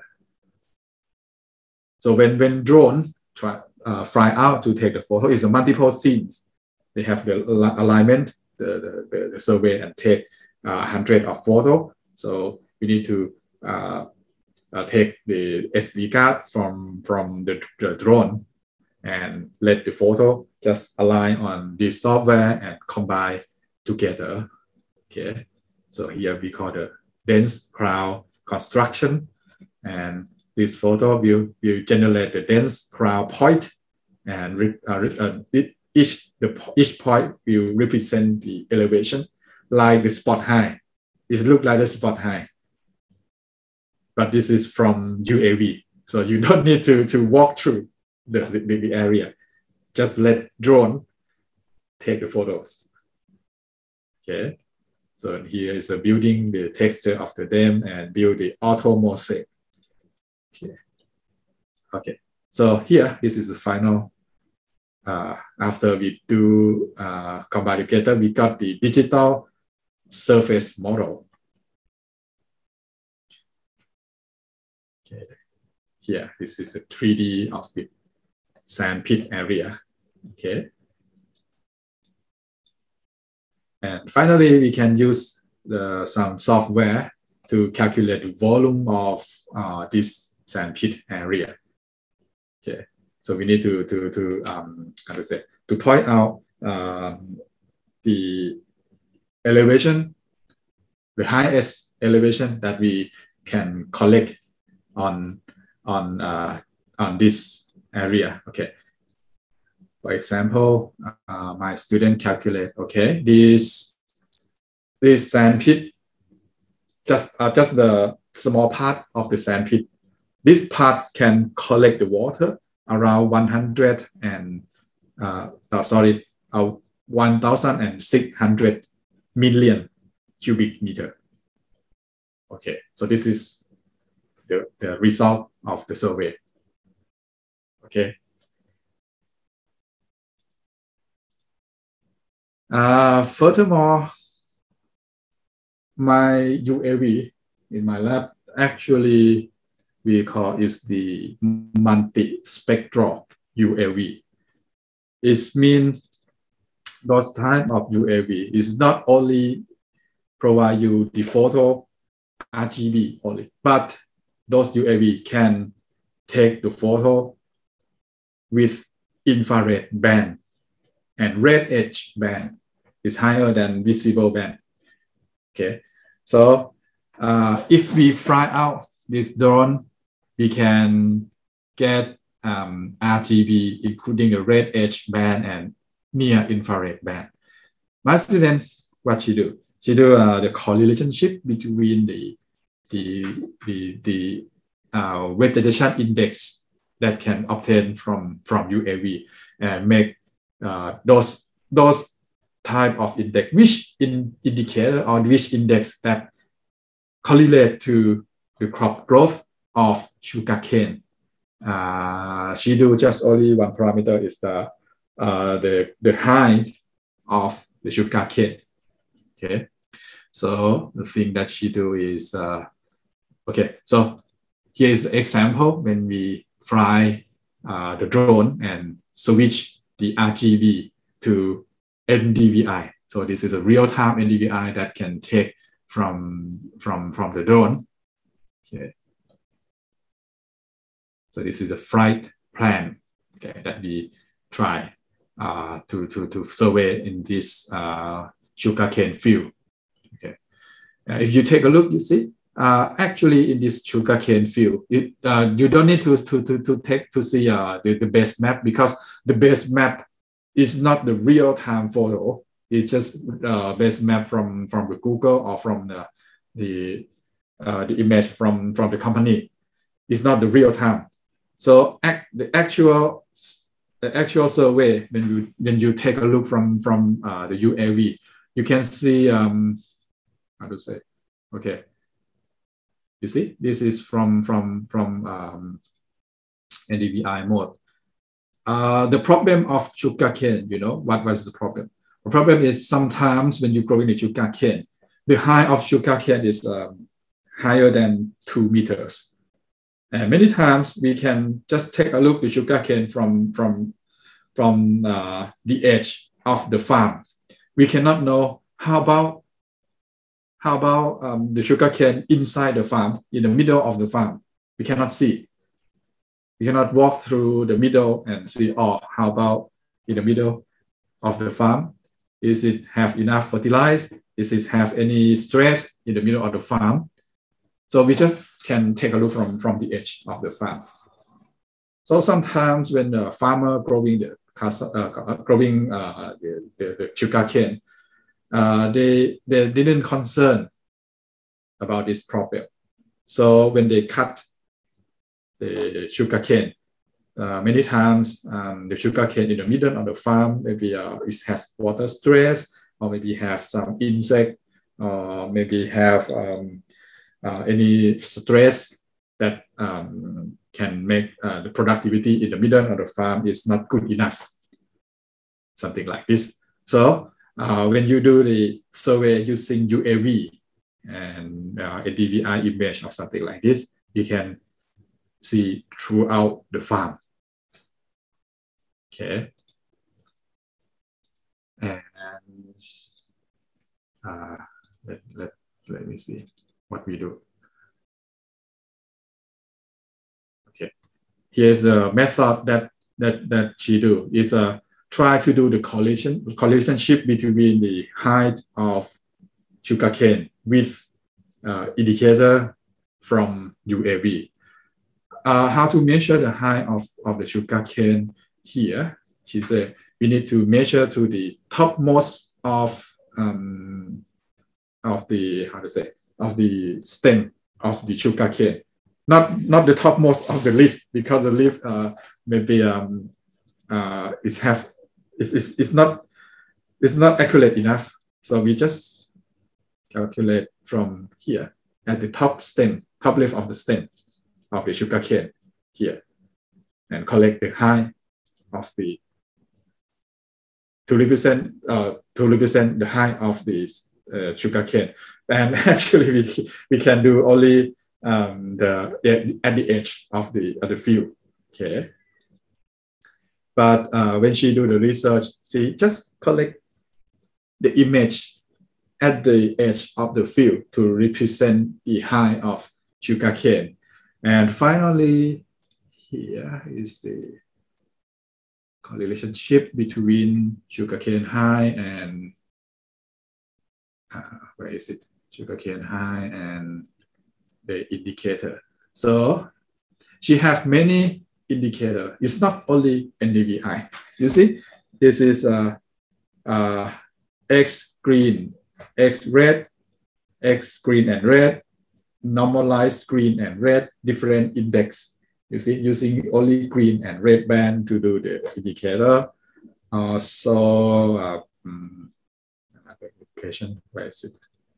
So when drone fly out to take the photo, it's a multiple scenes. They have the alignment, the survey, and take 100 of photo. So we need to take the SD card from the drone and let the photo just align on this software and combine together. Okay. So here we call the dense cloud construction, and this photo will generate the dense cloud point, and each point will represent the elevation, like the spot high. It looks like the spot high, but this is from UAV, so you don't need to walk through the area. Just let drone take the photos. Okay. So here is building the texture of the dam and build the auto mosaic. Okay. So here, this is the final. After we do combine together, we got the digital surface model. Okay. Here, this is a 3D of the sand pit area. Okay. And finally, we can use some software to calculate the volume of this sand pit area. Okay. So we need to point out the elevation, the highest elevation that we can collect on this area. Okay. For example, my student calculate. Okay, this sand pit, just the small part of the sand pit. This part can collect the water around 1,600 million cubic meter. Okay, so this is the result of the survey. Okay. Furthermore, my UAV in my lab actually we call is the multi-spectral UAV. It means those type of UAV is not only provide you the photo RGB only, but those UAV can take the photo with infrared band and red edge band is higher than visible band. Okay, so if we fly out this drone, we can get RGB, including the red edge band and near infrared band. My student, what she do? She do the correlationship between the vegetation index that can obtain from UAV and make those type of index, which indicator or which index that correlate to the crop growth of sugarcane. She do just only one parameter is the height of the sugarcane. Okay, so the thing that she do is okay. So here is an example when we fly the drone and switch the RGB to NDVI. So this is a real-time NDVI that can take from the drone. Okay. So this is the flight plan, okay, that we try to survey in this sugarcane field. Okay. If you take a look, you see actually in this sugarcane field, you don't need to see the base map, because the base map is not the real-time photo. It's just base map from the Google or from the image from the company. It's not the real time. So the actual survey, when you take a look from the UAV, you can see how to say, okay. You see, this is from NDVI mode. The problem of sugarcane, you know, what was the problem? The problem is sometimes when you grow in the sugarcane, the height of sugarcane is higher than 2 meters. And many times we can just take a look at sugarcane from the edge of the farm. We cannot know how about the sugarcane inside the farm, in the middle of the farm. We cannot see. We cannot walk through the middle and see, oh, how about in the middle of the farm? Is it have enough fertilized? Is it have any stress in the middle of the farm? So we just can take a look from the edge of the farm. So sometimes when the farmer growing the sugarcane, they didn't concern about this problem. So when they cut the sugarcane, many times the sugarcane in the middle of the farm, maybe it has water stress, or maybe have some insect, or maybe have any stress that can make the productivity in the middle of the farm is not good enough. Something like this. So when you do the survey using UAV and a DVI image or something like this, you can see throughout the farm. Okay. And let me see what we do. Okay. Here's the method that she do is try to do the correlationship between the height of sugarcane with indicator from UAV. How to measure the height of the sugarcane here? She said we need to measure to the topmost of the stem of the sugarcane, not the topmost of the leaf, because the leaf maybe it's not accurate enough. So we just calculate from here at the top leaf of the stem of the sugarcane here, and collect the height of the to represent the height of the sugarcane. And actually we can do only at the edge of the field. Okay. But when she do the research, she just collect the image at the edge of the field to represent the height of sugarcane. And finally, here is the correlationship between sugarcane height and where is it? Sugarcane height and the indicator. So she have many indicator. It's not only NDVI. You see, this is X green, X red, X green and red, normalized green and red, different index. You see, using only green and red band to do the indicator. Application, where is it?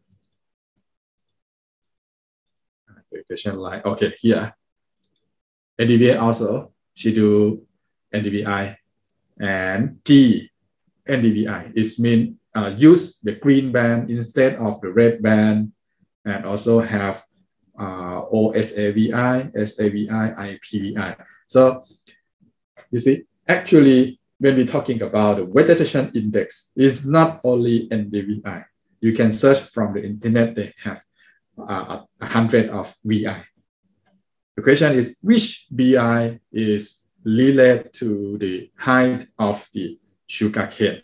Application line. Okay, here. NDVI also, she do NDVI, and T NDVI is mean use the green band instead of the red band, and also have OSAVI, SAVI, IPVI. So you see, actually, when we're talking about the vegetation index, it's not only NDVI. You can search from the internet, they have 100 of VI. The question is, which BI is related to the height of the sugarcane?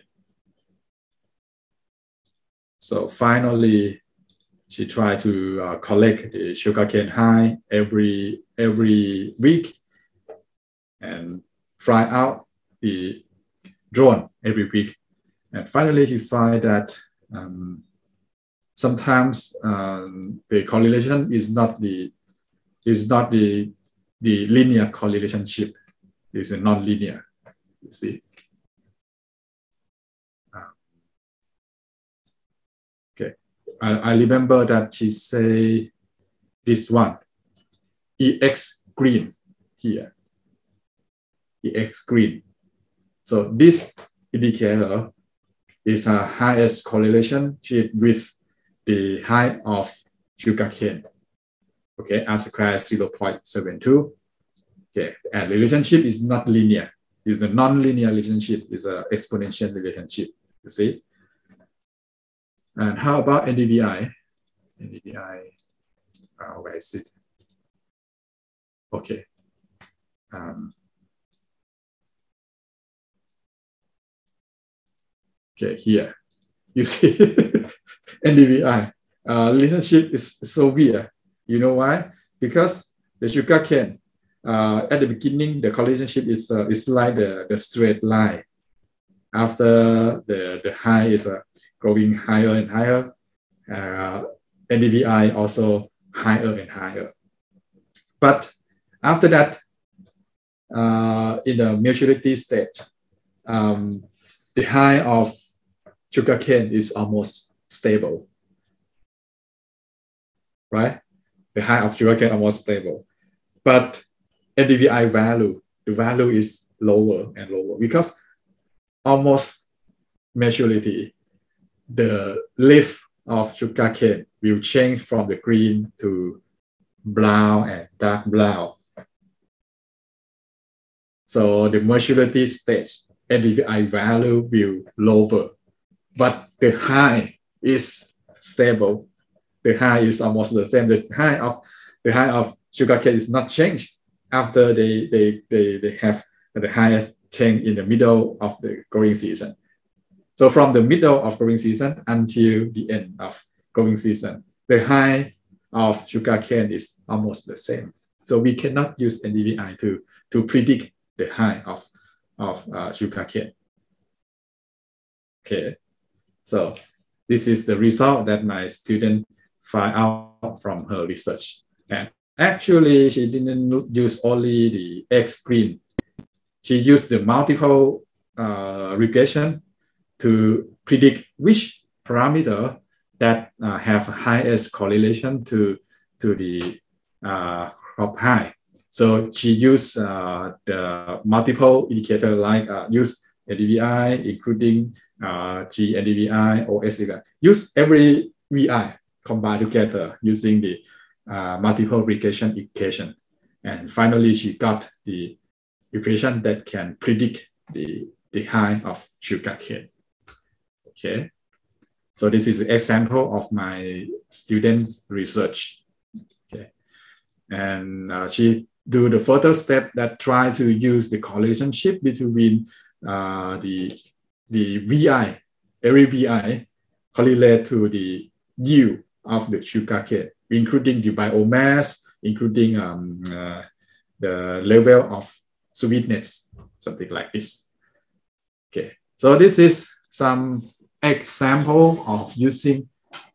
So finally, she tried to collect the sugarcane height every week and fly out the drone every week. And finally, he find that sometimes the correlation is not the linear correlation ship. It's a non-linear, you see. Okay, I remember that she say this one, EX green here, EX green. So this indicator is a highest correlation with the height of sugarcane. Okay, R squared 0.72. Okay, and relationship is not linear. It's a non-linear relationship. It's an exponential relationship. You see. And how about NDVI? NDVI, where is it? Okay. Okay, here. You see, NDVI relationship is so weird. You know why? Because the sugarcane, at the beginning, the correlationship is like the straight line. After the high is going higher and higher, NDVI also higher and higher. But after that, in the maturity stage, the high of sugarcane is almost stable, right? The height of sugarcane almost stable. but NDVI value, the value is lower and lower because almost maturity, the leaf of sugarcane will change from the green to brown and dark brown. So the maturity stage, NDVI value will lower, but the high is stable. The high is almost the same. The high of sugarcane is not changed after they have the highest change in the middle of the growing season. So from the middle of growing season until the end of growing season, the high of sugarcane is almost the same. So we cannot use NDVI to predict the high of sugarcane. Okay, so this is the result that my student found out from her research. And actually, she didn't use only the X green. She used the multiple regression to predict which parameter that have highest correlation to the crop high. So she used the multiple indicator like use NDVI, including GNDVI or SDVI. Use every VI combined together using the multiple regression equation. And finally, she got the equation that can predict the high of sugarcane. Okay, so this is an example of my student's research. Okay, and she do the further step that try to use the correlationship between the VI, every VI correlate to the yield of the sugarcane, including the biomass, including the level of sweetness, something like this. Okay, so this is some example of using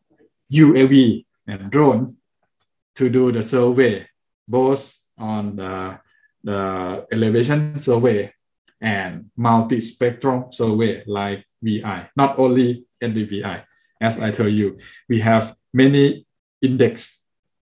UAV and drone to do the survey, both on the elevation survey and multi-spectrum survey like VI, not only NDVI. As I told you, we have many index,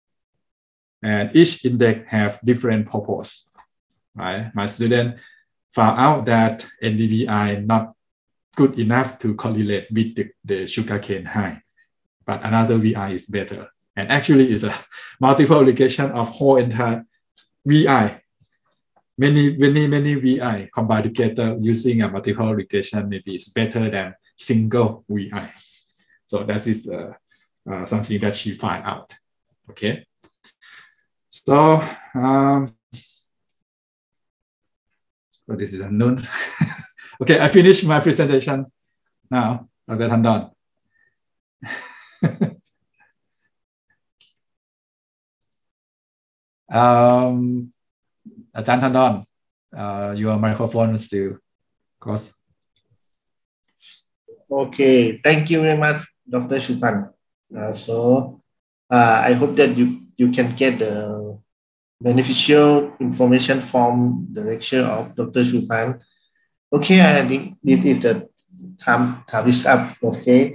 and each index have different purpose. Right? My student found out that NDVI not good enough to correlate with the sugarcane high, but another VI is better. And actually, it's a multiple regression of whole entire VI. Many VI combined together using a multiple regression maybe is better than single VI. So that is something that she find out. Okay. So, so this is unknown. Okay, I finished my presentation now, Dr. Tandon. Ajahn Tandon, your microphone is still closed. Okay, thank you very much, Dr. Supan. I hope that you can get the beneficial information from the lecture of Dr. Supan. Okay, I think this is the time is up. Okay.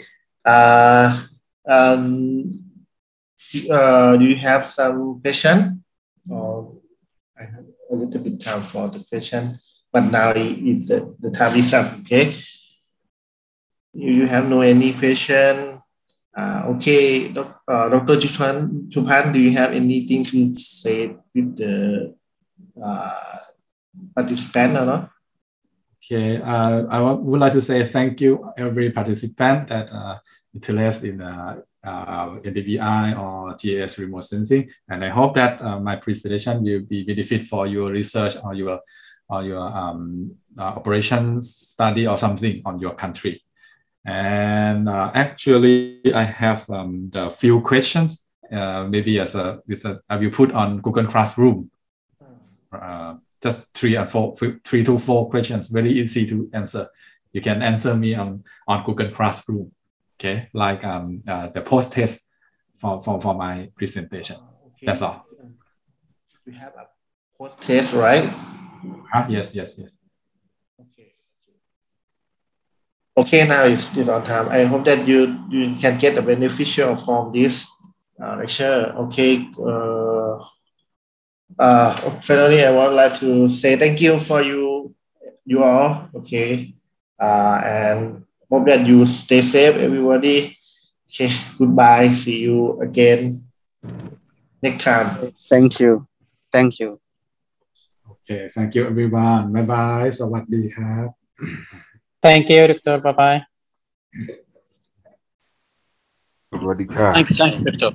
Do you have some question? Or I have a little bit time for the question, but now it's the time is up. Okay. You have no any question? Okay, Dr. Supan, do you have anything to say with the participant or not? Okay, I would like to say thank you every participant that interested in NDVI or GIS remote sensing, and I hope that my presentation will be benefit for your research or your operations study or something on your country. And actually, I have the few questions. Maybe I will put on Google Classroom. Just 3 to 4 questions, very easy to answer. You can answer me on Google Classroom, okay? Like the post test for my presentation. Okay. That's all. We have a post test, right? Yes. Okay. Okay, now it's still on time. I hope that you can get a beneficial from this lecture. Okay. Finally, I would like to say thank you for you all. Okay. And hope that you stay safe, everybody. Okay. Goodbye. See you again next time. Thank you. Thank you. Okay, thank you everyone. Bye bye. สวัสดีครับ Thank you, Doctor. Bye bye. Thanks, Doctor.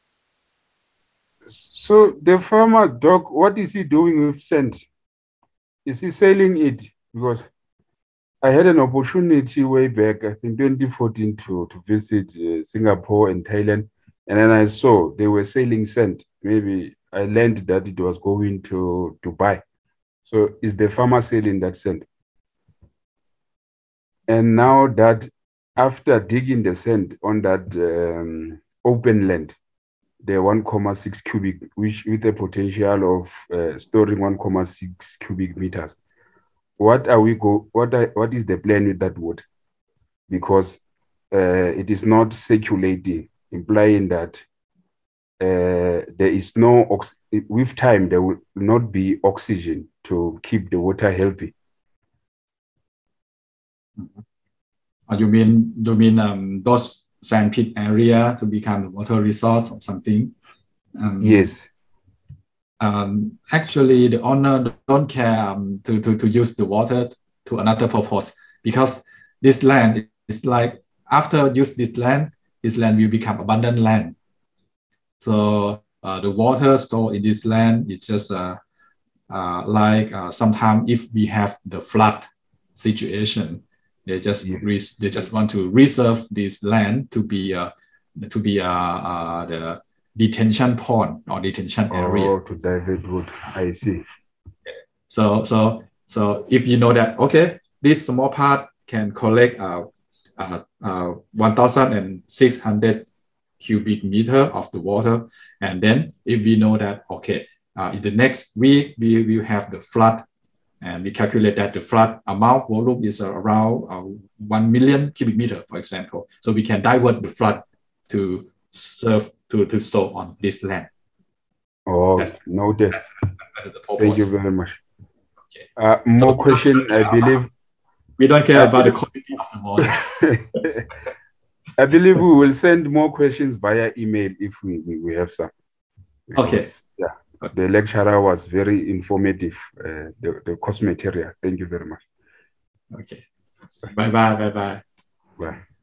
So the farmer, Doc, what is he doing with sand? Is he selling it? Because I had an opportunity way back, I think 2014, to visit Singapore and Thailand, and then I saw they were selling sand. Maybe I learned that it was going to Dubai. So is the farmer selling that sand? And now that after digging the sand on that open land, the 1,6 cubic, which with a potential of storing 1,6 cubic meters. What is the plan with that water? Because it is not circulating, implying that there is no with time there will not be oxygen to keep the water healthy. You mean those sandpit area to become the water resource or something? Yes. Actually, the owner don't care to use the water to another purpose, because this land is like, after use this land will become abundant land. So the water stored in this land is just like sometimes if we have the flood situation, they just want to reserve this land to be the detention pond or detention area. To divert wood. I see. So if you know that, okay, this small part can collect 1,600 cubic meter of the water, and then if we know that, okay, in the next week we will have the flood, and we calculate that the flood amount volume is around 1 million cubic meter, for example. So we can divert the flood to serve to store on this land. Oh, noted. That's the purpose. Thank you very much. Okay. More question, I believe. We don't care about the quality of the water. I believe we will send more questions via email if we have some. Because, okay. Yeah. The lecturer was very informative, the course material. Thank you very much. Okay. Bye-bye. Bye-bye. Bye.